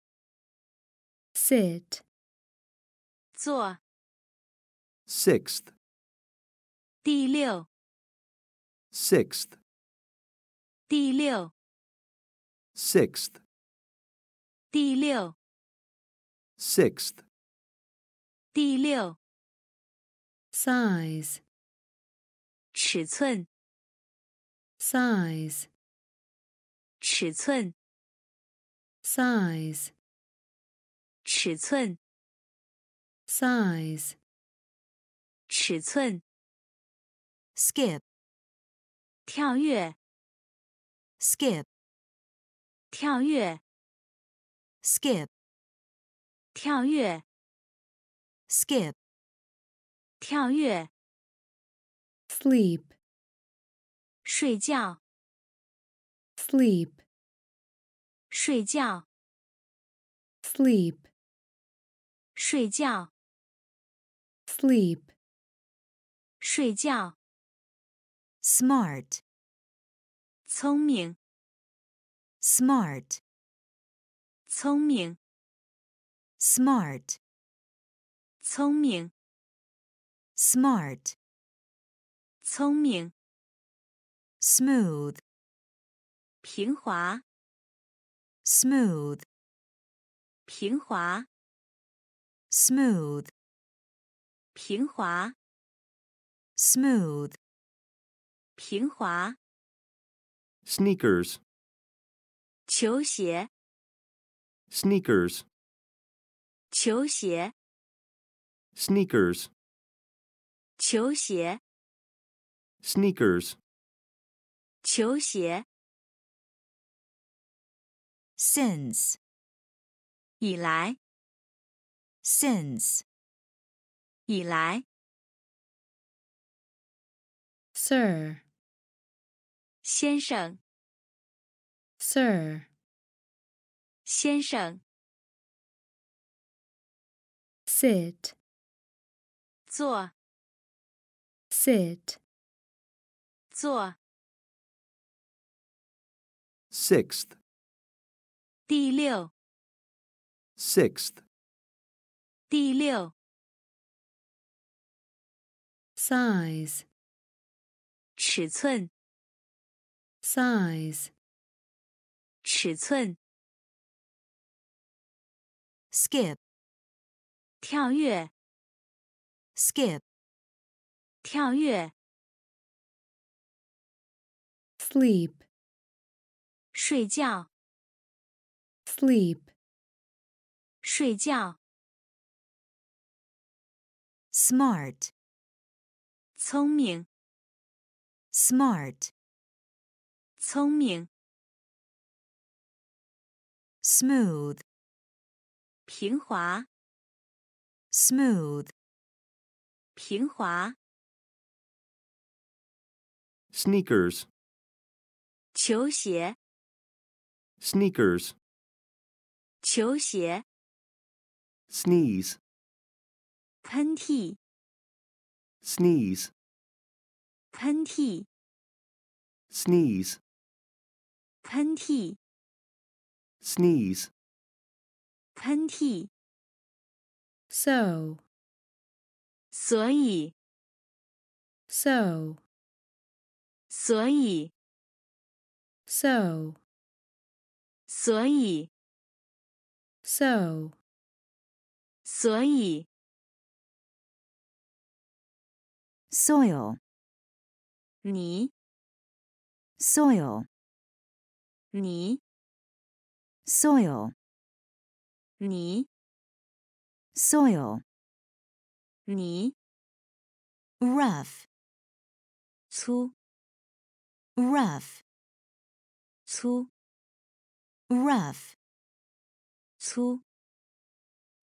Sit, 坐， Sixth. 第六， Sixth. 第六， Sixth. 第六， Sixth. 第六， Size, 尺寸， Size, 尺寸， Size, 尺寸， Size, 尺寸， skip, 跳跃， skip, 跳跃， skip, 跳跃， skip, 跳跃， Sleep, 睡觉， Sleep, 睡觉， Sleep, 睡觉， Sleep, 睡觉， smart, 聪明， smart, 聪明， smart, 聪明， smart, 聪明， smooth, 平滑， smooth, 平滑， smooth, 平滑， smooth, 平滑， Sneakers. 球鞋， Sneakers. 球鞋， Sneakers. 球鞋， Sneakers. 球鞋， since, 以来， since, 以来， Sir, 先生， Sir, 先生， Sit, 坐， Sit, 坐， Sixth. 第六， Sixth. 第六， Size, 尺寸， Size, 尺寸， skip, 跳跃， skip, 跳跃， Sleep, 睡觉， Sleep, 睡觉， smart, 聪明， smart, 聪明， smooth, 平滑， smooth, 平滑， Sneakers. 球鞋， Sneakers. 球鞋， Sneeze. 喷嚏， Sneeze. 喷嚏， Sneeze. 喷嚏， Sneeze. 喷嚏， So, 所以， So, 所以， So, 所以， So, 所以， soil, 你， soil, 你， soil, 你， soil, 你， rough, 粗， rough, 粗， rough, 粗，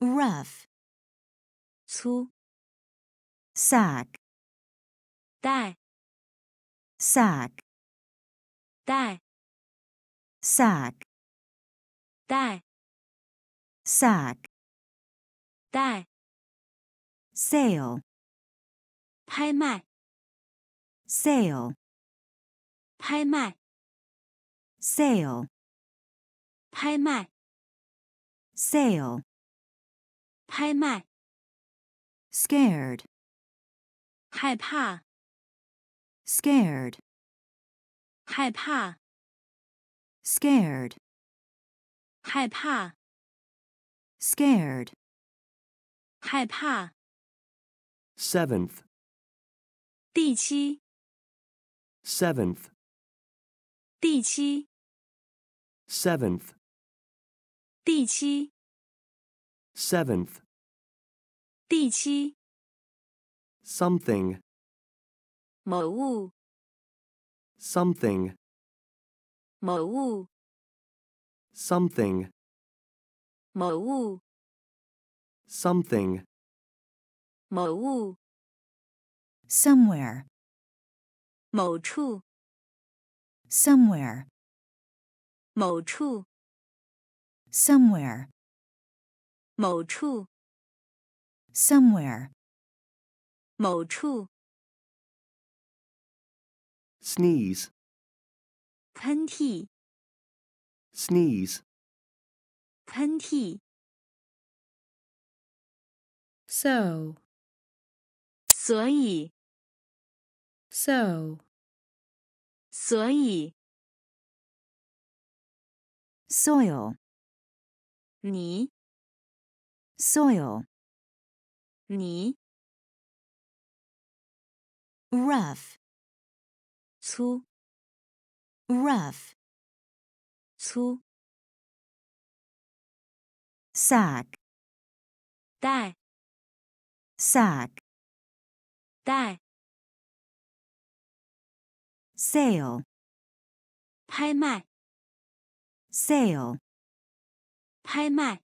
rough, 粗， sack, 带， sack, 带， sack, 带， sack, 带， sale, 拍卖， sale, 拍卖， sale, 拍卖， sale, 拍卖， scared, 害怕， scared, 害怕， scared, 害怕， scared, 害怕。 Seventh. 第七， Seventh. 第七， Seventh. 第七， Seventh. 第七， Something. 某物， Something. 某物， Something. 某物， Something. 某物， somewhere, 某处， somewhere, 某处， somewhere, 某处， somewhere, 某处。 Sneeze. 喷嚏， Sneeze. 喷嚏。 So, 所以， so, 所以， soil, 你， soil, 你， rough, 粗， rough, 粗， sack, 带， sack, 带， sale, 拍卖， sale, 拍卖，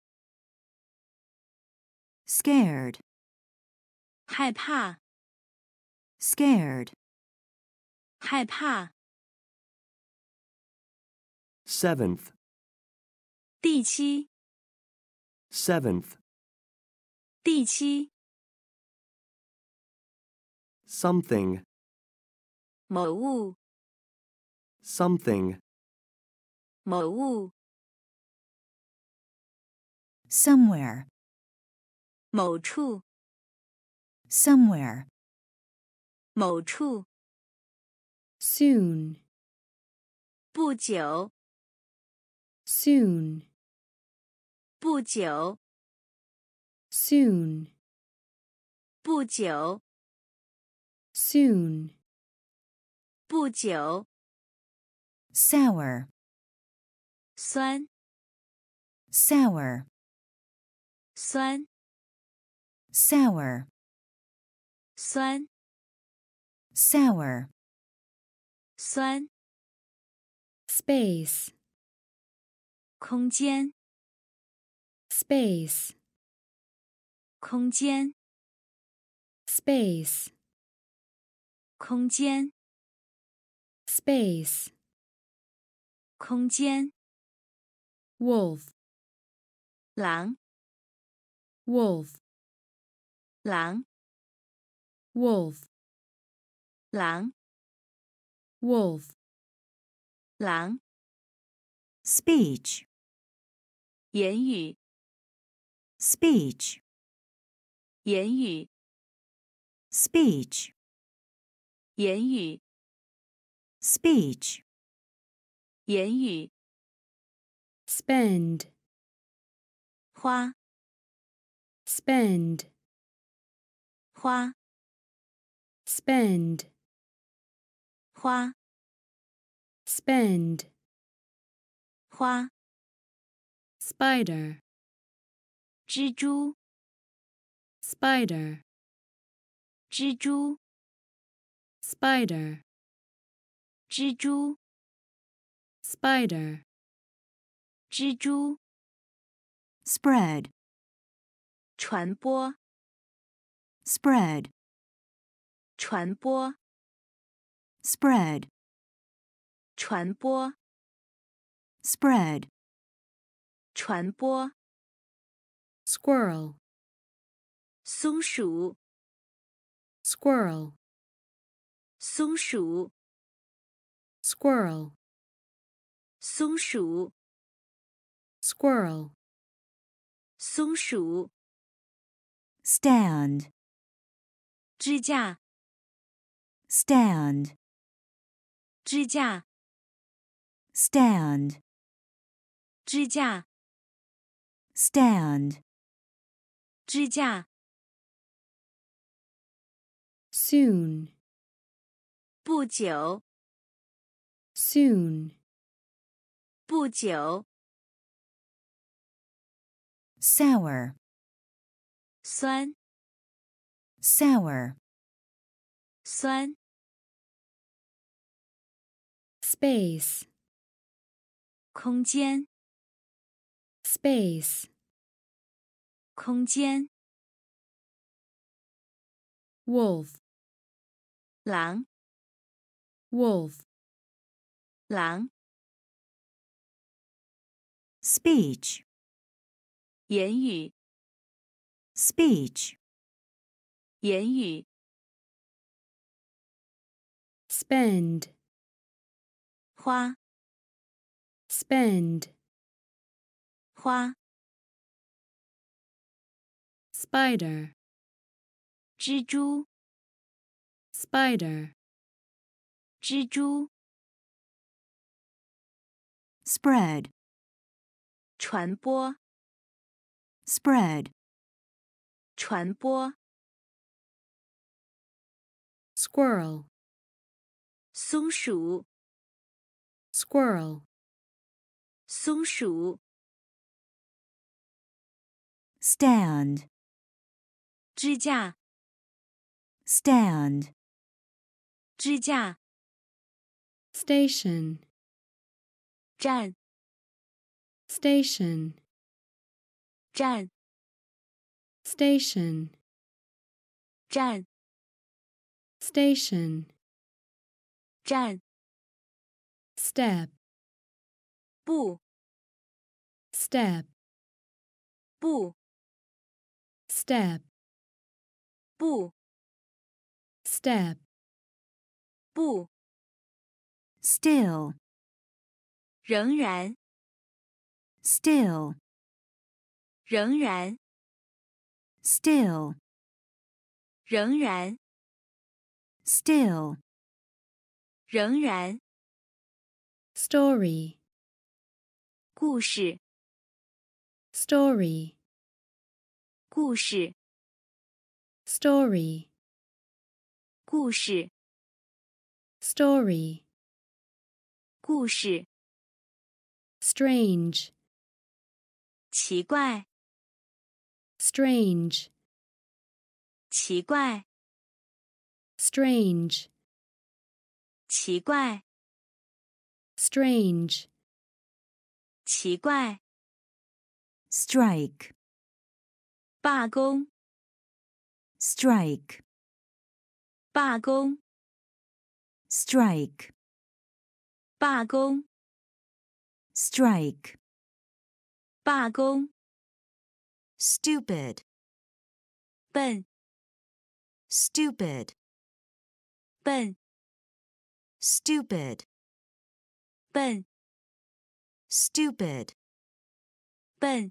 scared, 害怕， scared, 害怕。 Seventh. 第七， Seventh. 第七， Something. 某物， Something. 某物， somewhere, 某处， somewhere, 某处。 soon, 不久， soon, 不久， soon, 不久， soon, 不久。 sour, 酸， sour, 酸， sour, 酸， sour, 酸。 space, 空间， space, 空间， space, 空间， space, 空间。 wolf, 狼， wolf, 狼， wolf, 狼， wolf, 狼。 speech, 言语， speech, 言语， speech, 言语， speech, 言语。 spend, 花， spend, 花， spend, 花， spend, 花。 spider, 蜘蛛， spider, 蜘蛛， spider, 蜘蛛， spider, 蜘蛛。 spread, 传播， spread, 传播， spread, 传播， spread, 传播， squirrel, 松鼠， squirrel, 松鼠， squirrel, 松鼠， squirrel, 松鼠， stand, 支架， stand, 支架， stand, 支架， stand, 支架， soon, 不久， soon, 不久， sour, 酸， sour, 酸， space, 空间， space, 空间， wolf, 狼， wolf, 狼， speech, 言语， speech, 言语， spend, 花， spend, 花， spider, 蜘蛛， spider, 蜘蛛， spread, 传播， spread, 传播， squirrel, 松鼠， squirrel, 松鼠， stand, 支架， stand, 支架， station, 站， station, 站， station, 站， station, 站， step, 步， step, 步， step, 步， step, 步， still, 仍然， still, 仍然， still, 仍然， still, 仍然， story, 故事， story, 故事， story, 故事， story, 故事， strange, 奇怪， strange, 奇怪， strange, 奇怪， strange, 奇怪， strike, 罢工， strike, 罢工， strike, 罢工， strike, 罢工， stupid, 笨， stupid, 笨， stupid, 笨， stupid, 笨，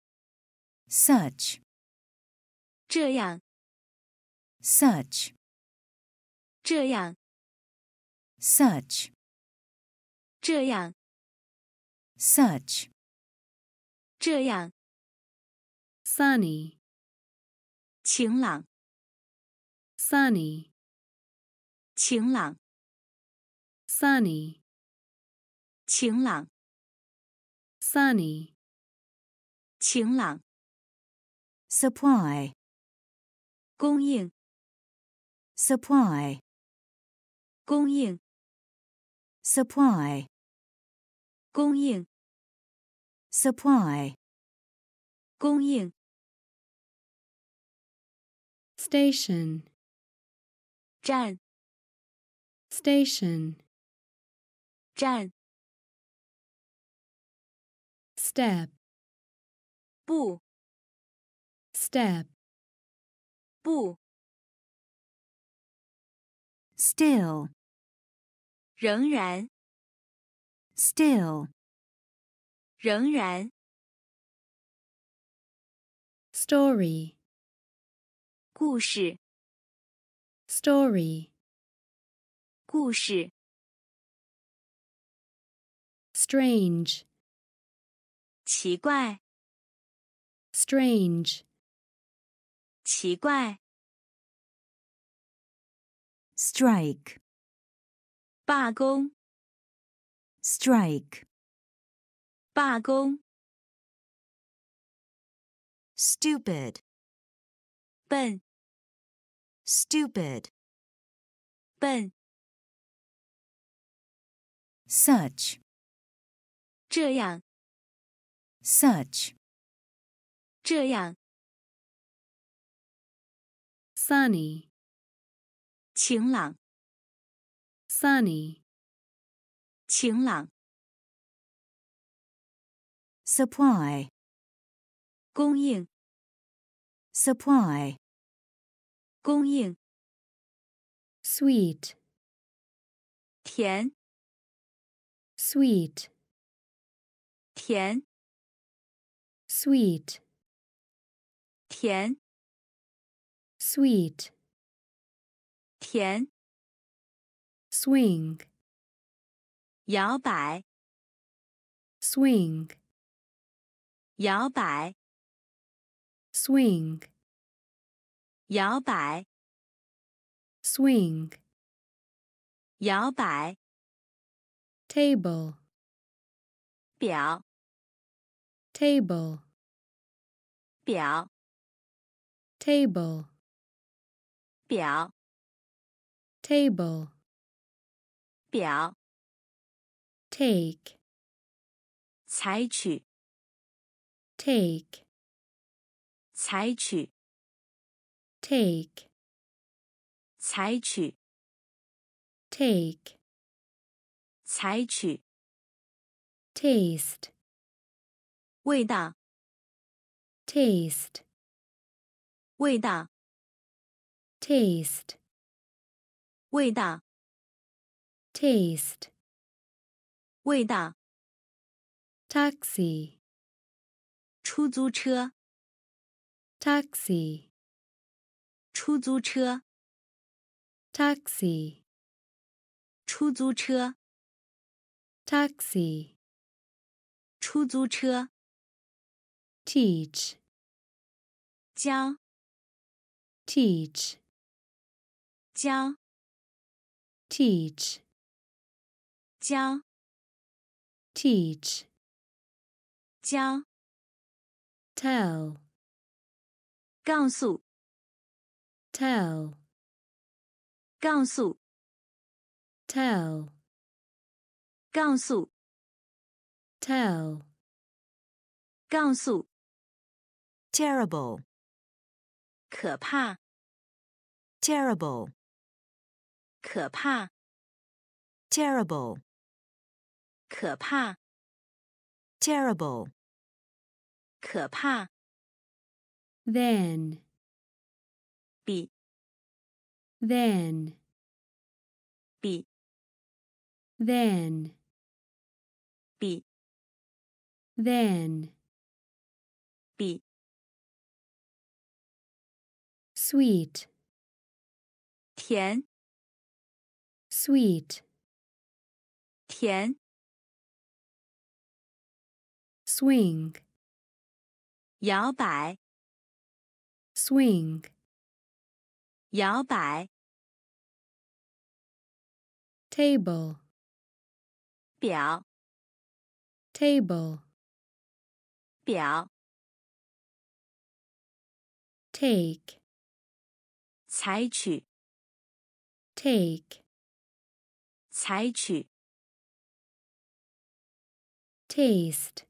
such, 这样， such, 这样， such, 这样， such, 这样， sunny, 晴朗， sunny, 晴朗， sunny, 晴朗， sunny, 晴朗， supply, 供应， supply, 供应， supply, 供应， supply, 供应， station, 站 station, 站 step, 步 step, 步 still, 仍然 still, 仍然 story, 故事 story, 故事 strange, 奇怪 strange, 奇怪 strike, 罢工 strike, 罢工 stupid, 笨 stupid, 笨 such, 这样 such, 这样 sunny, 晴朗 sunny, 晴朗 supply, 供应 supply, 供应 sweet, 甜 sweet, 甜 sweet, 甜 sweet, 甜 swing, 摇摆 swing, 摇摆 swing, 摇摆 swing, 摇摆 table, 表 table, 表 table, 表 table, 表 take, 采取 take, 采取 take, 采取 take, 采取 taste, 味道 taste, 味道 taste, 味道 taste, 味道 taxi, 出租车 taxi, 出租车 taxi, 出租车 taxi, 出租车 teach, 教 teach, 教 teach, 教 teach, 教 tell, 告诉 tell, 告诉 tell, 告诉 tell, 告诉 terrible, 可怕 terrible, 可怕 terrible, 可怕 terrible, 可怕 then, 比 then, 比 then, 比 then, 比 sweet, 甜 sweet, 甜 swing, 摇摆 swing, 摇摆 table, 表 table, 表 take, 采取 take, 采取 taste,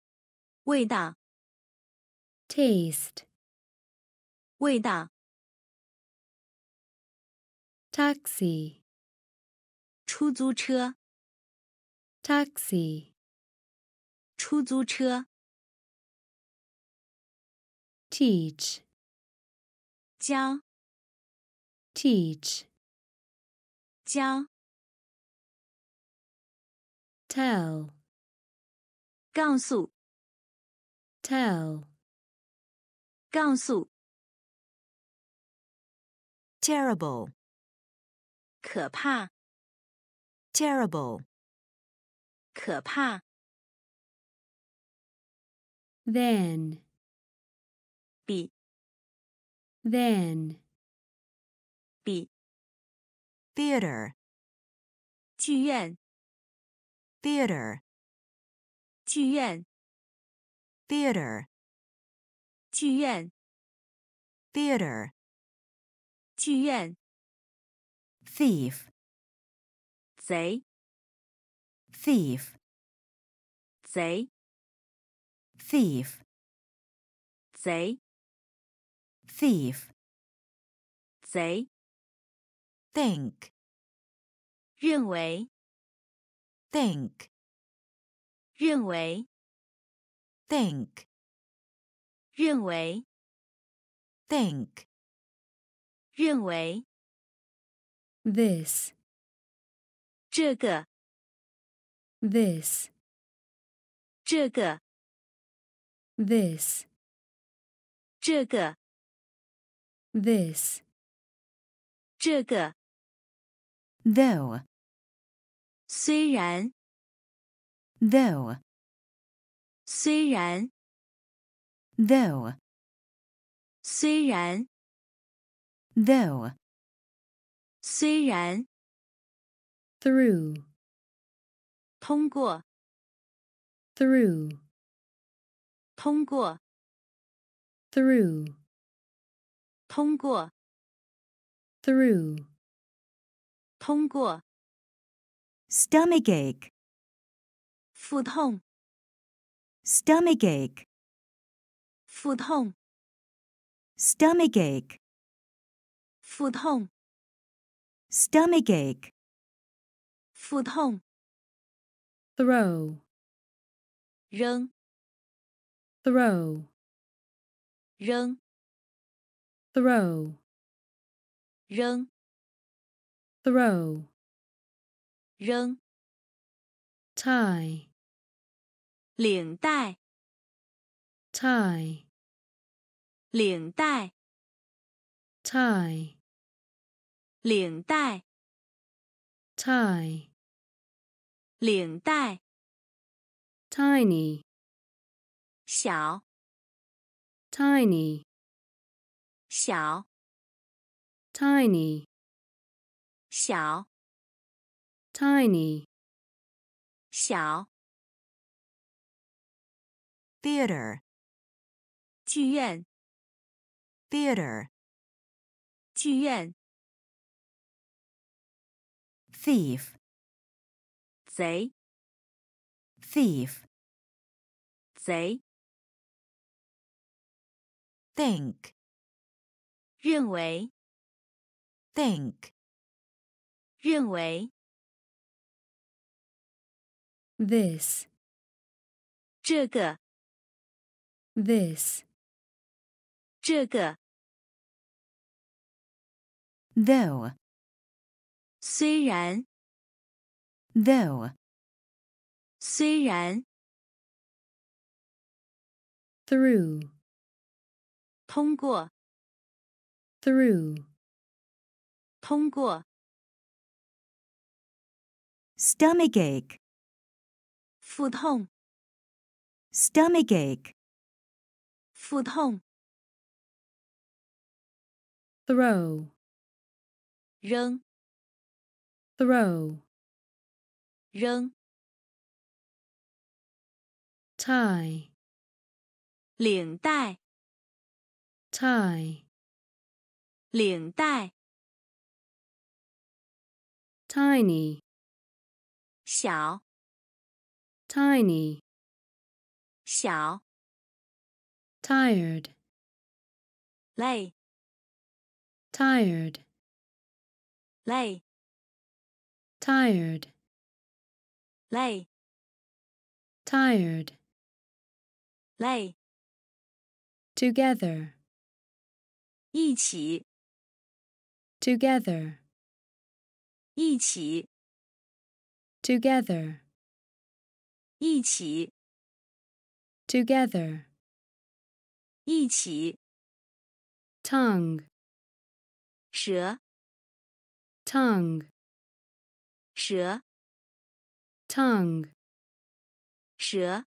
味道 taste, 味道 taxi, 出租车， taxi, 出租车， teach, 教， teach, 教， tell, 告诉， tell, 告诉， terrible, 可怕， terrible, 可怕， then, 比， then, 比， theater, 剧院， theater, 剧院， theater, 剧院， theater, 剧院， thief, 贼， thief, 贼， thief, 贼， thief, 贼， think, 认为， think, 认为， think, 认为， think, 认为， this, 这个， this, 这个， this, 这个， this, 这个， though, 虽然， though, 虽然， though, 虽然， though, 虽然， through, 通过， through, 通过， through, 通过， through, 通过， stomachache, 腹痛， stomachache, 腹痛， stomachache, 腹痛， stomachache, 腹痛， throw, 扔， throw, 扔， throw, 扔， throw, 扔， tie, 领带， tie, 领带， tie, 领带， tie, 领带， tiny, 小， tiny, 小， tiny, 小， tiny, 小， theater, 剧院， theater, 剧院， thief, 贼， thief, 贼， think, 认为， think, 认为， this, 这个， this, 这个， though, 虽然， though, 虽然， through, 通过， through, 通过， stomachache, 腹痛， stomachache, 腹痛， throw, 扔， throw, 扔， tie, 领带， tie, 领带， tiny, 小， tiny, 小， tired, 累， tired, 累 tired, 累 tired, 累 together, 一起 together, 一起 together, 一起 together, 一起 tongue, 蛇 tongue, 蛇 tongue, 蛇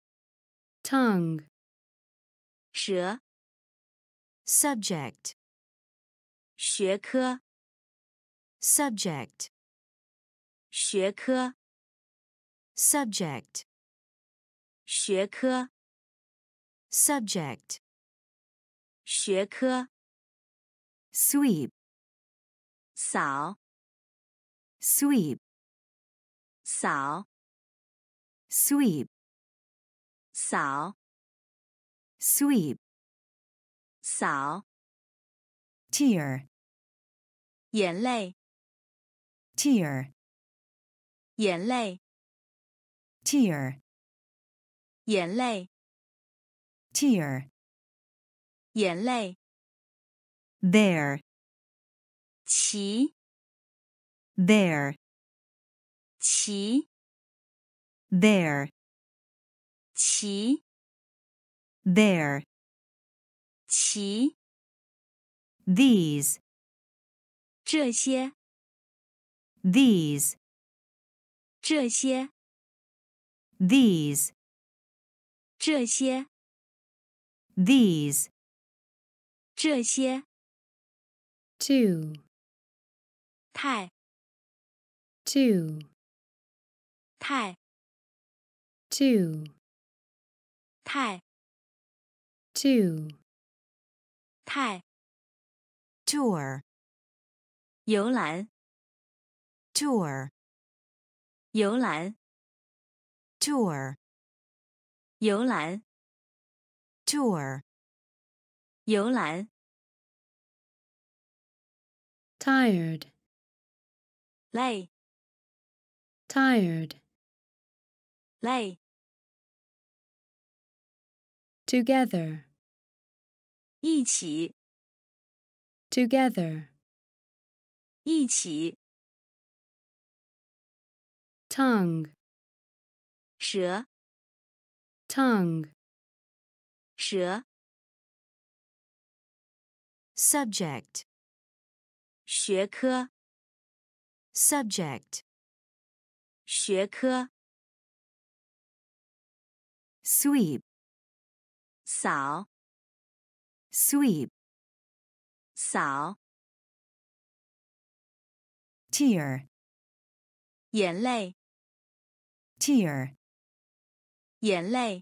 tongue, 蛇 subject, 学科 subject, 学科 subject, 学科 subject, 学科 sweep, 扫 sweep, 扫 sweep, 扫 sweep, 扫 tear, 眼泪 tear, 眼泪 tear, 眼泪 tear, 眼泪 there, 骑 there, 骑 there, 骑 there, 骑 these, 这些 these, 这些 these, 这些 these, 这些 two, 太 two, 太 two, 太 two, 太 tour, 游览 tour, 游览 tour, 游览 tour, 游览 tired, 累 tired, 累 together, 一起 together, 一起 tongue, 蛇 tongue, 蛇 subject, 学科 subject, 学科 sweep, 扫 sweep, 扫 tear, 眼泪 tear, 眼泪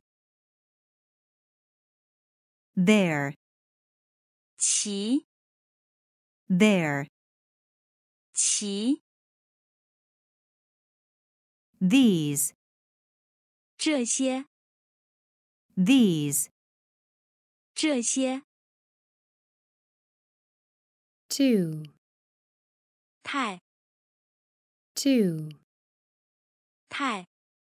there, 骑 there, 骑 these, 这些 these, 这些 two, 太 two, 太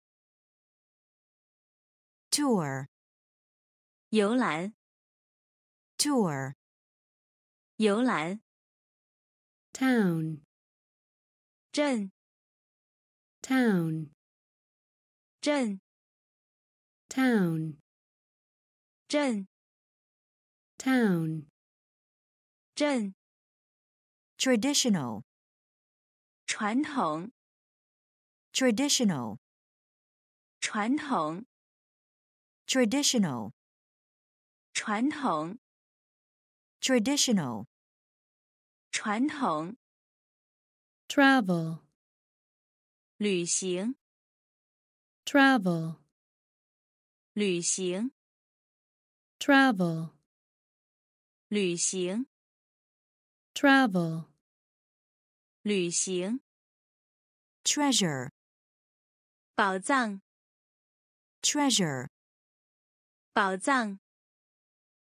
tour, 游览 tour, 游览 town, 镇 town, 镇 town, 镇 town, 镇 traditional, 传统 traditional, 传统 traditional, 传统 traditional, 传统 travel, 旅行 travel, 旅行 travel, 旅行 travel, 旅行 treasure, 宝藏 treasure, 宝藏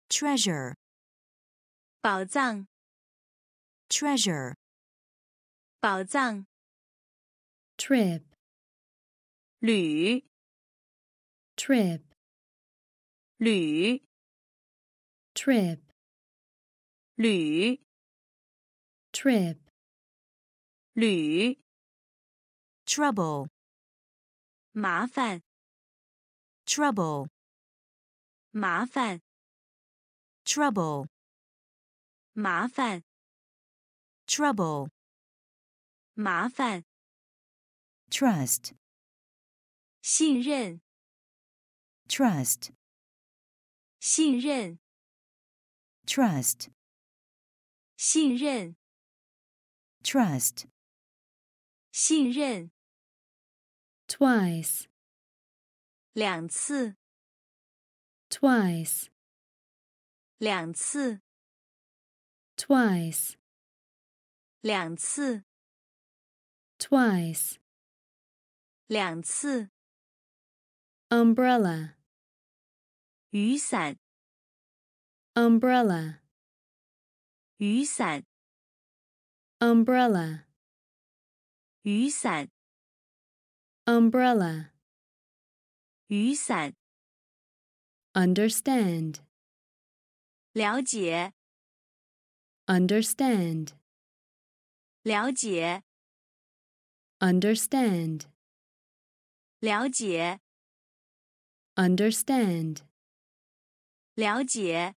treasure, 宝藏 treasure, 宝藏， trip, 旅， trip, 旅， trip, 旅， trip, 旅， trouble, 麻烦， trouble, 麻烦， trouble, 麻烦， trouble, 麻烦， trust, 信任， trust, 信任， trust, 信任， trust, 信任， twice, 两次， twice, 两次， twice, 两次， twice, 两次， umbrella, 雨伞， umbrella, 雨伞， umbrella, 雨伞， umbrella, 雨伞， understand, 了解， understand, 了解， understand, 了解， understand, 了解，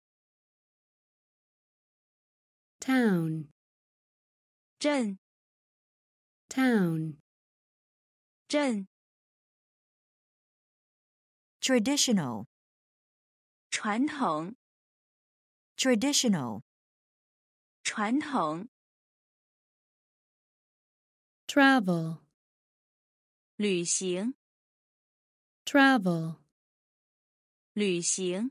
town, 镇， town, 镇， traditional, 传统， traditional, 传统， travel, 旅行， travel, 旅行，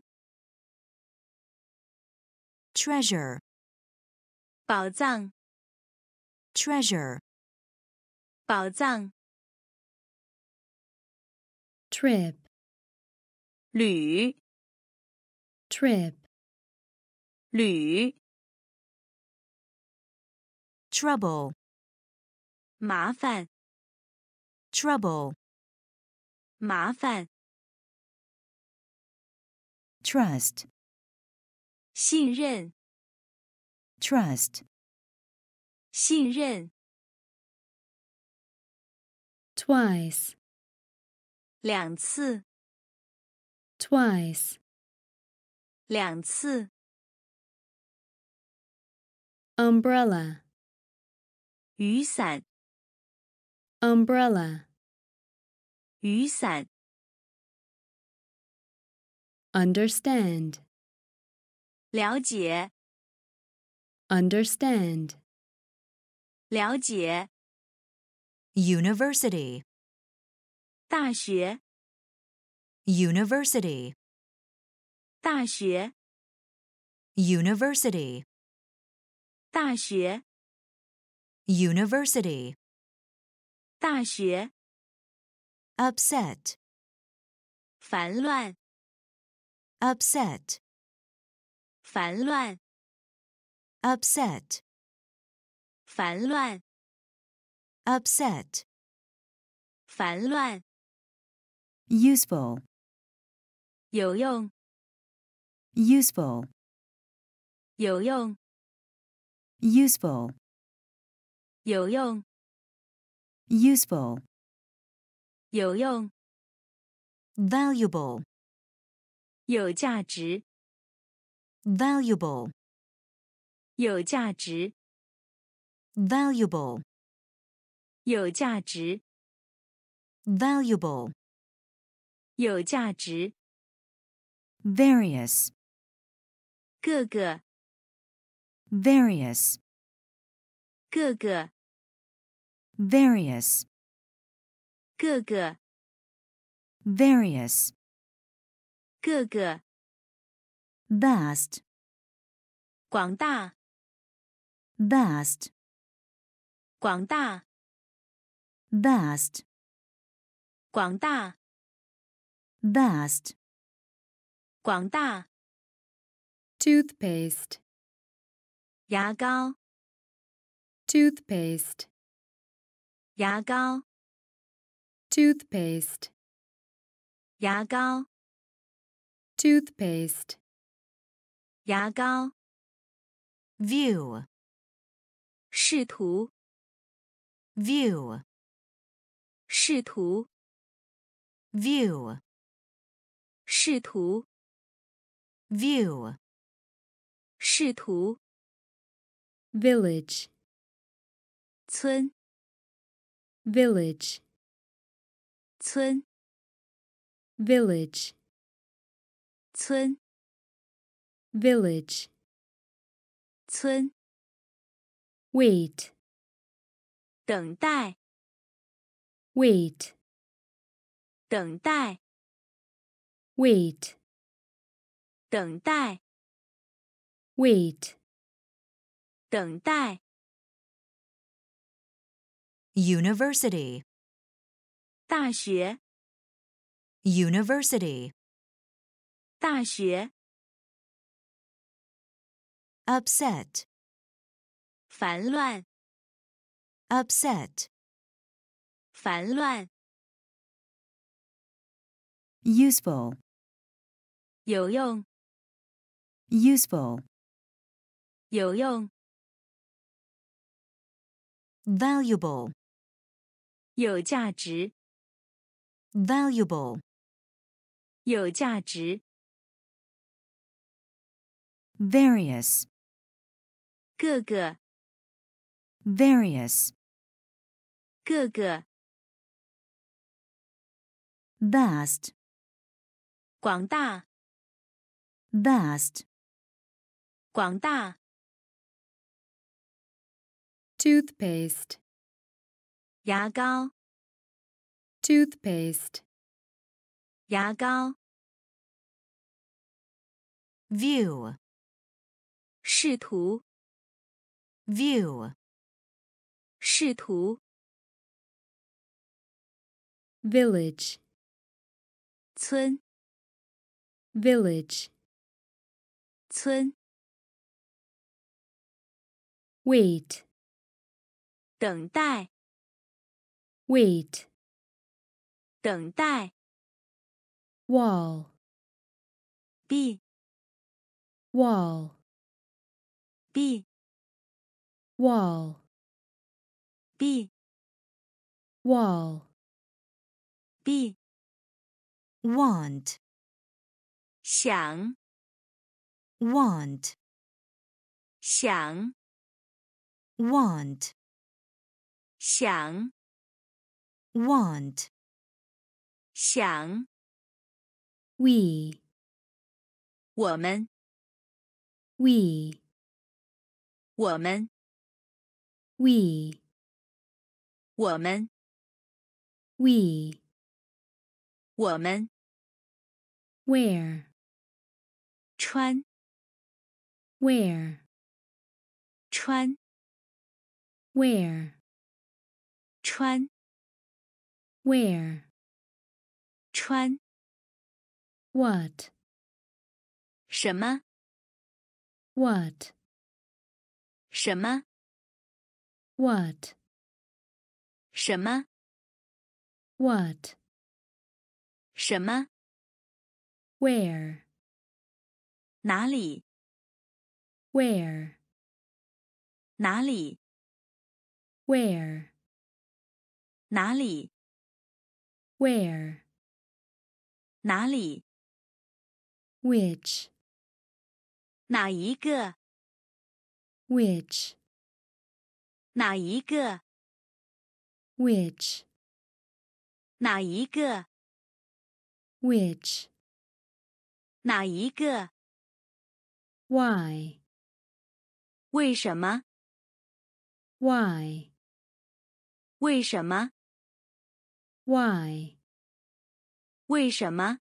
treasure, 宝藏， treasure, 宝藏， trip, 旅， trip, 旅， trouble, 麻烦， trouble, 麻烦， trust, 信任， trust, 信任， twice, 两次， twice, 两次， umbrella, 雨伞， umbrella, 雨伞， understand, 了解， understand, 了解， university, 大学， university, 大学， university, 大学， university, 大学， upset, 烦乱， upset, 烦乱， upset, 烦乱， upset, 烦乱， useful, 有用， useful, 有用， useful, 有用， useful, 有用， valuable, 有价值， valuable, 有价值， valuable, 有价值， valuable, 有价值， various, 各个， various, 各个， various, 各个， various, 各个， vast, 广大， vast, 广大， vast, 广大， vast, 广大， toothpaste, 牙膏， toothpaste, 牙膏， toothpaste, 牙膏， toothpaste, 牙膏， view, 视图， view, 视图， view, 视图， view, 视图， village, 村， village, 村， village, 村， village, 村， wait, 等待， wait, 等待， wait, 等待， wait, 等待， university, 大学， university, 大学， upset, 烦乱， upset, 烦乱， useful, 有用， useful, 有用， valuable, 有价值， valuable, 有价值， various, 各个， various, 各个， vast, 广大， vast, 广大， toothpaste, 牙膏， toothpaste, 牙膏， view, 视图， view, 视图， village, 村， village, 村， wait, 等待， wait, 等待， wall, 壁， wall, 壁， wall, 壁， wall, 壁， want, 想， want, 想， want, 想， want, 想， we, 我们， we, 我们， we, 我们， we, 我们， where, 穿， where, 穿， where, 穿， where, 穿， what, 什么， what, 什么， what, 什么， what, 什么， where, 哪里， where, 哪里， where, 哪里， where, 哪里， which, 哪一个， which, 哪一个， which, 哪一个， which, 哪一个， why, 为什么， why, 为什么， why, 为什么，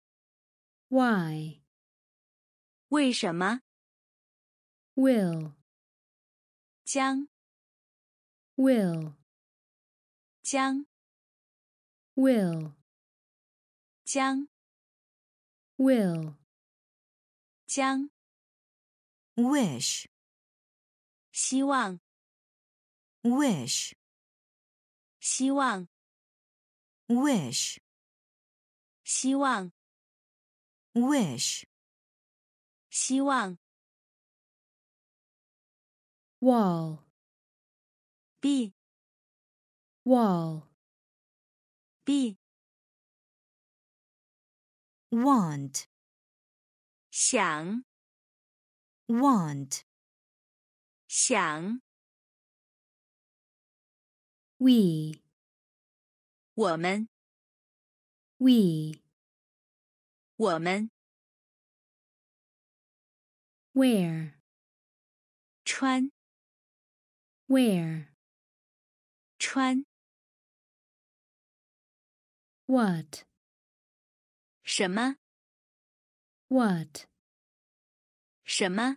why, 为什么， will, 将， will, 将， will, 将， will, 将， wish, 希望， wish, 希望， wish, 希望， wish, 希望。 wall, b wall, b want, 想， want, 想。 we, 我们， we, 我们。 where, 穿， where, 穿。 what, 什么， what, 什么。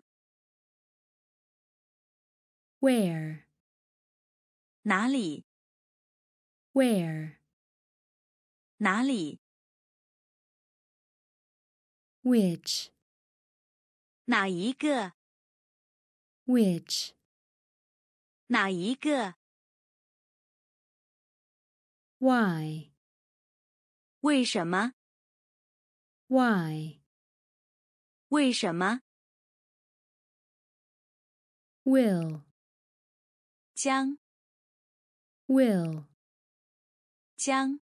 where, 哪里， where, 哪里。 which, 哪一个， which, 哪一个。 why, 为什么， why, 为什么。 will, 将， will, 将。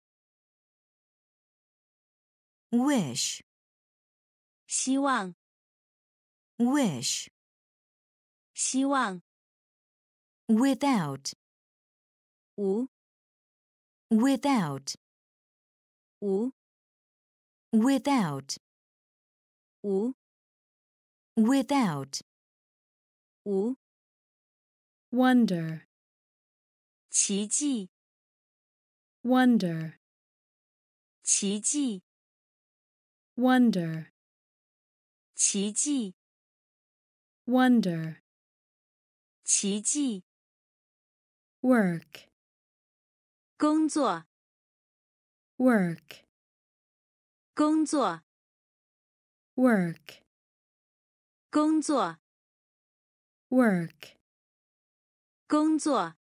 wish, 希望， wish, 希望。 without, 无， without, 无， without, 无， without, 无。 wonder, 奇迹， wonder, 奇迹， wonder, 奇迹， wonder, 奇迹。 work, 工作， work, 工作， work, 工作， work, 工作。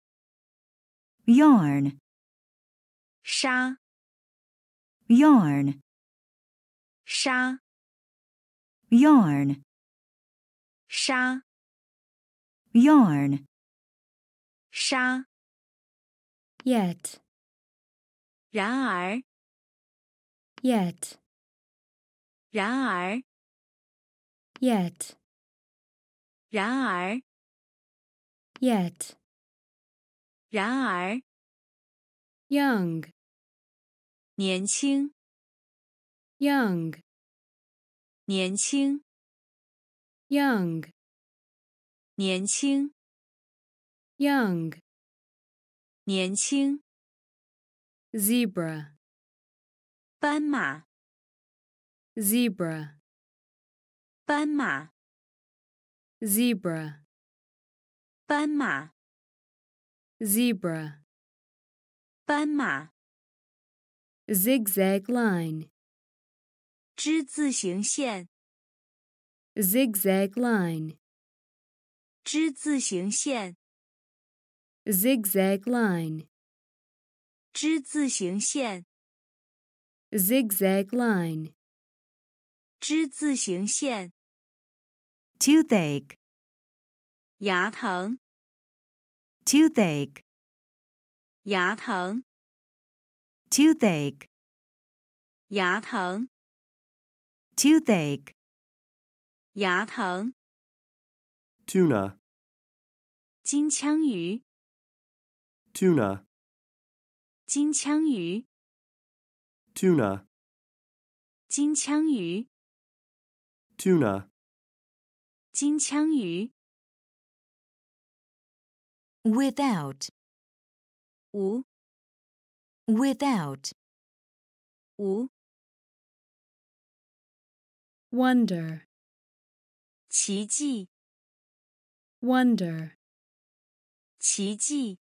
yarn, 纱， yarn, 纱， yarn, 纱， yarn, 纱。 yet, 然而， yet, 然而， yet, 然而， yet, 然而。 young, 年轻， young, 年轻， young, 年轻， young, 年轻。 zebra, 斑马， zebra, 斑马， zebra, 斑马， zebra, 斑马。 zigzag line, 之字形线， zigzag line, 之字形线， zigzag line, 之字形线， zigzag line, 之字形线。 toothache, 牙疼， toothache, 牙疼， toothache, 牙疼， toothache, 牙疼。 tuna, 金枪鱼， tuna, 金枪鱼， tuna, 金枪鱼， tuna, 金枪鱼。 without, 无， without, 无。 wonder, 奇迹， wonder, 奇迹。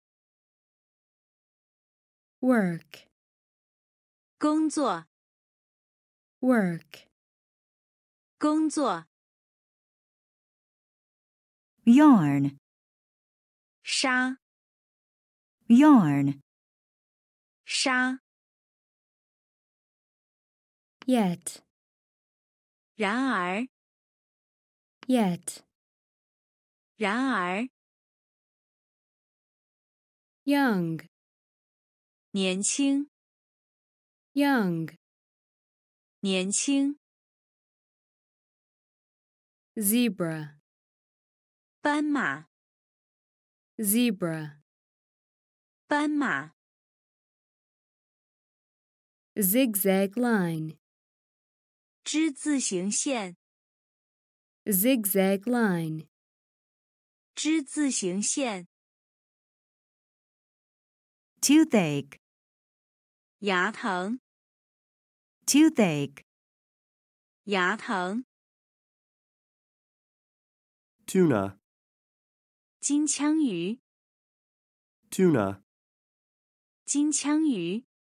work, 工作， work, 工作。 yarn, 纱， yarn, 沙， yet, 然而， yet, 然而， young, 年轻， young, 年轻， zebra, 斑马， zebra, 斑马， zigzag line, 之字形线， zigzag line, 之字形线， toothache, 牙疼， toothache, 牙疼， tuna, 金枪鱼， tuna, 金枪鱼。